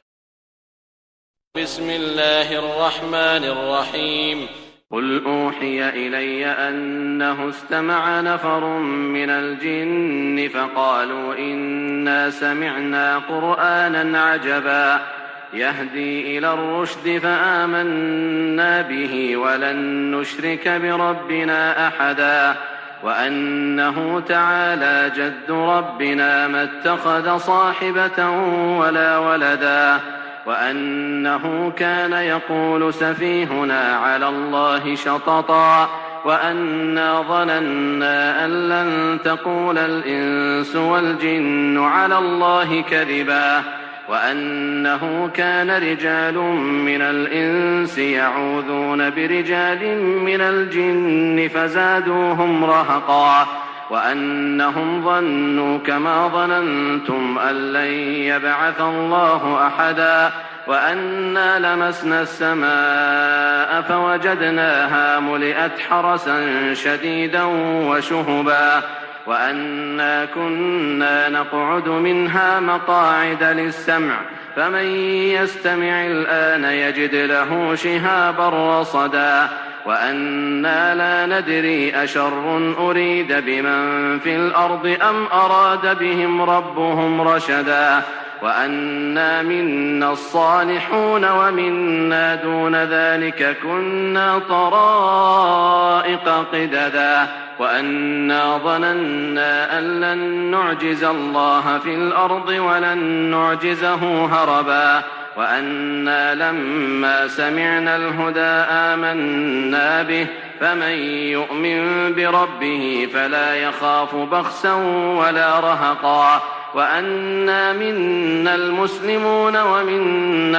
بسم الله الرحمن الرحيم. قل أوحي إلي أنه استمع نفر من الجن فقالوا إنا سمعنا قرآنا عجبا يهدي إلى الرشد فآمنا به ولن نشرك بربنا أحدا وأنه تعالى جد ربنا ما اتخذ صاحبة ولا ولدا وأنه كان يقول سفيهنا على الله شططا وأنا ظننا أن لن تقول الإنس والجن على الله كذبا وأنه كان رجال من الإنس يعوذون برجال من الجن فزادوهم رهقا وأنهم ظنوا كما ظننتم أن لن يبعث الله أحدا وأنا لمسنا السماء فوجدناها ملئت حرسا شديدا وشهبا وأنا كنا نقعد منها مقاعد للسمع فمن يستمع الآن يجد له شهابا رصدا وأنا لا ندري أشر أريد بمن في الأرض أم أراد بهم ربهم رشدا وأنا منا الصالحون ومنا دون ذلك كنا طرائق قددا وأنا ظننا أن لن نعجز الله في الأرض ولن نعجزه هربا وأنا لما سمعنا الهدى آمنا به فمن يؤمن بربه فلا يخاف بخسا ولا رهقا وأنا منا المسلمون ومنا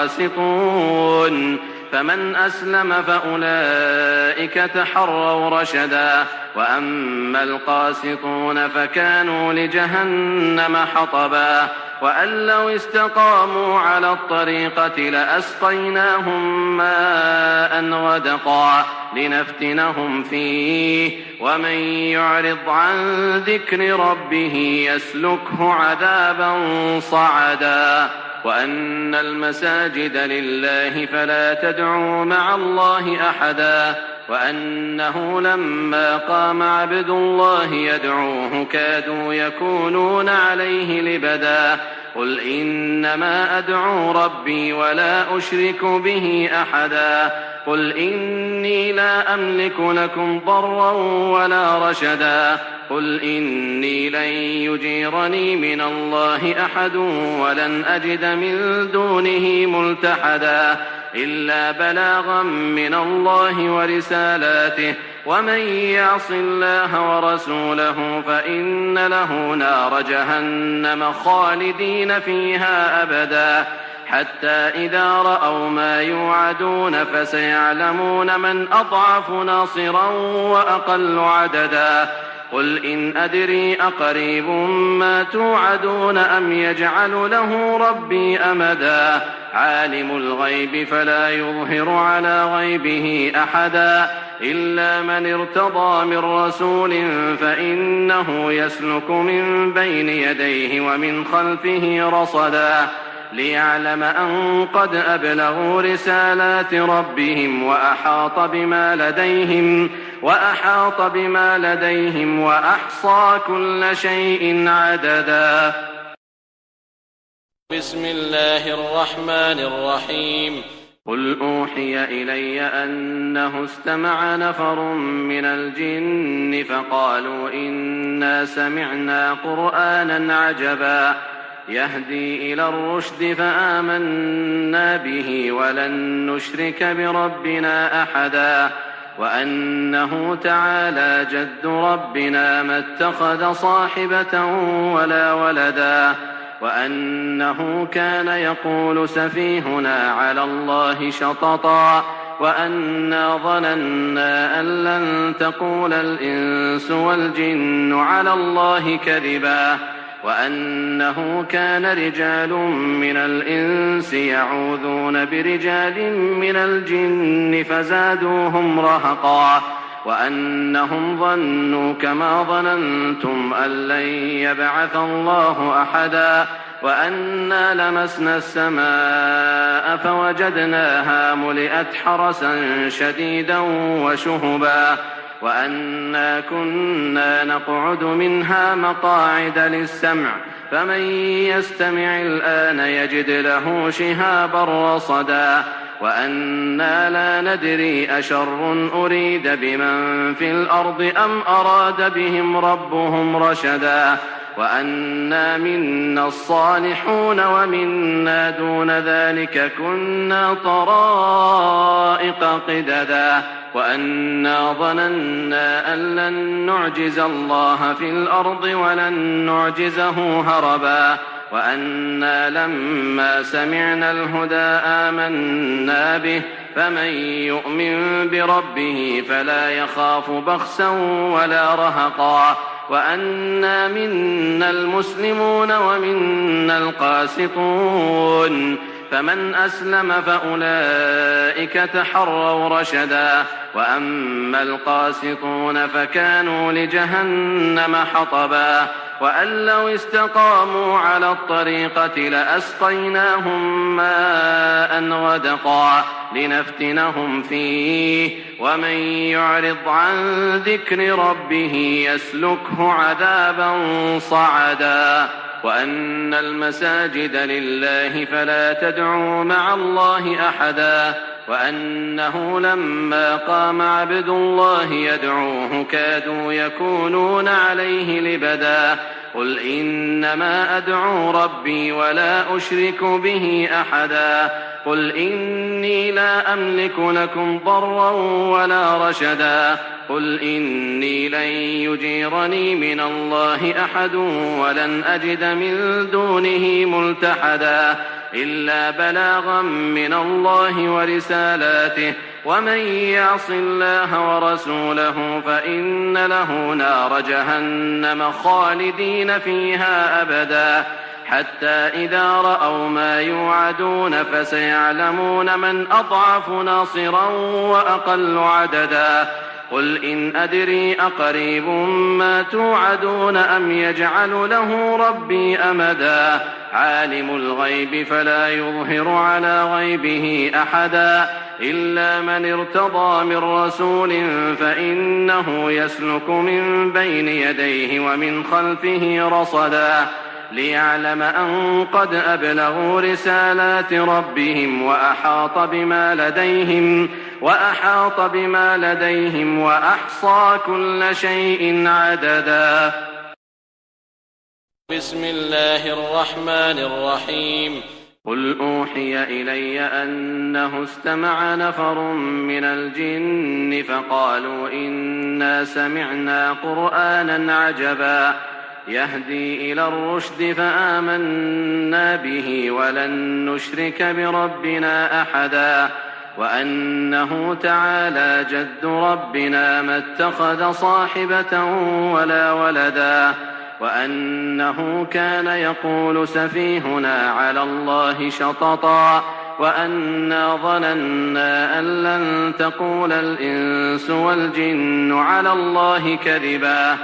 القاسطون فمن أسلم فأولئك تحروا رشدا وأما القاسطون فكانوا لجهنم حطبا وأن لو استقاموا على الطريقة لأسقيناهم ماء غدقا لنفتنهم فيه ومن يعرض عن ذكر ربه يسلكه عذابا صعدا وأن المساجد لله فلا تدعوا مع الله أحدا وأنه لما قام عبد الله يدعوه كادوا يكونون عليه لبدا قل إنما أدعو ربي ولا أشرك به أحدا قل إني لا أملك لكم ضرا ولا رشدا قل إني لن يجيرني من الله أحد ولن أجد من دونه ملتحدا إلا بلاغا من الله ورسالاته ومن يعص الله ورسوله فإن له نار جهنم خالدين فيها أبدا حتى إذا رأوا ما يوعدون فسيعلمون من أضعف ناصرا وأقل عددا قل إن أدري أقريب ما توعدون أم يجعل له ربي أمدا عالم الغيب فلا يظهر على غيبه أحدا إلا من ارتضى من رسول فإنه يسلك من بين يديه ومن خلفه رصدا ليعلم أن قد أبلغوا رسالات ربهم وأحاط بما لديهم وأحصى كل شيء عددا. بسم الله الرحمن الرحيم. قل أوحي إلي أنه استمع نفر من الجن فقالوا إنا سمعنا قرآنا عجبا يهدي إلى الرشد فآمنا به ولن نشرك بربنا أحدا وأنه تعالى جد ربنا ما اتخذ صاحبة ولا ولدا وأنه كان يقول سفيهنا على الله شططا وأنا ظننا أن لن تقول الإنس والجن على الله كذبا وأنه كان رجال من الإنس يعوذون برجال من الجن فزادوهم رهقا وأنهم ظنوا كما ظننتم أن لن يبعث الله أحدا وأنا لمسنا السماء فوجدناها ملئت حرسا شديدا وشهبا وأنا كنا نقعد منها مقاعد للسمع فمن يستمع الآن يجد له شهابا رصدا وأنا لا ندري أشر أريد بمن في الأرض أم أراد بهم ربهم رشدا وأنا منا الصالحون ومنا دون ذلك كنا طرائق قددا وأنا ظننا أن لن نعجز الله في الأرض ولن نعجزه هربا وأنا لما سمعنا الهدى آمنا به فمن يؤمن بربه فلا يخاف بخسا ولا رهقا وأنا منا المسلمون ومنا القاسطون فمن أسلم فأولئك تحروا رشدا وأما القاسطون فكانوا لجهنم حطبا وأن لو استقاموا على الطريقة لأسقيناهم ماء غدقا لنفتنهم فيه ومن يعرض عن ذكر ربه يسلكه عذابا صعدا وأن المساجد لله فلا تدعوا مع الله أحدا وأنه لما قام عبد الله يدعوه كادوا يكونون عليه لبدا قل إنما أدعو ربي ولا أشرك به أحدا قل إني لا أملك لكم ضرا ولا رشدا قل إني لن يجيرني من الله أحد ولن أجد من دونه ملتحدا إلا بلاغا من الله ورسالاته ومن يعص الله ورسوله فإن له نار جهنم خالدين فيها أبدا حتى إذا رأوا ما يوعدون فسيعلمون من أضعف ناصرا وأقل عددا قل إن أدري أقريب ما توعدون أم يجعل له ربي أمدا عالم الغيب فلا يظهر على غيبه أحدا إلا من ارتضى من رسول فإنه يسلك من بين يديه ومن خلفه رصدا ليعلم أن قد أبلغوا رسالات ربهم وأحاط بما لديهم وأحصى كل شيء عددا. بسم الله الرحمن الرحيم. قل أوحي إلي أنه استمع نفر من الجن فقالوا إنا سمعنا قرآنا عجبا يهدي إلى الرشد فآمنا به ولن نشرك بربنا أحدا وأنه تعالى جد ربنا ما اتخذ صاحبة ولا ولدا وأنه كان يقول سفيهنا على الله شططا وأنا ظننا أن لن تقول الإنس والجن على الله كذبا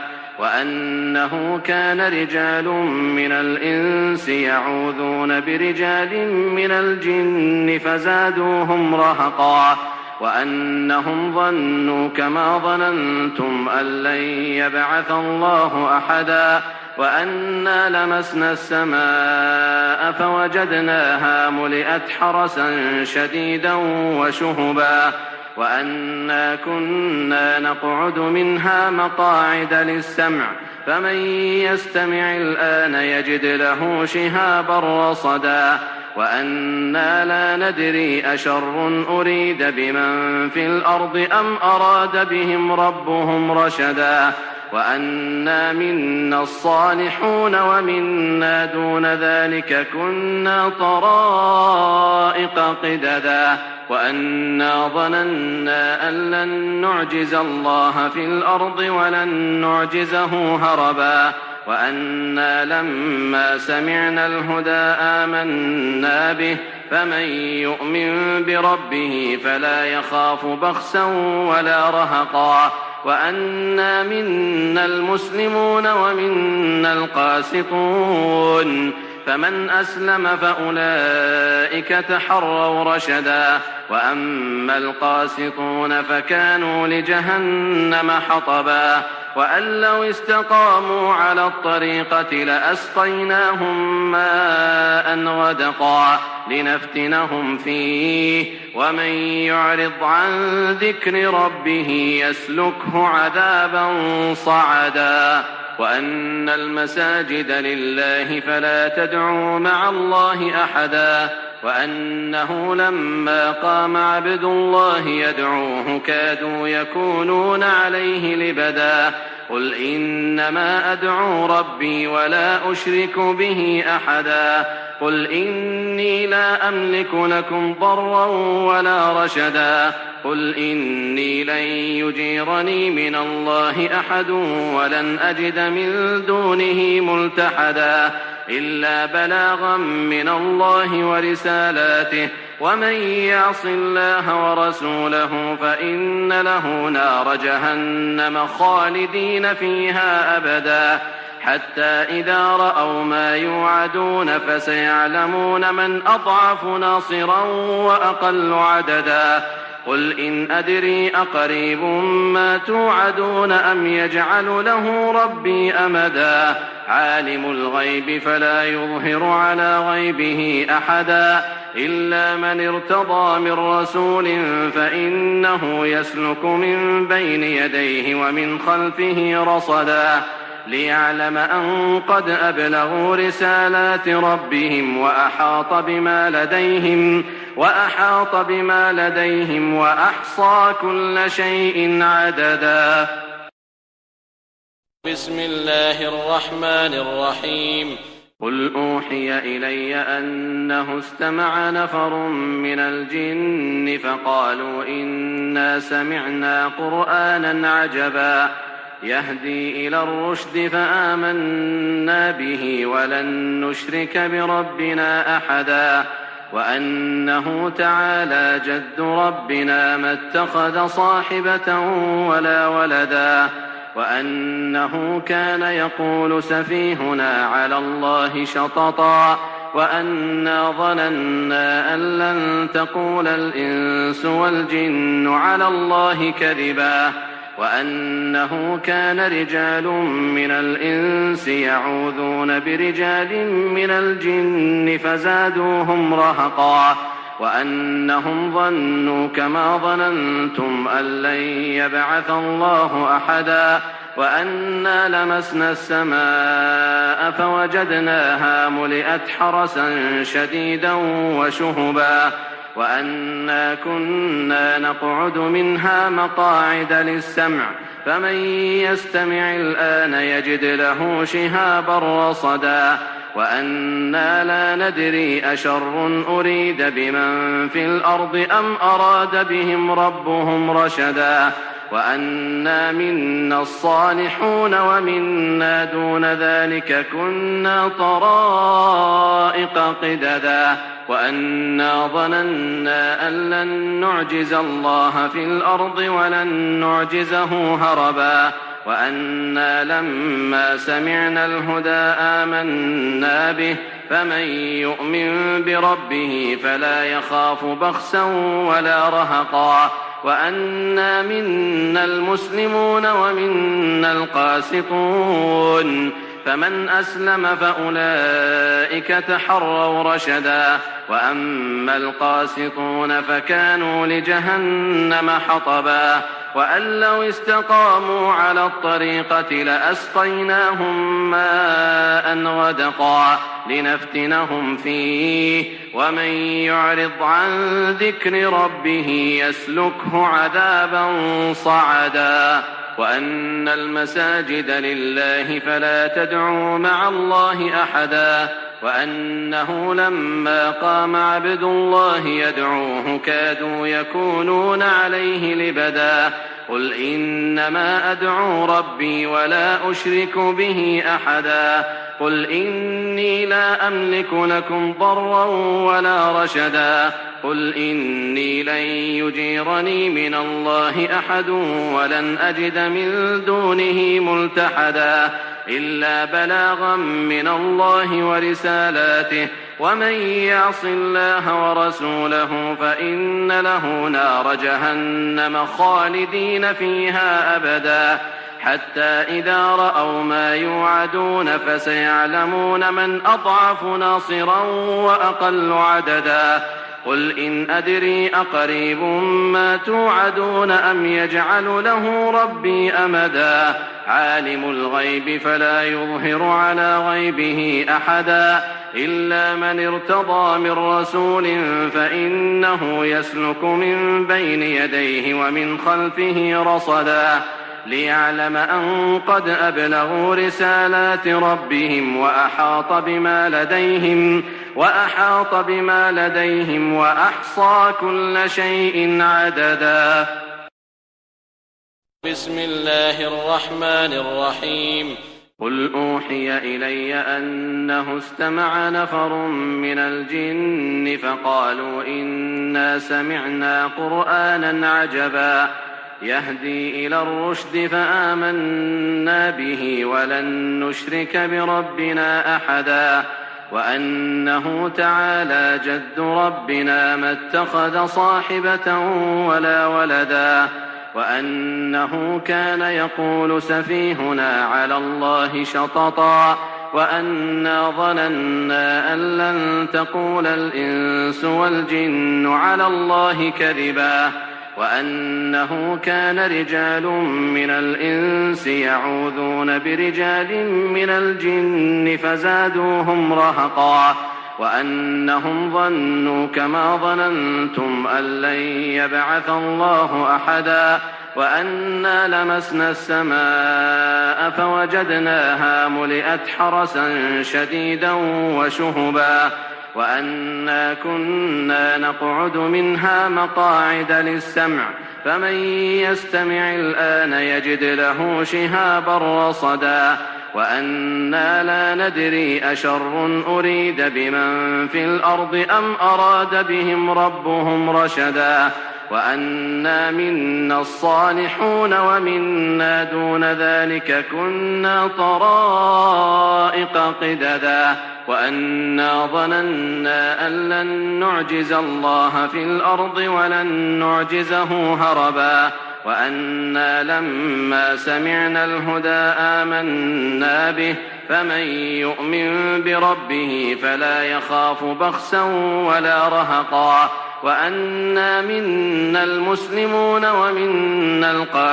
وأنه كان رجال من الإنس يعوذون برجال من الجن فزادوهم رهقا وأنهم ظنوا كما ظننتم أن لن يبعث الله أحدا وأنا لمسنا السماء فوجدناها ملئت حرسا شديدا وشهبا وأنا كنا نقعد منها مقاعد للسمع فمن يستمع الآن يجد له شهابا رصدا وأنا لا ندري أشر أريد بمن في الأرض أم أراد بهم ربهم رشدا وأنا منا الصالحون ومنا دون ذلك كنا طرائق قددا وأنا ظننا أن لن نعجز الله في الأرض ولن نعجزه هربا وأنا لما سمعنا الهدى آمنا به فمن يؤمن بربه فلا يخاف بخسا ولا رهقا وأنا منا المسلمون ومنا القاسطون فمن أسلم فأولئك تحروا رشدا وأما القاسطون فكانوا لجهنم حطبا وأن لو استقاموا على الطريقة لأسقيناهم ماء غدقا لنفتنهم فيه ومن يعرض عن ذكر ربه يسلكه عذابا صعدا وأن المساجد لله فلا تدعوا مع الله أحدا وأنه لما قام عبد الله يدعوه كادوا يكونون عليه لبدا قل إنما أدعو ربي ولا أشرك به أحدا قل إني لا أملك لكم ضرا ولا رشدا قل إني لن يجيرني من الله أحد ولن أجد من دونه ملتحدا إلا بلاغا من الله ورسالاته ومن يعص الله ورسوله فإن له نار جهنم خالدين فيها أبدا حتى إذا رأوا ما يوعدون فسيعلمون من أضعف ناصرا وأقل عددا قل إن أدري أقريب ما توعدون أم يجعل له ربي أمدا عالم الغيب فلا يظهر على غيبه أحدا إلا من ارتضى من رسول فإنه يسلك من بين يديه ومن خلفه رصدا ليعلم أن قد أبلغوا رسالات ربهم وأحاط بما لديهم وأحصى كل شيء عددا. بسم الله الرحمن الرحيم. قل أوحي إلي أنه استمع نفر من الجن فقالوا إنا سمعنا قرآنا عجبا يهدي إلى الرشد فآمنا به ولن نشرك بربنا أحدا وأنه تعالى جد ربنا ما اتخذ صاحبة ولا ولدا وأنه كان يقول سفيهنا على الله شططا وأنا ظننا أن لن تقول الإنس والجن على الله كذبا وأنه كان رجال من الإنس يعوذون برجال من الجن فزادوهم رهقا وأنهم ظنوا كما ظننتم أن لن يبعث الله أحدا وأنا لمسنا السماء فوجدناها ملئت حرسا شديدا وشهبا وأنا كنا نقعد منها مقاعد للسمع فمن يستمع الآن يجد له شهابا رصدا وأنا لا ندري أشر أريد بمن في الأرض أم أراد بهم ربهم رشدا وأنا منا الصالحون ومنا دون ذلك كنا طرائق قددا وأنا ظننا أن لن نعجز الله في الأرض ولن نعجزه هربا وأنا لما سمعنا الهدى آمنا به فمن يؤمن بربه فلا يخاف بخسا ولا رهقا وأنا منا المسلمون ومنا القاسطون فمن أسلم فأولئك تحروا رشدا وأما القاسطون فكانوا لجهنم حطبا وأن لو استقاموا على الطريقة لأسقيناهم ماء غدقا لنفتنهم فيه ومن يعرض عن ذكر ربه يسلكه عذابا صعدا وأن المساجد لله فلا تدعوا مع الله أحدا وأنه لما قام عبد الله يدعوه كادوا يكونون عليه لبدا قل إنما أدعو ربي ولا أشرك به أحدا قل إني لا أملك لكم ضرا ولا رشدا قل إني لن يجيرني من الله أحد ولن أجد من دونه ملتحدا إلا بلاغا من الله ورسالاته ومن يعص الله ورسوله فإن له نار جهنم خالدين فيها أبدا حتى إذا رأوا ما يوعدون فسيعلمون من أضعف ناصرا وأقل عددا قل إن أدري أقريب ما توعدون أم يجعل له ربي أمدا عالم الغيب فلا يظهر على غيبه أحدا إلا من ارتضى من رسول فإنه يسلك من بين يديه ومن خلفه رصدا ليعلم أن قد أبلغوا رسالات ربهم وأحاط بما لديهم وأحصى كل شيء عددا. بسم الله الرحمن الرحيم. قل أوحي إلي أنه استمع نفر من الجن فقالوا إنا سمعنا قرآنا عجبا يهدي إلى الرشد فآمنا به ولن نشرك بربنا أحدا وأنه تعالى جد ربنا ما اتخذ صاحبة ولا ولدا وأنه كان يقول سفيهنا على الله شططا وأنا ظننا أن لن تقول الإنس والجن على الله كذبا وأنه كان رجال من الإنس يعوذون برجال من الجن فزادوهم رهقا وأنهم ظنوا كما ظننتم أن لن يبعث الله أحدا وأنا لمسنا السماء فوجدناها ملئت حرسا شديدا وشهبا وأنا كنا نقعد منها مقاعد للسمع فمن يستمع الآن يجد له شهابا رصدا وأنا لا ندري أشر أريد بمن في الأرض أم أراد بهم ربهم رشدا وأنا منا الصالحون ومنا دون ذلك كنا طرائق قددا وأنا ظننا أن لن نعجز الله في الأرض ولن نعجزه هربا وأنا لما سمعنا الهدى آمنا به فمن يؤمن بربه فلا يخاف بخسا ولا رهقا وأنا منا المسلمون ومنا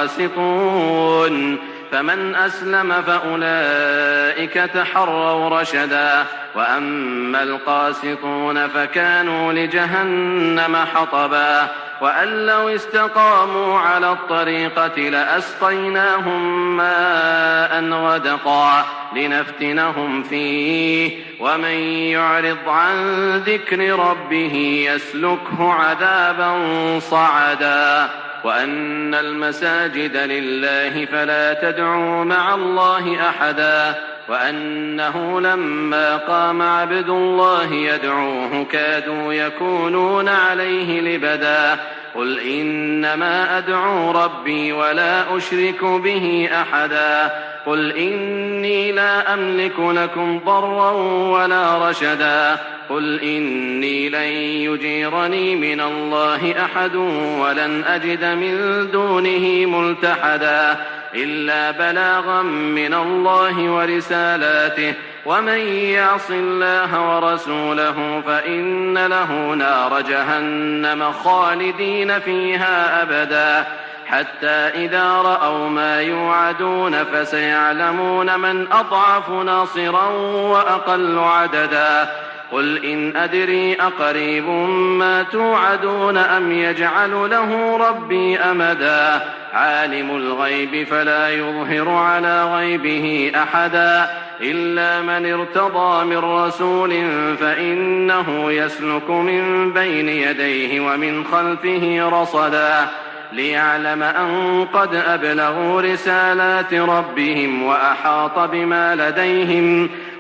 القاسطون فمن أسلم فأولئك تحروا رشدا وأما القاسطون فكانوا لجهنم حطبا وأن لو استقاموا على الطريقة لأسقيناهم ماء غدقا لنفتنهم فيه ومن يعرض عن ذكر ربه يسلكه عذابا صعدا وأن المساجد لله فلا تدعوا مع الله أحدا وأنه لما قام عبد الله يدعوه كادوا يكونون عليه لبدا قل إنما أدعو ربي ولا أشرك به أحدا قل إني لا أملك لكم ضرا ولا رشدا قل إني لن يجيرني من الله أحد ولن أجد من دونه ملتحدا إلا بلاغا من الله ورسالاته ومن يعص الله ورسوله فإن له نار جهنم خالدين فيها أبدا حتى إذا رأوا ما يوعدون فسيعلمون من أضعف ناصرا وأقل عددا قل إن أدري أقريب ما توعدون أم يجعل له ربي أمدا عالم الغيب فلا يظهر على غيبه أحدا إلا من ارتضى من رسول فإنه يسلك من بين يديه ومن خلفه رصدا ليعلم أن قد أبلغوا رسالات ربهم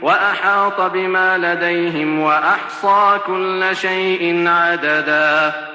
وأحاط بما لديهم وأحصى كل شيء عددا.